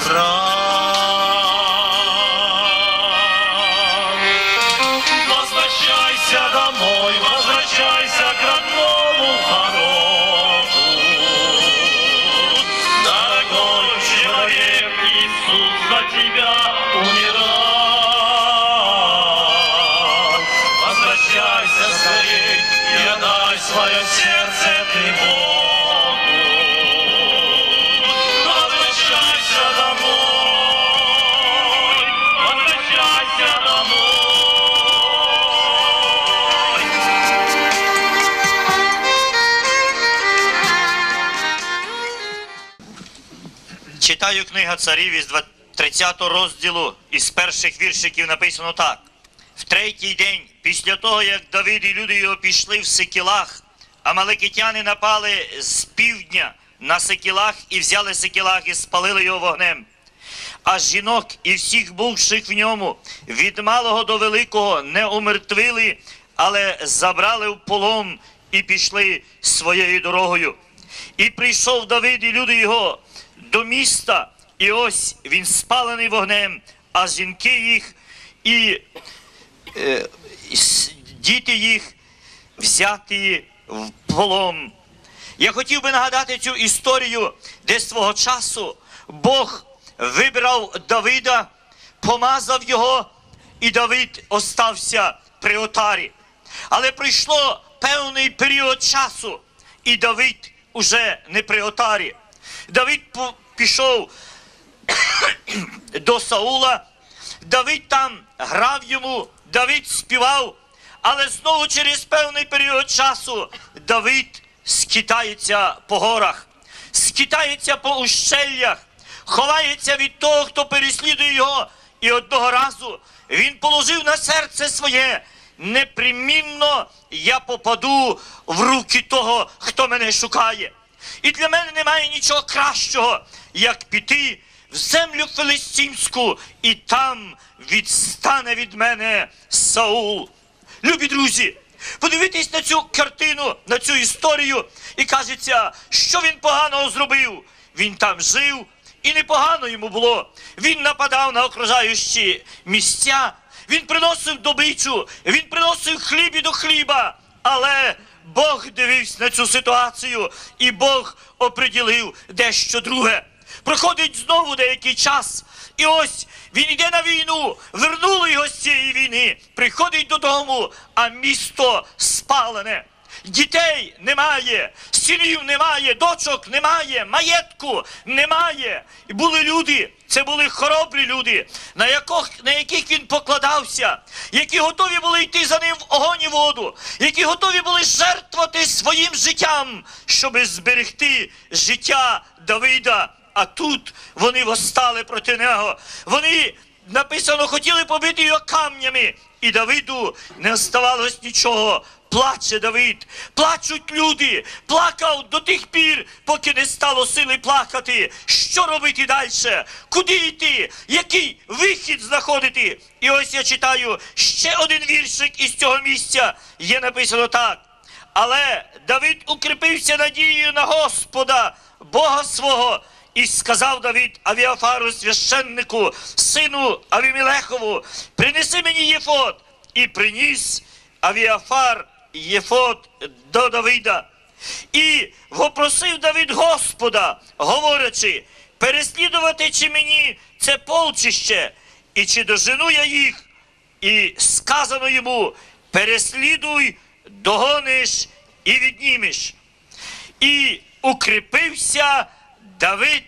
рай. Возвращайся домой, возвращайся к родному городу. Дорогой человек, Иисус за тебя умирал. Возвращайся скорей и отдай свое сердце ты Богу. Возвращайся домой, возвращайся домой. Читаю книга Царів із 30 розділу, із перших віршиків написано так. В третій день, після того, як Давид і люди його пішли в Сикілах, амалекитяни напали з півдня на Сикілах і взяли Сикілах і спалили його вогнем. А жінок і всіх бувших в ньому, від малого до великого, не умертвили, але забрали в полон і пішли своєю дорогою. І прийшов Давид і люди його до міста, і ось він спалений вогнем, а жінки їх і діти їх взяті в полон. Я хотів би нагадати цю історію, де свого часу Бог вибрав Давида, помазав його, і Давид остався при отарі. Але прийшло певний період часу, і Давид уже не при отарі. Давид пішов до Саула, Давид там грав йому, Давид співав, але знову через певний період часу Давид скитається по горах, скитається по ущеллях, ховається від того, хто переслідує його. І одного разу він положив на серце своє: непримінно я попаду в руки того, хто мене шукає. І для мене немає нічого кращого, як піти в землю филистимську, і там відстане від мене Саул. Любі друзі, подивитесь на цю картину, на цю історію, і кажеться, що він поганого зробив. Він там жив, і непогано йому було. Він нападав на окружаючі місця, він приносив добичу, він приносив хліб і до хліба. Але Бог дивився на цю ситуацію, і Бог оприділив дещо друге. Проходить знову деякий час, і ось він йде на війну, вернули його з цієї війни, приходить додому, а місто спалене. Дітей немає, синів немає, дочок немає, маєтку немає. І були люди, це були хоробрі люди, на яких він покладався, які готові були йти за ним в огонь і воду, які готові були жертвувати своїм життям, щоб зберегти життя Давида. А тут вони восстали проти нього. Вони, написано, хотіли побити його камнями. І Давиду не оставалось нічого. Плаче Давид, плачуть люди, плакав до тих пір, поки не стало сили плакати. Що робити далі? Куди йти? Який вихід знаходити? І ось я читаю ще один віршик із цього місця. Є написано так. Але Давид укріпився надією на Господа, Бога свого. І сказав Давид Авіафару священнику, сину Авімелехову: принеси мені єфод. І приніс Авіафар єфод до Давида. І вопросив Давид Господа, говорячи: переслідувати чи мені це полчище, і чи дожену я їх, і сказано йому: переслідуй, догониш і віднімеш. І укріпився Давид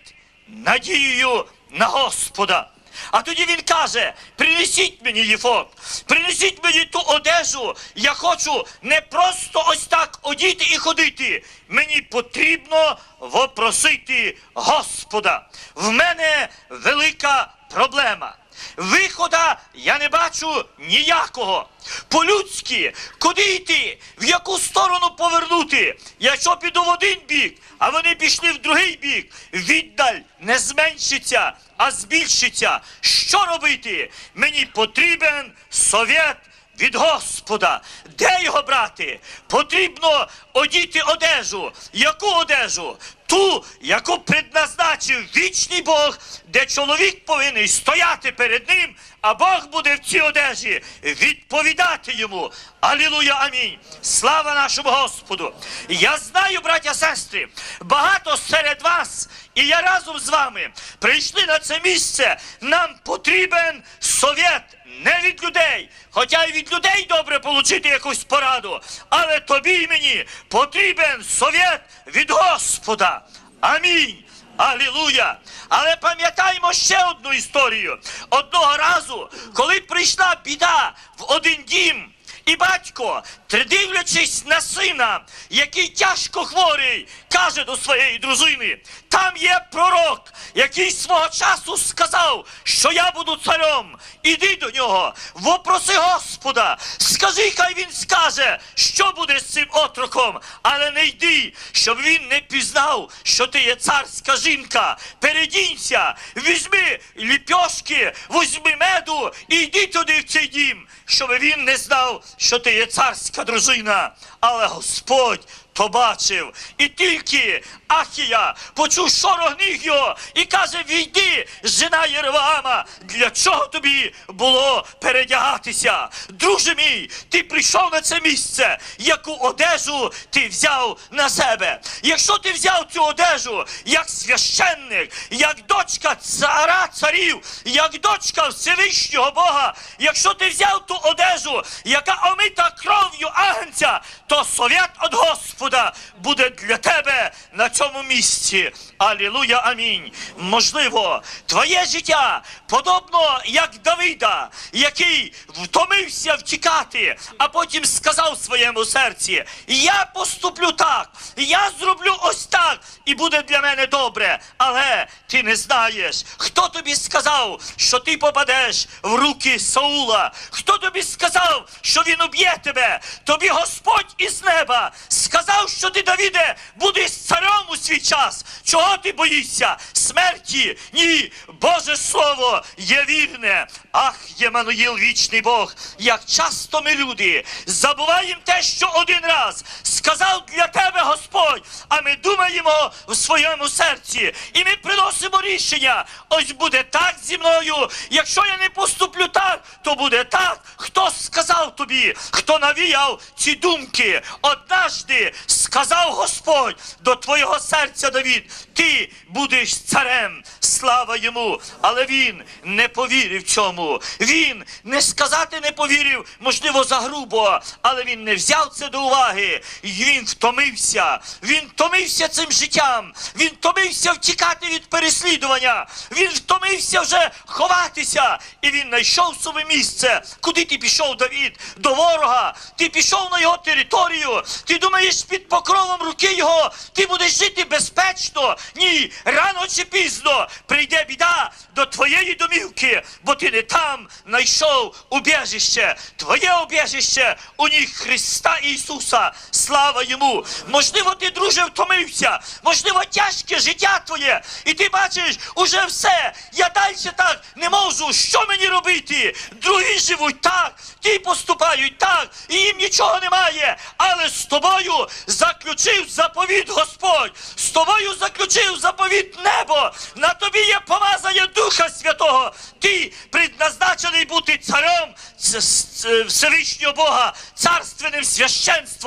надією на Господа. А тоді він каже: принесіть мені єфод, принесіть мені ту одежу, я хочу не просто ось так одіти і ходити, мені потрібно вопросити Господа. В мене велика проблема. Вихода я не бачу ніякого. По-людськи, куди йти, в яку сторону повернути? Якщо піду в один бік, а вони пішли в другий бік, віддаль не зменшиться, а збільшиться. Що робити? Мені потрібен совет від Господа. Де його брати? Потрібно одіти одежу. Яку одежу? Ту, яку предназначив вічний Бог, де чоловік повинен стояти перед ним, а Бог буде в цій одежі відповідати йому. Алілуя, амінь. Слава нашому Господу. Я знаю, браття, сестри, багато серед вас, і я разом з вами прийшли на це місце. Нам потрібен совет не від людей, хоча й від людей добре отримати якусь пораду, але тобі і мені потрібен совет від Господа. Амінь. Алілуя! Але пам'ятаємо ще одну історію. Одного разу, коли прийшла біда в один дім, і батько, дивлячись на сина, який тяжко хворий, каже до своєї дружини: там є пророк, який свого часу сказав, що я буду царем. Іди до нього, вопроси Господа, скажи, хай він скаже, що буде з цим отроком, але не йди, щоб він не пізнав, що ти є царська жінка. Передінься, візьми ліпьошки, візьми меду і йди туди в цей дім, щоб він не знав, що ти є царська дружина. Але Господь то бачив. І тільки Ахія почув шорох ніг його і каже: війди, жена Єровоама, для чого тобі було передягатися? Друже мій, ти прийшов на це місце, яку одежу ти взяв на себе? Якщо ти взяв цю одежу як священник, як дочка цара царів, як дочка Всевишнього Бога, якщо ти взяв ту одежу, яка омита кров'ю агнця, то совет від Господа буде для тебе на цьому місці. Алілуя, амінь. Можливо, твоє життя подобно як Давида, який втомився втікати, а потім сказав в своєму серці: я поступлю так, я зроблю ось так, і буде для мене добре. Але ти не знаєш, хто тобі сказав, що ти попадеш в руки Саула? Хто тобі сказав, що він уб'є тебе? Тобі Господь із неба сказав, що ти, Давиде, будеш царем у свій час. Чого ти боїшся? Смерті? Ні. Боже Слово є вірне. Ах, Ємануїл, вічний Бог, як часто ми, люди, забуваємо те, що один раз сказав для тебе Господь, а ми думаємо в своєму серці, і ми приносимо рішення: ось буде так зі мною, якщо я не поступлю так, то буде так. Хто сказав тобі, хто навіяв ці думки? Однажди сказав Господь до твого серця: Давид, ти будеш царем. Слава йому. Але він не повірив цьому. Він, не сказати не повірив, можливо, загрубо, але він не взяв це до уваги. І він втомився. Він втомився цим життям. Він втомився втікати від переслідування. Він втомився вже ховатися. І він знайшов собі місце. Куди ти пішов, Давид? До ворога. Ти пішов на його територію. Ти думаєш, під покровом руки його ти будеш жити безпечно? Ні, рано чи пізно прийде біда до твоєї домівки, бо ти не там знайшов убіжище. Твоє убіжище у ніг Христа Ісуса. Слава йому. Можливо, ти, друже, втомився. Можливо, тяжке життя твоє. І ти бачиш, уже все. Я далі так не можу. Що мені робити? Другі живуть так, ті поступають так, і їм нічого немає. Але з тобою заключив заповіт Господь. З тобою заключив заповіт небо. На тобі є помазання Духа Святого. Ти предназначений бути царем Всевишнього Бога, царственним священством.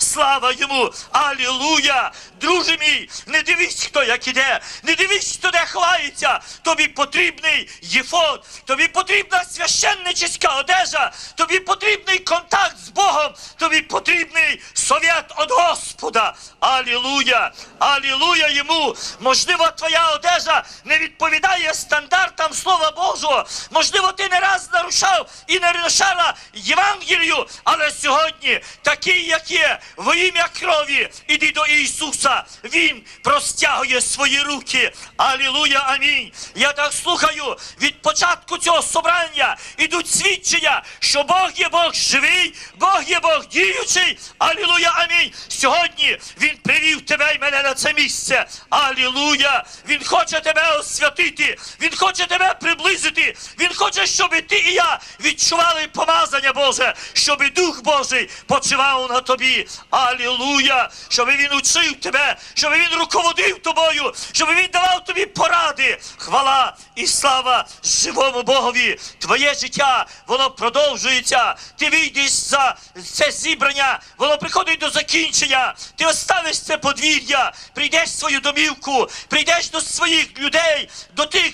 слава йому, алілуя. Друже мій, не дивись, хто як іде, не дивись, хто де ховається. Тобі потрібний єфод, тобі потрібна священническа одежа, тобі потрібний контакт з Богом, тобі потрібний совет від Господа. Алілуя, алілуя йому. Можливо, твоя одежа не відповідає стандартам Слова Божого. Можливо, ти не раз нарушав і не нарушала Євангелію, але сьогодні, такий, як є, во ім'я крові, іди до Ісуса. Він простягує свої руки. Алілуя, амінь. Я так слухаю, від початку цього собрання ідуть свідчення, що Бог є Бог живий, Бог є Бог діючий. Алілуя, амінь. Сьогодні Він привів тебе і мене на це місце. Алілуя. Він хоче тебе освятити. Він хоче тебе приблизити. Він хоче, щоб ти і я відчували помазання Боже, щоб Дух Божий почивав на тобі. Алілуя. Щоб Він учив тебе, щоб Він руководив тобою, щоб Він давав тобі поради. Хвала і слава живому Богові. Твоє життя, воно продовжується. Ти вийдеш за це зібрання, воно приходить до закінчення. Ти оставиш це подвір'я, прийдеш в свою домівку, прийдеш до своїх людей, до тих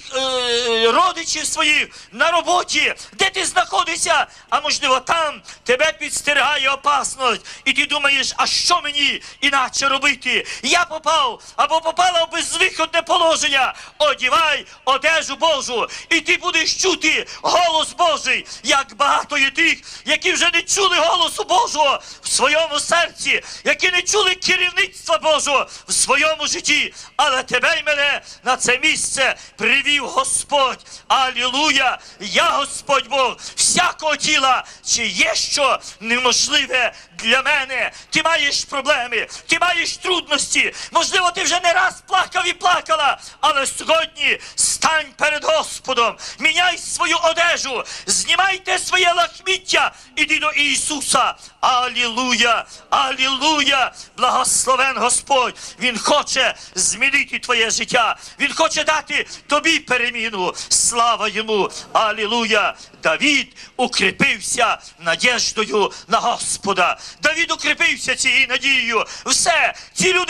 родичів своїх на роботі, де ти знаходишся, а можливо там тебе підстерігає опасність. І ти думаєш, а що мені іначе робити? Я попав або попала в безвиходне положення. Одівай одежу Божу, і ти будеш чути голос Божий, як багато є тих, які вже не чули голосу Божого в своєму серці, які не чули керівництва Божого в своєму житті. Але тебе й мене на це місце привів Господь. Алілуя! Я Господь Бог всякого тіла. Чи є що неможливе для мене? Ти маєш проблеми, ти маєш трудності. Можливо, ти вже не раз плакав і плакала, але сьогодні стань перед Господом, міняй свою одежу, знімайте своє лахміття, іди до Ісуса. Алілуя! Алілуя! Благословен Господь! Він хоче змінити твоє життя. Він хоче дати тобі переміну. Слава йому! Алілуя! Давид укріпився надіждою на Господа. Давид укріпився цією надією. Все, ті люди,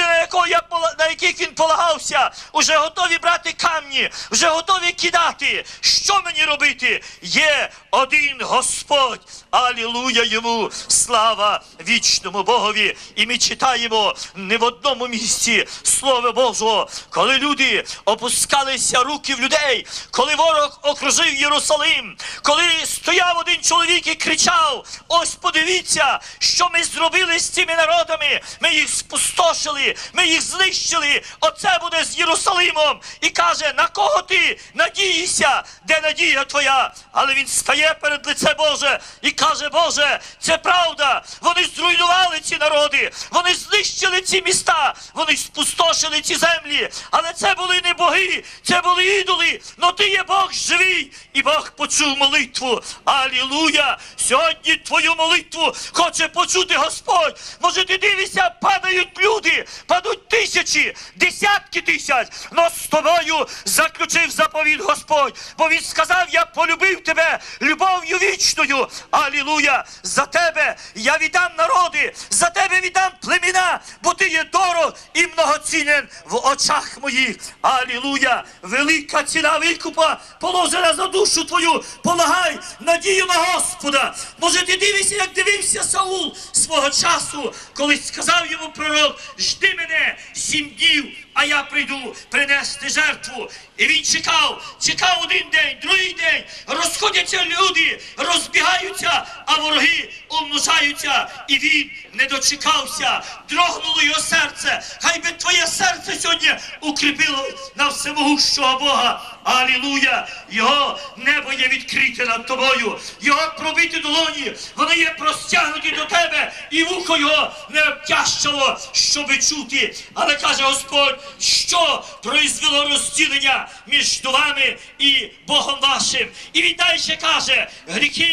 на яких він полагався, вже готові брати камні, вже готові кидати. Що мені робити? Є один Господь. Алілуя йому! Слава вічному Богові! І ми читаємо не в одному місці Слово Божого, коли люди опускалися руки в людей, коли ворог окружив Єрусалим, коли стояв один чоловік і кричав: ось подивіться, що ми зробили з цими народами, ми їх спустошили, ми їх знищили, оце буде з Єрусалимом. І каже: на кого ти надієшся, де надія твоя? Але він стає перед лице Боже і каже: Боже, це правда, вони зруйнували ці народи, вони знищили ці міста, вони спустошили ці землі, але це були не боги, це були ідоли, но ти є Бог живий, і Бог почув молитву. Алілуя! Сьогодні твою молитву хоче почути Господь. Може, ти дивишся, падають люди, падуть тисячі, десятки тисяч, но з тобою заключив заповідь Господь, бо він сказав: я полюбив тебе любов'ю вічною. Алілуя! За тебе я віддам народи, за тебе віддам племена, бо ти є дорог і многоцінен в очах моїх. Алілуя! Велика ціна викупа положена за душу твою. Полагай надію на Господа. Може, ти дивишся, як дивився Саул свого часу, коли сказав йому пророк: жди мене 7 днів, а я прийду принести жертву. І він чекав один день, другий день, розходяться люди, розбігаються, а вороги умножаються. І він не дочекався, дрогнуло його серце. Хай би твоє серце сьогодні укріпило на всемогущого Бога. Алілуя! Його небо є відкрите над тобою, його пробиті долоні, вони є простягнуті до тебе, і вухо його не обтяжчало, щоби чути. Але каже Господь, що произвело розділення між вами і Богом вашим. І він далі каже: гріхи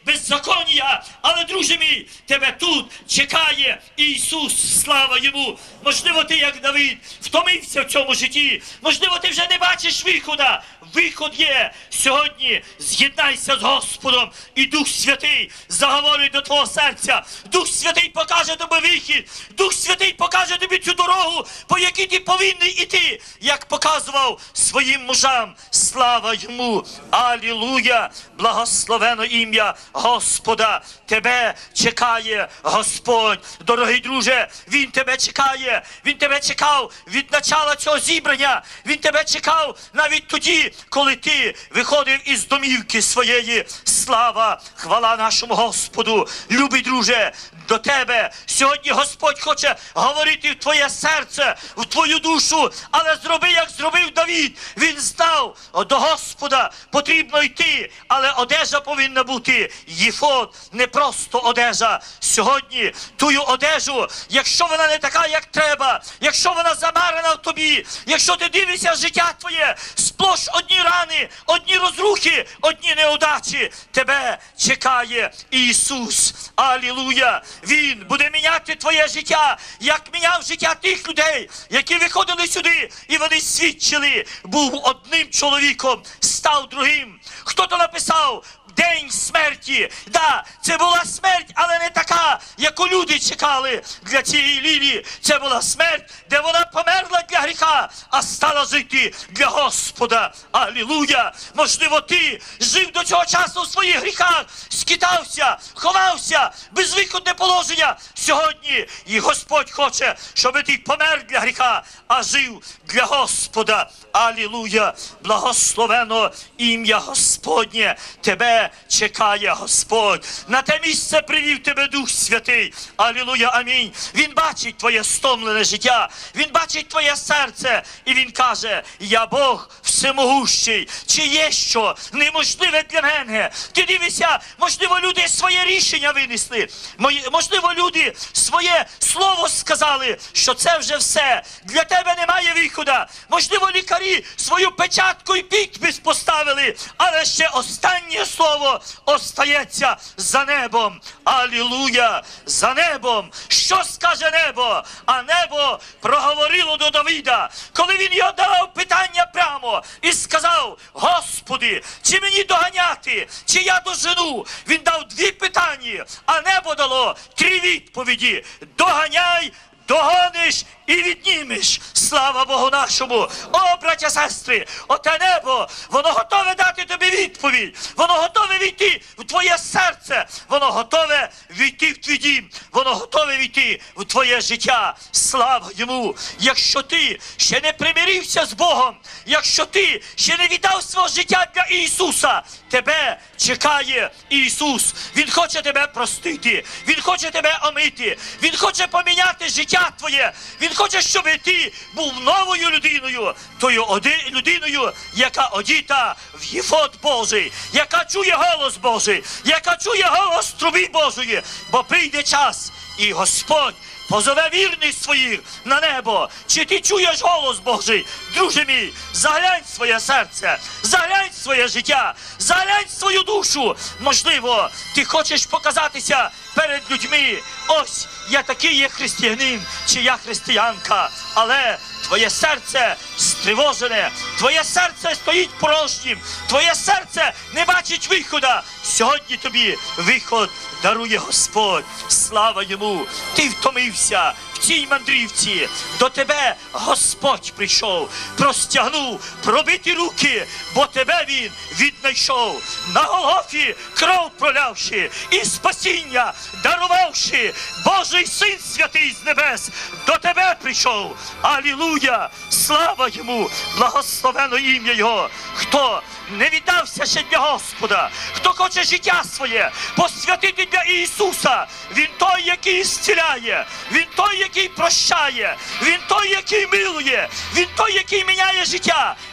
беззаконня. Але, друже мій, тебе тут чекає Ісус, слава Йому. Можливо, ти, як Давид, втомився в цьому житті. Можливо, ти вже не бачиш виходу. Виход є. Сьогодні з'єднайся з Господом, і Дух Святий заговорить до твого серця. Дух Святий покаже тобі вихід. Дух Святий покаже тобі цю дорогу, по якій ти повинен іти, як показував своїм мужам. Слава Йому! Алілуя! Благословено ім'я Господа! Тебе чекає Господь. Дорогий друже, Він тебе чекає. Він тебе чекав від начала цього зібрання. Він тебе чекав навіть тоді, коли ти виходив із домівки своєї. Слава, хвала нашому Господу. Любий друже, до тебе сьогодні Господь хоче говорити в твоє серце, в твою душу, але зроби, як зробив Давид. Він знав, до Господа потрібно йти, але одежа повинна бути. Єфод, не просто одежа. Сьогодні тую одежу, якщо вона не така, як треба, якщо вона замарана в тобі, якщо ти дивишся життя твоє, сплош одні рани, одні розрухи, одні неудачі, тебе чекає Ісус. Алілуя! Він буде міняти твоє життя, як міняв життя тих людей, які виходили сюди, і вони свідчили. Був одним чоловіком, став другим. Хто-то написав день смерті. Да, це була смерть, але не така, яку люди чекали для цієї Лілії. Це була смерть, де вона померла для гріха, а стала жити для Господа. Алілуя! Можливо, ти жив до цього часу в своїх гріхах, скитався, ховався, безвиходне положення. Сьогодні і Господь хоче, щоб ти помер для гріха, а жив для Господа. Алілуя! Благословено ім'я Господнє. Тебе чекає Господь. На те місце привів тебе Дух Святий. Алілуя, амінь. Він бачить твоє стомлене життя. Він бачить твоє серце. І він каже: я Бог всемогущий. Чи є що неможливе для мене? Ти дивишся, можливо, люди своє рішення винесли. Можливо, люди своє слово сказали, що це вже все. Для тебе немає виходу. Можливо, лікарі свою печатку і підпис поставили, але ще останнє слово остається за небом. Алілуя! За небом. Що скаже небо? А небо проговорило до Давида, коли він його давав питання прямо і сказав: Господи, чи мені доганяти, чи я дожену? Він дав 2 питання, а небо дало 3 відповіді. Доганяй, догониш і віднімеш. Слава Богу нашому! О, браття, сестри, оте небо, воно готове дати тобі відповідь. Воно готове війти в твоє серце. Воно готове війти в твій дім. Воно готове війти в твоє життя. Слава Йому! Якщо ти ще не примирився з Богом, якщо ти ще не віддав свого життя для Ісуса, тебе чекає Ісус. Він хоче тебе простити. Він хоче тебе омити. Він хоче поміняти життя твоє. Він хоче, щоб ти був новою людиною, тою людиною, яка одіта в єфод Божий, яка чує голос Божий, яка чує голос труби Божої, бо прийде час, і Господь позове вірних своїх на небо. Чи ти чуєш голос Божий? Друже мій, заглянь своє серце, заглянь своє життя, заглянь свою душу. Можливо, ти хочеш показатися перед людьми: ось, я такий є християнин, чи я християнка. Але твоє серце стривожене, твоє серце стоїть порожнім, твоє серце не бачить виходу. Сьогодні тобі виход дарує Господь. Слава Йому! Ти втомився в цій мандрівці. До тебе Господь прийшов, простягнув пробиті руки, бо тебе Він віднайшов. На Голгофі кров пролявши і спасіння дарувавши, Божий Син Святий з небес до тебе прийшов. Алілуя! Слава Йому! Благословено ім'я Його! Хто не віддався ще для Господа, хто хоче життя своє посвятити для Ісуса, Він той, який зціляє, Він той, який прощає, Він той, який милує, Він той, який міняє життя.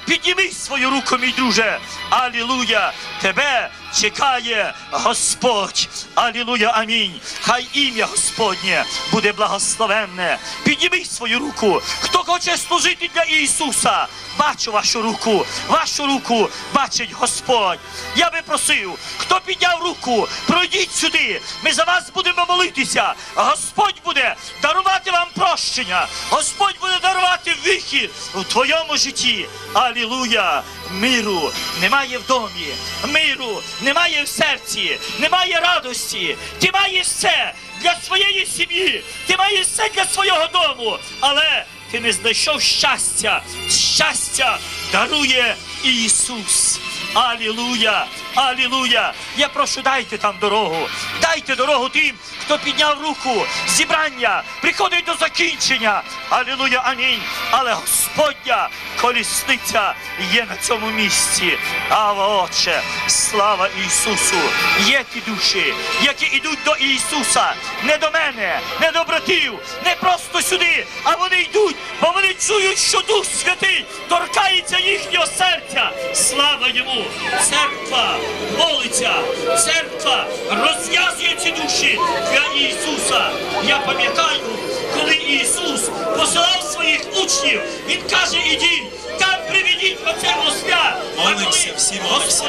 Підніми свою руку, мій друже. Алілуя. Тебе чекає Господь. Алілуя, амінь. Хай ім'я Господнє буде благословенне. Підніми свою руку. Хто хоче служити для Ісуса, бачу вашу руку бачить Господь. Я би просив, хто підняв руку, пройдіть сюди, ми за вас будемо молитися. Господь буде дарувати вам прощення, Господь буде дарувати вихід у твоєму житті. Алілуя! Миру немає в домі, миру немає в серці, немає радості. Ти маєш все для своєї сім'ї, ти маєш все для свого дому, але ти не знайшов щастя. Щастя дарує Ісус. Алілуя! Алілуя! Я прошу, дайте там дорогу. Дайте дорогу тим, хто підняв руку. Зібрання приходить до закінчення. Алілуя, амінь. Але Господня колісниця є на цьому місці. Ава, Отче, слава Ісусу. Є ті душі, які йдуть до Ісуса. Не до мене, не до братів, не просто сюди, а вони йдуть, бо вони чують, що Дух Святий торкається їхнього серця. Слава Йому! Церква молиться, церква розв'язує ці душі для Ісуса. Я пам'ятаю, коли Ісус посилав своїх учнів, Він каже, ідіть, там приведіть оце осля. Молимося, всі молимося.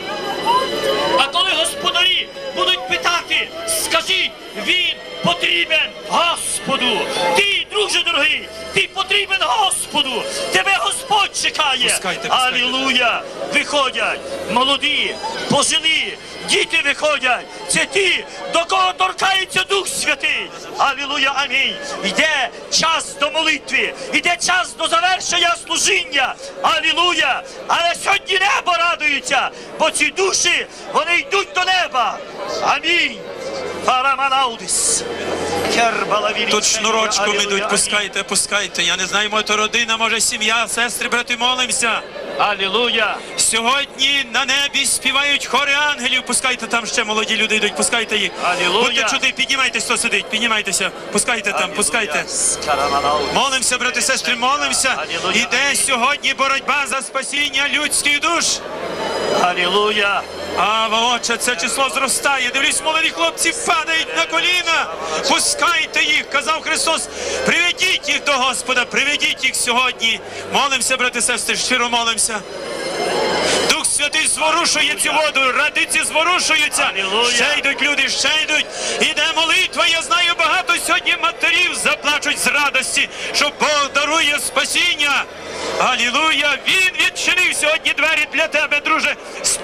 А коли господарі будуть питати, скажіть, він потрібен Господу. Ти, друже дорогий, ти потрібен Господу. Тебе Господь чекає. Пускайте. Алілуя! Виходять молоді, пожилі, діти виходять. Це ті, до кого торкається Дух Святий. Алілуя, амінь. Йде час до молитви, йде час до завершення служіння. Алілуя! Але сьогодні небо радується, бо ці душі, вони йдуть до неба. Амінь. Параманаудис. Тут шнурочком ідуть, пускайте. Я не знаю, може родина, може сім'я, сестри, брати, молимося. Алілуя. Сьогодні на небі співають хори ангелів. Пускайте, там ще молоді люди йдуть, пускайте їх. Алілуя. Будьте чуди, піднімайтесь, хто сидить, піднімайтеся. Пускайте там, пускайте. Молимося, брати, сестри, молимося. Іде сьогодні боротьба за спасіння людських душ. Алілуя. Ава, Отче, це число зростає. Дивлюсь, молоді хлопці падають на коліна. Пускайте їх, казав Христос. Приведіть їх до Господа, приведіть їх сьогодні. Молимося, брати, сестри, щиро молимося. Дух Святий зворушує цю воду, радиці зворушуються. Ще йдуть люди, ще йдуть. Іде молитва, я знаю, багато сьогодні матерів заплачуть з радості, що Бог дарує спасіння. Алілуя! Він відчинив сьогодні двері для тебе, друже.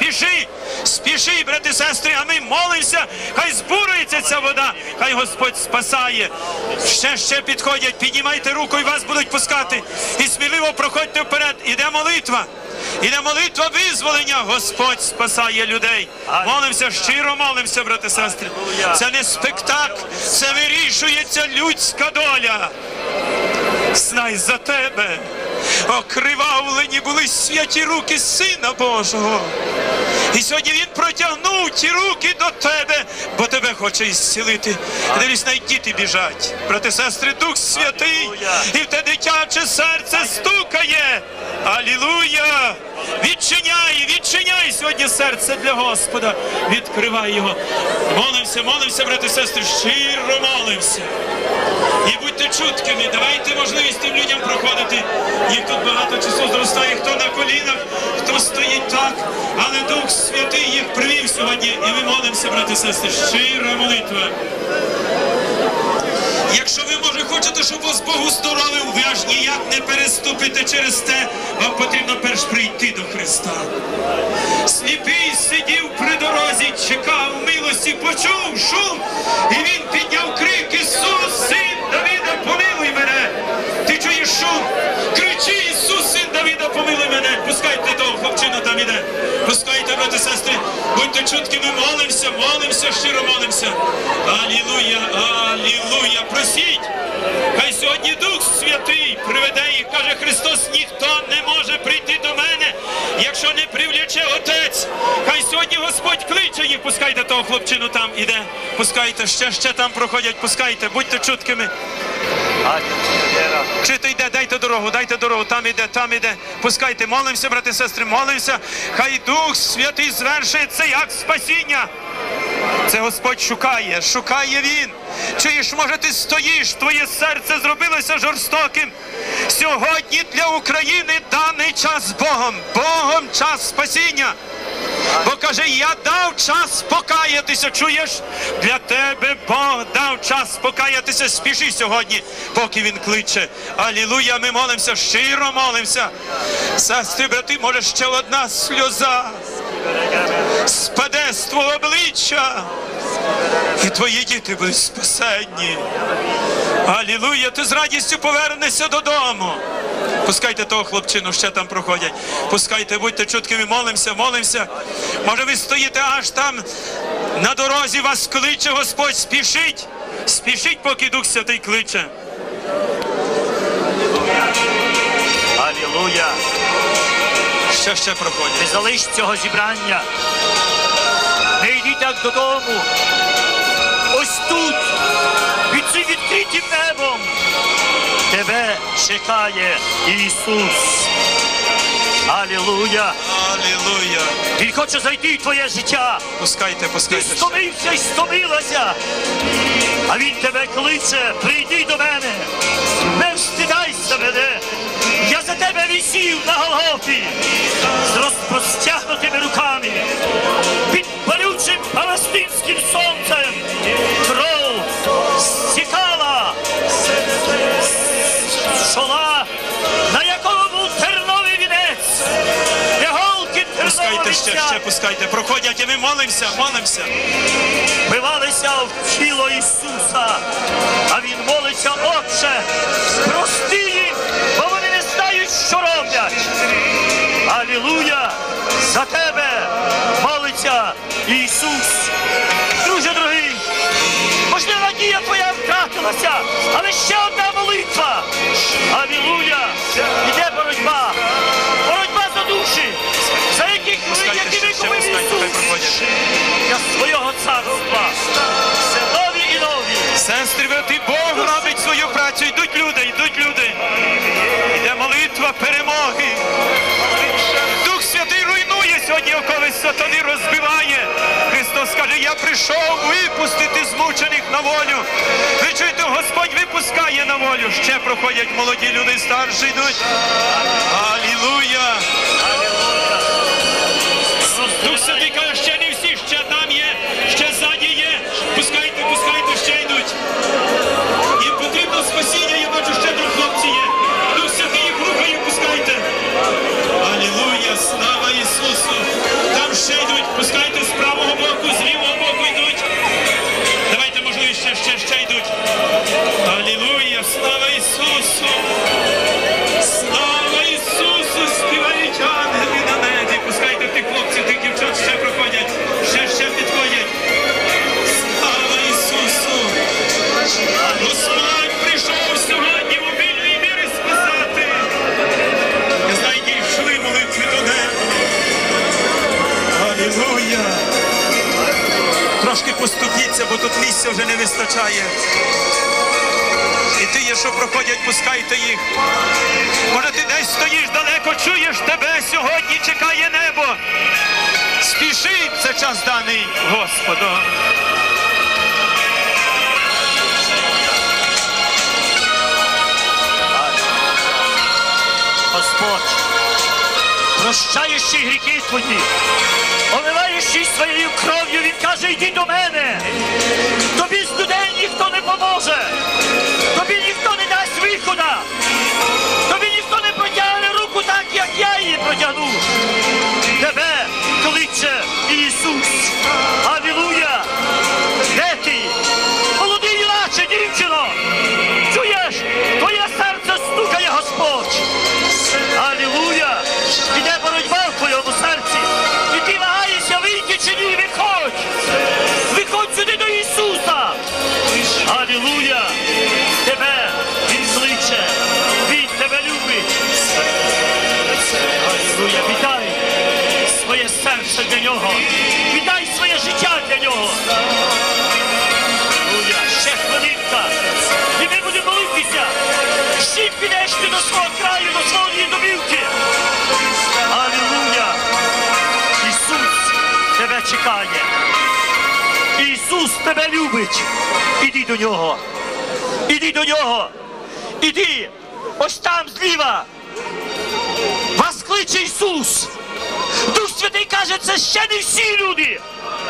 Спіши, брати, сестри, а ми молимося. Хай збурується ця вода, хай Господь спасає. Ще підходять, піднімайте руку і вас будуть пускати. І сміливо проходьте вперед. Іде молитва визволення. Господь спасає людей. Молимося, щиро молимося, брати, сестри. Це не спектакль, це вирішується людська доля. Знай, за тебе окривавлені були святі руки Сина Божого. І сьогодні Він протягнув ті руки до тебе, бо тебе хоче ісцілити. Дивись, навіть діти біжать. Брати, сестри, Дух Святий, і в те дитяче серце стукає. Алілуя! Відчиняй сьогодні серце для Господа. Відкривай його. Молимося, брати, сестри, щиро молимося. І будьте чуткими, давайте можливість тим людям проходити. Їх тут багато, часу зростає, хто на колінах, хто стоїть так. Але Дух Святий їх привів сьогодні. І ми молимося, брати, сестри, щира молитва. Якщо ви, може, хочете, щоб вас Бог уздоровив, ви аж ніяк не переступите через те, вам потрібно перш прийти до Христа. Сліпий сидів при дорозі, чекав милості, почув шум, і він підняв крик: Ісус, Син Давида, помилуй мене! Ти чуєш шум? Кричи: Ісус, Син Давида, помилуй мене! Пускайте того хлопчину, там іде. Пускайте, брати, сестри, будьте чуткими, молимося, щиро молимося. Алілуя, алілуя, просіть! Хай сьогодні Дух Святий приведе їх, каже Христос, ніхто не може прийти до мене, якщо не привлече Отець. Хай сьогодні Господь кличе їх, пускайте того хлопчину, там іде. Пускайте, ще там проходять, пускайте, будьте чуткими. Чи йде, дайте дорогу, там іде. Пускайте, молимося, брати і сестри, молимося. Хай Дух Святий звершує цей акт спасіння. Це Господь шукає Він. Чуєш, може ти стоїш, твоє серце зробилося жорстоким. Сьогодні для України даний час Богом час спасіння. Бо каже, я дав час покаятися, чуєш? Для тебе Бог дав час покаятися, спіши сьогодні, поки Він кличе. Алілуя, ми молимося, щиро молимося. Сестри, брати, може ще одна сльоза спаде з твого обличчя, і твої діти будуть спасенні. Алілуя, ти з радістю повернешся додому. Пускайте того хлопчину, ще там проходять. Пускайте, будьте чуткими, молимося. Може ви стоїте аж там на дорозі, вас кличе Господь, спішіть, поки Дух Святий кличе. Алілуя. Ще проходять. Не залиш цього зібрання. Не йди так додому. Ось тут, під цим відкритим небом, тебе чекає Ісус. Алілуя. Алілуя. Він хоче зайти в твоє життя. Пускайте. Ти стомився і стомилася. А Він тебе кличе, прийди до мене. Не встидайся мене. Я за тебе висів на Голгофі з розпростягнутими руками. Під палючим палестинським сонцем кров стікала з чола, на якому був терновий вінець. Іголки тернового вінця. Ще пускайте. Проходять, і ми молимося. Вбивалися в тіло Ісуса, а Він молиться, Отче, прости їм, бо вони не знають, що роблять. Алілуя! За тебе молиться Ісус. Друже дорогий, можливо, надія твоя втратилася, але ще одна молитва. Алілуя! Іде боротьба за душі, за яких викупив Ісус для свого царства. Все нові і нові. Сестри, брати, Бог робить свою працю. Йдуть люди. Йде молитва перемоги. Дух Святий руйнує сьогодні окови сатани, розбиває. Христос каже, я прийшов випустити змучених на волю. Ви чуєте, Господь випускає на волю. Ще проходять молоді люди, старші йдуть. Алілуя. Дух Святий каже, ще не всі, ще там є, ще ззаді є. Пускайте, ще йдуть. Їм потрібно спасіння, я бачу, ще там хлопці є. Дух Святий їх рухає, пускайте. Алілуя, слава Ісусу. Там ще йдуть, пускайте з правого боку, з лівого боку йдуть. Давайте, можливо, ще йдуть. Алілуя, слава Ісусу. Слава Ісусу, співають ангели на небі. Пускайте тих хлопців, тих дівчат, ще проходять, ще підходять. Слава Ісусу! Господь прийшов сьогодні в обільній мірі спасати. Не знаю, йшли молитви до неба. Алілуя! Трошки поступіться, бо тут місця вже не вистачає. І ті, що проходять, пускайте їх. Може, ти десь стоїш далеко, чуєш, тебе сьогодні чекає небо. Спіши, це час даний Господом. Господь, прощаючи гріхи твої, омиваючи своєю кров'ю, Він каже, йди до мене. Тобі з людей ніхто не поможе. Тобі ніхто не дасть виходу. Тобі ніхто не протягне руку так, як я її протягну. Тебе кличе Ісус. Алілуя! Де ти? Молодий юначе, дівчино! Чуєш? Твоє серце стукає Господь. Алілуя! Іде боротьба в твоєму серці. І ти вагаєшся вийти чи ні? Виходь! Виходь сюди до Ісуса! Алілуя! Тебе Він кличе. Він тебе любить. Алілуя! Віддай своє серце для Нього. Віддай своє життя для Нього. Алілуя! Ще хвилинка. І ми будемо молитися. свого краю, до своєї домівки. Алілуя! Ісус тебе чекає. Ісус тебе любить. Іди до Нього. Іди до Нього. Іди. Ось там зліва. Вас кличе Ісус. Дух Святий каже, це ще не всі люди,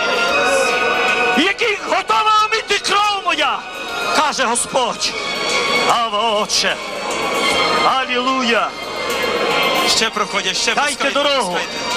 яких готова омити кров моя, каже Господь. Ава, Отче. Алілуя. Ще проходять, ще дайте дорогу.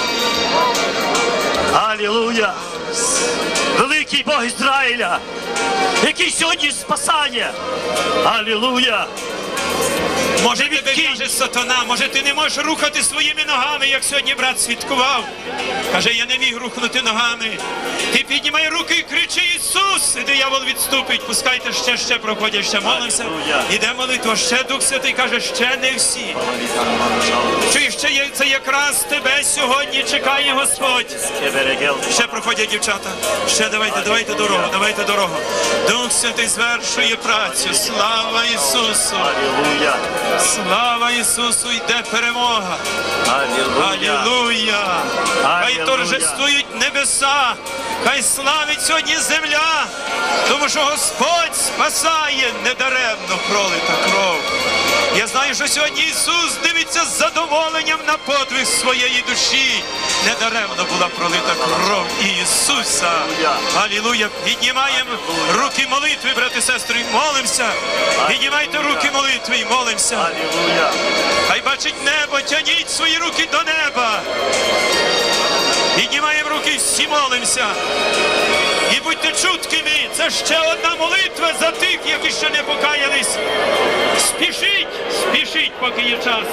Алілуя. Великий Бог Ізраїля, який сьогодні спасає. Алілуя. Може тебе каже сатана, може ти не можеш рухати своїми ногами, як сьогодні брат свідкував. Каже, я не міг рухнути ногами. Ти піднімай руки і кричи Ісус, і диявол відступить. Пускайте ще проходять, ще молимося. Іде молитва, ще Дух Святий каже, ще не всі. Чуєш, це якраз тебе сьогодні чекає Господь. Ще проходять дівчата. Ще давайте дорогу. Дух Святий звершує працю. Слава Ісусу. Слава Ісусу, йде перемога. Алілуя. Хай торжествують небеса, хай славить сьогодні земля, тому що Господь спасає, недаремно пролита кров. Я знаю, що сьогодні Ісус дивиться з задоволенням на подвиг своєї душі. Недаремно була пролита кров Ісуса. Алілуя. Піднімаємо руки молитви, брати і сестри, і молимося. Піднімайте руки молитви і молимося. Алілуя. Хай бачить небо, тяніть свої руки до неба. Піднімаємо руки і всі молимося. І будьте чуткими, це ще одна молитва за тих, які ще не покаялись. Спішіть, поки є час.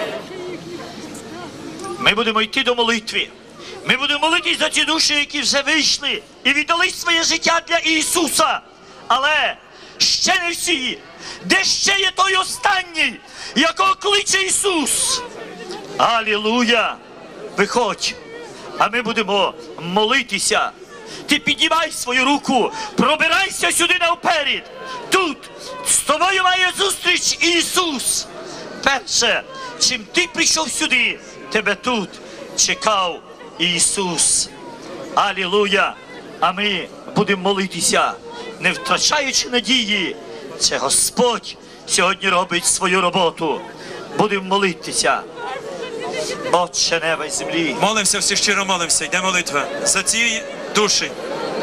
Ми будемо йти до молитви. Ми будемо молитись за ті душі, які вже вийшли і віддали своє життя для Ісуса. Але ще не всі. Де ще є той останній, якого кличе Ісус? Алілуя! Виходь, а ми будемо молитися. Ти піднімай свою руку, пробирайся сюди навперед. Тут з тобою має зустріч Ісус. Перше, чим ти прийшов сюди, тебе тут чекав Ісус. Алілуя! А ми будемо молитися, не втрачаючи надії. Це Господь сьогодні робить свою роботу. Будемо молитися. Отче неба й землі. Молимося, всі щиро молимося. Йде молитва за ці душі.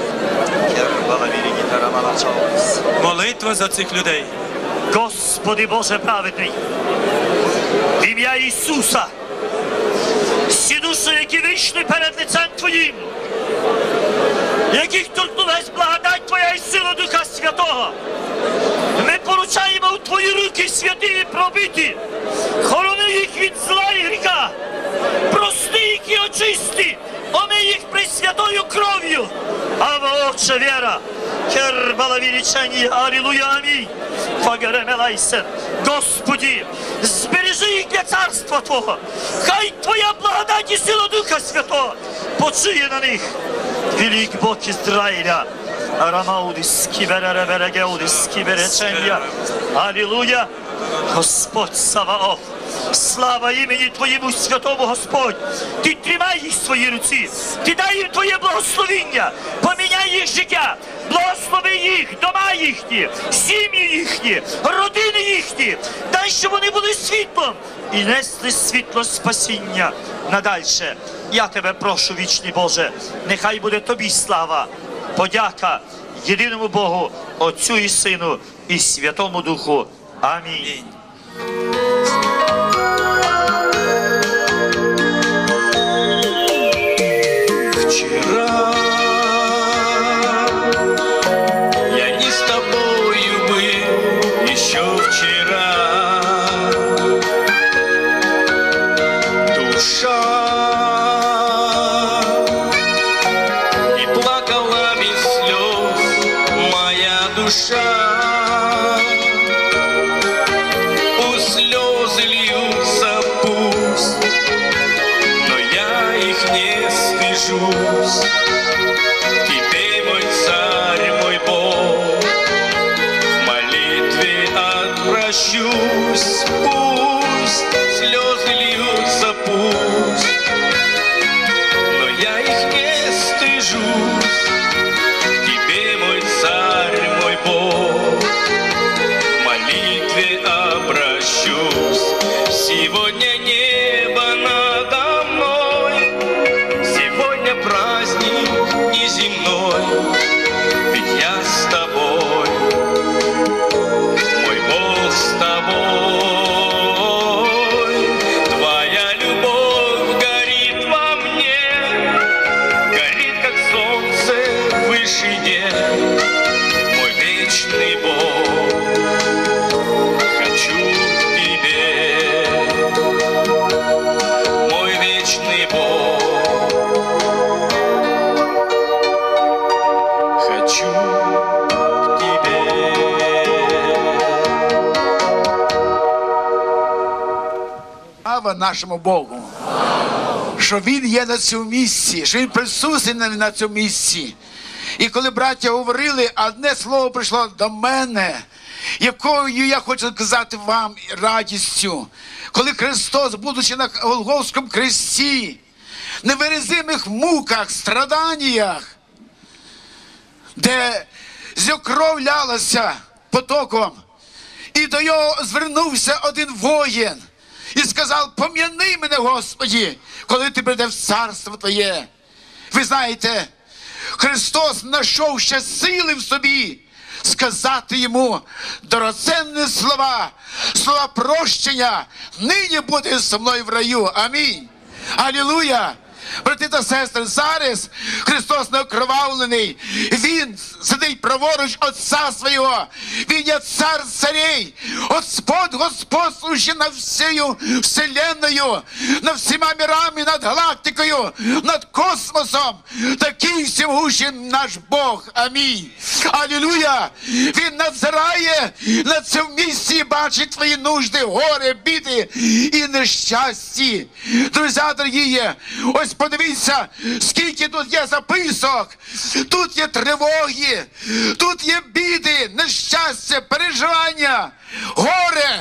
Молитва за цих людей. Господи Боже праведний, в ім'я Ісуса, всі душі, які вийшли перед лицем Твоїм, яких торкнулась благодать Твоя і сила Духа Святого, ми поручаємо в Твої руки святі і пробиті. Хорони їх від зла і гріха, прости їх і очисти, омий їх пресвятою кров'ю. Ава, Отче, віра, кербала величання, алілуя, амінь. Фагеремелайся, Господи, збережи їх для царства Твого. Хай Твоя благодать і сила Духа Святого почує на них. Велик Бог Ізраїля. Арамаудис, кіберереберегеудис, кіберечення. Алілуя. Господь Саваоф. Слава імені Твоєму святому, Господь. Ти тримай їх в своїй руці. Ти дай їм Твоє благословіння. Поміняй їх життя. Благослови їх, дома їхні, сім'ї їхні, родини їхні. Дай, щоб вони були світлом і несли світло спасіння надальше. Я Тебе прошу, вічний Боже, нехай буде Тобі слава, подяка єдиному Богу, Отцю і Сину і Святому Духу. Амінь. Вчера я не с тобою был, еще вчера. Душа и плакала без слез моя душа. У слезы льются пусть, но я их не стыжусь. Теперь мой царь, мой Бог, в молитве отпрощусь. Пусть Слава нашому Богу! Що Він є на цьому місці, що Він присутній на цьому місці. І коли браття говорили, одне слово прийшло до мене, якою я хочу сказати вам радістю. Коли Христос, будучи на Голгофському хресті, невиразимих муках, страданнях, де з його кров лялася потоком, і до його звернувся один воїн і сказав: пом'яни мене, Господі, коли ти прийдеш в царство Твоє. Ви знаєте, Христос знайшов ще сили в собі сказати йому дорогоцінні слова, слова прощення: нині буде зі мною в раю. Амінь. Алілуя! Брати та сестри, зараз Христос не окровавлений. Він сидить праворуч Отця Свого. Він є цар царей, Господь господствуючий над всією вселенною, над всіма мирами, над галактикою, над космосом. Такий всемогущий наш Бог. Амінь. Алілуя! Він надзирає на цьому місці, бачить твої нужди, горе, біди і нещасті. Друзі дорогі, ось подивіться, скільки тут є записок. Тут є тривоги, тут є біди, нещастя, переживання, горе.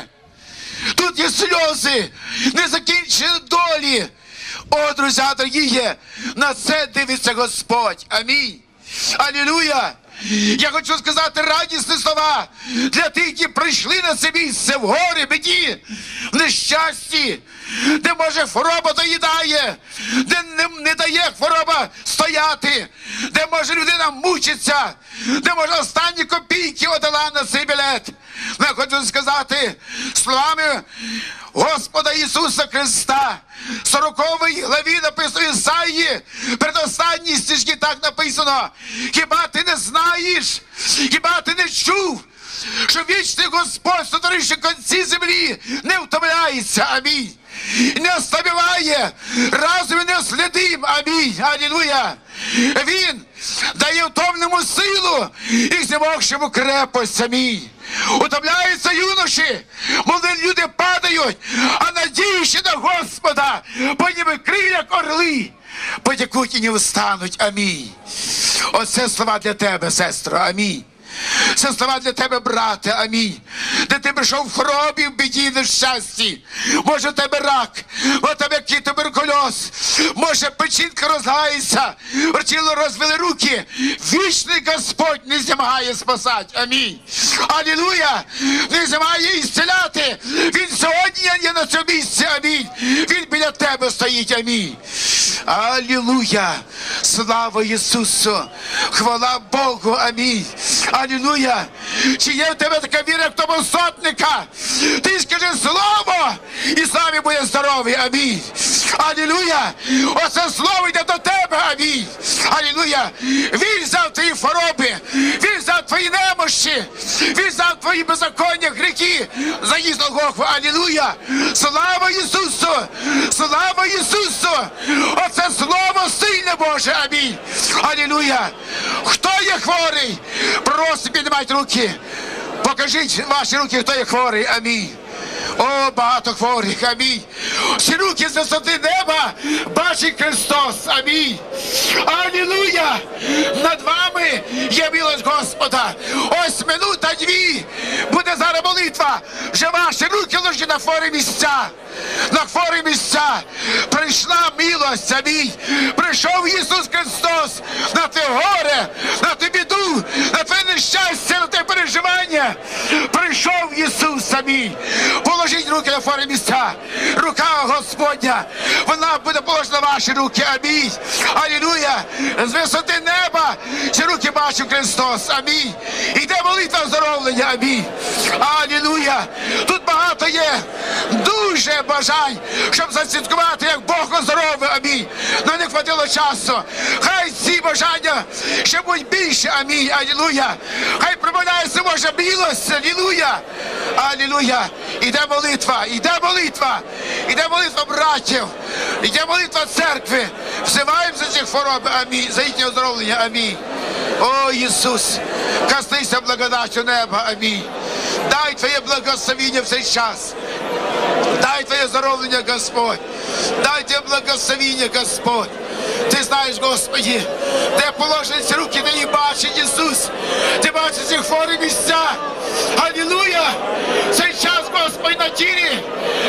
Тут є сльози, незакінчені долі. О, друзі дорогі, на це дивиться Господь. Амінь. Алілуя! Я хочу сказати радісні слова для тих, які прийшли на це місце в горі, біді, в нещасті, де, може, хвороба доїдає, де не дає хвороба стояти, де, може, людина мучиться, де, може, останні копійки отдала на цей білет. Я хочу сказати словами Господа Ісуса Христа. 40 главі написано Ісаї, передостанній стежки так написано: хіба ти не знаєш, хіба ти не чув, що вічний Господь, сотворивши конці землі, не втомляється. Амінь. Не ослабіває, разом не слідим. Амінь. Алілуя. Він дає втомному силу і знемогшому крепость. Амінь. Утомляються юноші, молоді люди падають, а надіючи на Господа, подніми крилля, як орли, потекуть і не встануть. Амінь. Оце слова для тебе, сестро. Амінь. Це слова для тебе, брате. Амінь. Де ти прийшов в хворобі, в біді, в нещасті. Може, у тебе рак, у тебе туберкульоз, може, печінка розгається, тіло розвели руки. Вічний Господь не змагає спасати. Амінь. Алілуя! Не змагає ісціляти. Він сьогодні є на цьому місці. Амінь. Він біля тебе стоїть. Амінь. Алілуя! Слава Ісусу! Хвала Богу! Амінь! Алілуя! Чи є в тебе така віра, як того сотника? Ти скажи слово, і славі буде здоровий. Амінь! Алілуя! Оце слово йде до тебе. Амінь! Алілуя! Він взяв твої хвороби, він взяв твої немощі, він взяв твої беззаконня, гріхи, заніс на Голгофу. Алілуя! Слава Ісусу! Слава Ісусу! Оце слово сильне Боже. Амінь. Алілуя. Хто є хворий? Просто піднімайте руки. Покажіть ваші руки, хто є хворий. Амінь. О, багато хворих. Амінь. Всі руки з висоти неба бачить Христос. Амінь. Алілуя. Над вами є милость Господа. Ось минута-дві буде зараз молитва. Вже ваші руки ложать на хворі місця. На хворі місця. Прийшла милость. Амінь. Прийшов Ісус Христос на те горе, на те біду, на те нещастя, на те переживання. Прийшов Ісус. Амінь. Положіть руки на хворі місця. Рука Господня, вона буде положена на ваші руки. Амінь. Алілуя. З висоти неба ці руки бачив Христос. Амінь. Іде молитва оздоровлення. Амінь. Алілуя. Тут багато є дуже бажань, щоб зацвяткувати, як Бог оздоровив. Амінь. Но не хватило часу. Хай ці бажання ще будуть більше. Амінь. Алілуя. Хай промовляється Божа милость. Алілуя. Алілуя. Іде молитва. Іде молитва. Іде молитва братів. Іде молитва церкви. Взиваємо за ці хвороби. Амінь. За їхнє оздоровлення. Амінь. О, Ісус, коснися благодаттю неба. Амінь. Дай Твоє благословіння в цей час. Дай Твоє оздоровлення, Господь. Дай Тебе благословіння, Господь. Ти знаєш, Господи, де положені ці руки, Ти їх бачиш, Ісус. Ти бачиш ці хворі місця. Алілуя! Цей час, Господь, на тілі.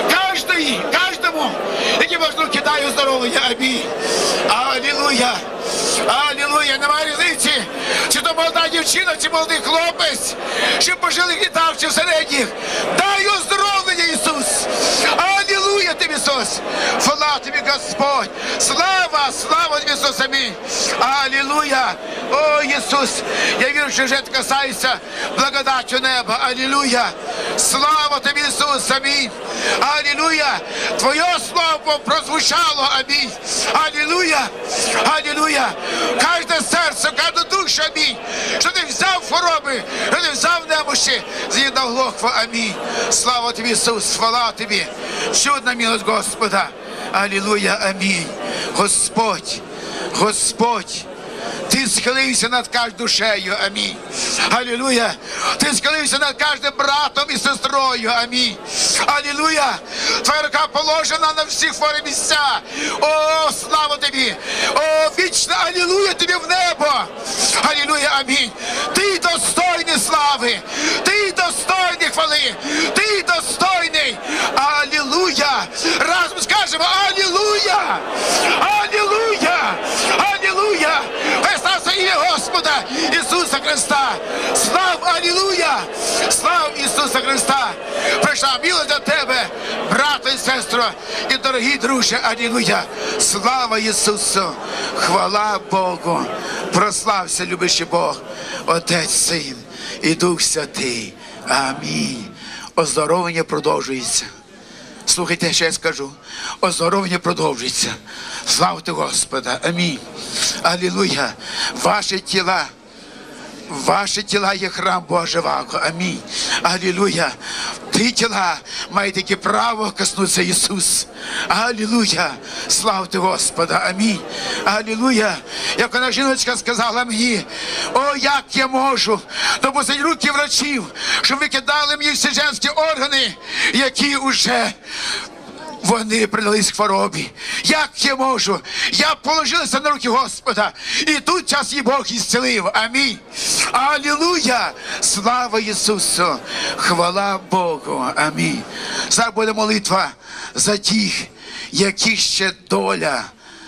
Кожному, який можна кидає оздоровлення. Амінь. Алілуя! Алілуя! Немає різниці, чи то молода дівчина, чи молодий хлопець, чи в пожилих літах, чи в середніх. Дай оздоровлення, Ісус! Алілуя Тобі, Ісус! Слава Тобі, Господь! Слава, слава Тобі, Ісус! Амінь! Алілуя! О, Ісус! Я вірю, що вже це касається благодаттю неба. Алілуя! Слава Тобі, Ісус! Амінь! Алілуя! Твоє слово прозвучало. Амінь! Алілуя! Алілуя! Кожне серце, кожну душу. Амінь! Що Ти взяв хвороби, що Ти взяв немощі, з'єднав Глохва. Амінь! Слава Тобі, Ісус! Слава Тобі! Чудна милость Господа! Алілуя! Амінь! Господь! Господь! Ти схилився над кожною душею. Амінь. Алілуя. Ти схилився над кожним братом і сестрою. Амінь. Алілуя. Твоя рука положена на всі хворі місця. О, слава Тобі. О, вічна алілуя Тобі в небо. Алілуя. Амінь. Ти достойний слави. Ти достойний хвали. Ти достойний. Алілуя. Разом скажемо алілуя. Алілуя. Алілуя. Слава ім'я Господа Ісуса Христа! Слав, алілуя! Слав Ісуса Христа! Прийшла милость до тебе, брато і сестро, і дорогі друзі, алілуя! Слава Ісусу! Хвала Богу! Прослався, любящий Бог, Отець, Син і Дух Святий. Амінь. Оздоровлення продовжується. Слухайте, що я скажу. Оздоровлення продовжується. Славте Господа. Амінь. Алілуя. Ваші тіла є храм Божого. Амінь. Алілуя. Ті тіла мають таке право коснутися Ісус. Алілуя. Славте Господа. Амінь. Алілуя. Як вона жіночка сказала мені, о, як я можу допустити руки врачів, щоб викидали мені всі жінські органи, які уже вони придались хворобі. Як я можу? Я положилася на руки Господа. І тут час і Бог ісцелив. Амінь. Алілуя. Слава Ісусу. Хвала Богу. Амінь. Зараз буде молитва за тих, яких ще доля,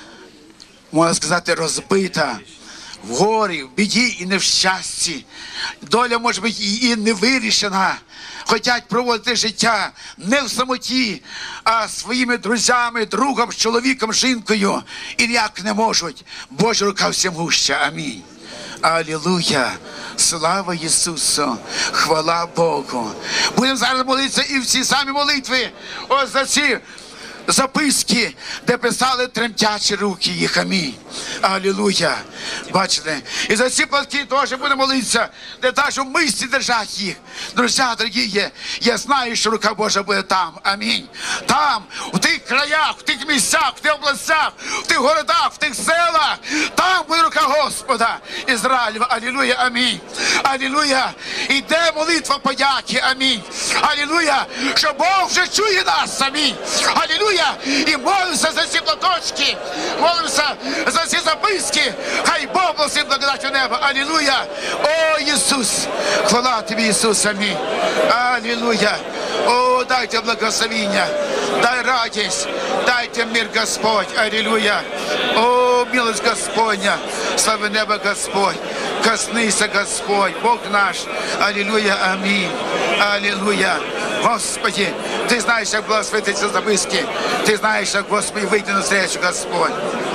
можна сказати, розбита. В горі, в біді і не в щасті. Доля, може бути, і не вирішена. Хотять проводити життя не в самоті, а своїми друзями, другом, чоловіком, жінкою. І ніяк не можуть. Божа рука всемогуща. Амінь. Алілуя. Слава Ісусу. Хвала Богу. Будемо зараз молитися і всі самі молитви. Ось за ці записки, де писали тремтячі руки їх. Амінь. Алілуя. Бачите? І за ці платки теж будемо молитися, де навіть в мисці держать їх. Друзі, дорогі, я знаю, що рука Божа буде там. Амінь. Там, в тих краях, в тих місцях, в тих областях, в тих городах, в тих селах. Там буде рука Господа Ізраїлева. Алілуя. Амінь. Алілуя. Іде молитва подяки. Амінь. Алілуя. Що Бог вже чує нас. Амінь. Алілуя. І молимося за ці платочки, молимося за ці записки. Хай Бог благословить благодаттю неба. Алілуя. О, Ісус. Хвала Тобі, Ісус. Амінь. Алілуя. О, дайте благословіння. Дай радість. Дайте мир, Господь. Алілуя. О, милость Господня. Слава неба, Господь. Коснися, Господь. Бог наш. Алілуя. Амінь. Алілуя. Господи, Ти знаєш, як благословити ці записки. Ти знаєш, як, Господи, вийти на встречу, Господь.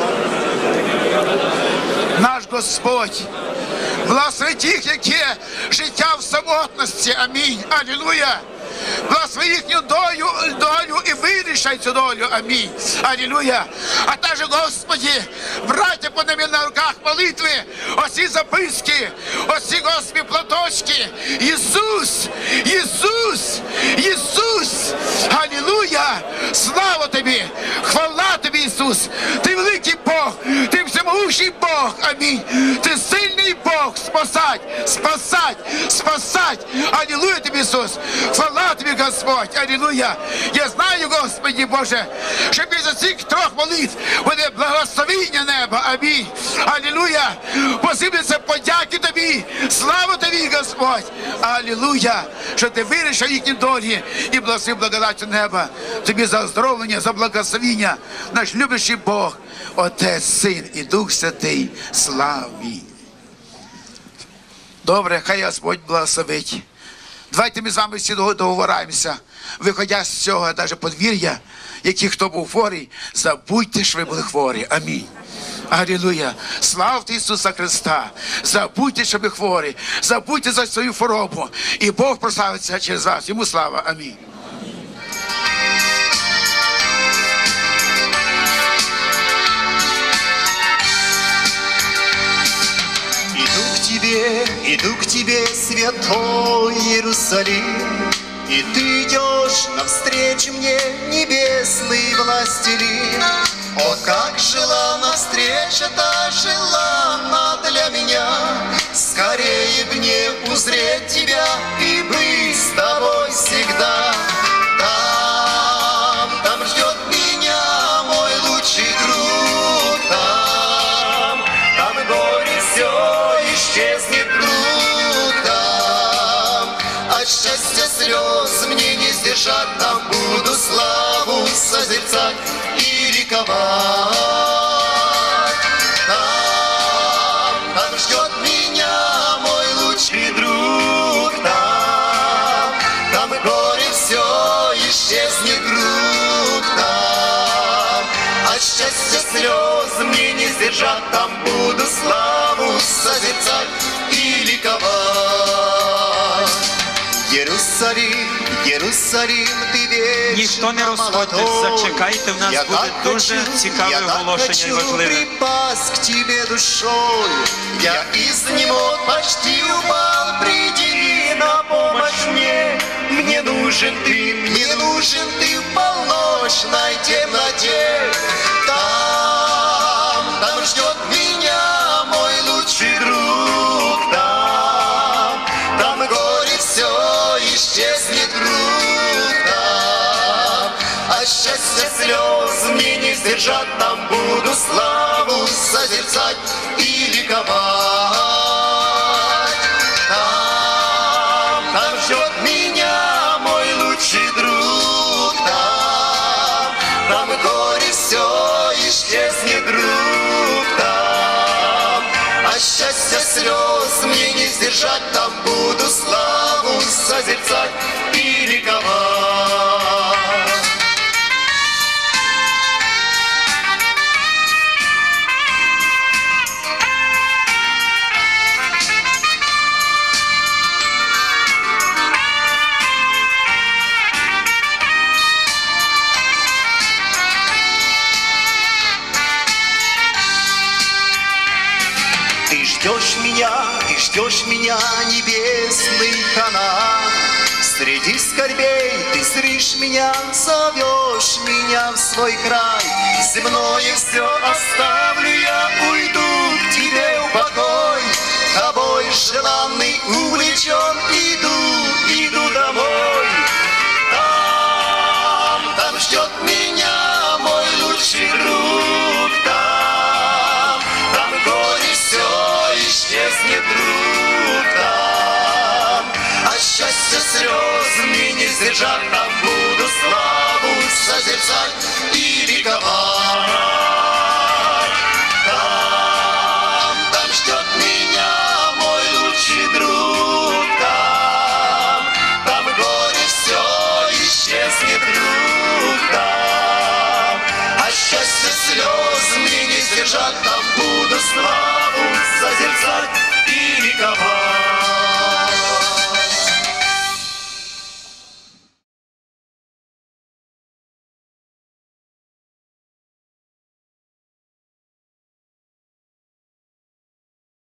Наш Господь, благослови тих, які життя в самотності. Амінь. Алілуя. Благослови їхню долю і вирішай цю долю. Амінь. Алілуя. А також, Господи, браття по ними на руках молитви, оці записки, оці, Господи, платочки. Ісус, Ісус, Ісус. Алілуя. Слава Тобі. Хвала Тобі, Ісус. Ти великий Бог. Ти всемогущий Бог. Амінь. Ти сильний Бог. Спасать, спасать, спасать. Алілуя Тобі, Ісус. Хвала Тобі, Господь, алілуя. Я знаю, Господи Боже, що після цих 3 молитв буде благословіння неба. Амінь. Алілуя. Посиплеться подяки Тобі. Слава Тобі, Господь. Алілуя. Що Ти вирішив їхні долі і благословив благодаттю неба. Тобі за оздоровлення, за благословіння. Наш любящий Бог, Отець, Син і Дух Святий. Славі. Добре, хай Господь благословить. Давайте ми з вами всі договораємося, виходя з цього навіть подвір'я, які хто був хворий, забудьте, що ви були хворі. Амінь. Алілуя. Славте Ісуса Христа. Забудьте, що ви хворі. Забудьте за свою хворобу. І Бог прославиться через вас. Йому слава. Амінь. Иду к тебе, святой Иерусалим, и ты идешь навстречу мне, небесный властелин. О, как желанна встреча-то, желанна для меня, скорее мне узреть тебя и быть с тобой всегда. Там ждет меня мой лучший друг, там горе все исчезнет вдруг, от счастья слез мне не сдержать, там буду славу созерцать и ликовать. Там ждет меня мой лучший друг, там горе все исчезнет вдруг, от счастья слез мне не сдержать, там буду славу созерцать и ликовать. Єрусалим, Єрусалим, ти вічно Ніхто не розходьтесь, зачекайте, в нас буде дуже цікаве оголошення і важливе. Я припасть к тебе душою, я изнемог, почти упал, приди на помощь мне. Мне нужен ты в полночной темноте. Там ждет меня мой лучший друг, там горе все исчезнет вдруг, от счастья слез мне не сдержать, там буду славу созерцать и ликовать. Там ждет меня мой лучший друг, там горе все исчезнет вдруг, от счастья слез мне не сдержать, там буду славу созерцать и ликовать. Ты ждешь меня, небесный Ханаан. Среди скорбей ты зришь меня, зовешь меня в свой край. Земное все оставлю я, уйду к тебе в покой. Тобой желанный увлечен, иду домой. Там ждет меня мой лучший друг, там горе все исчезнет вдруг, от счастья слез мне не сдержать, там буду славу созерцать и ликовать. Там ждет меня мой лучший друг, там горе все исчезнет вдруг, от счастья слез мне не сдержать, там буду славу созерцать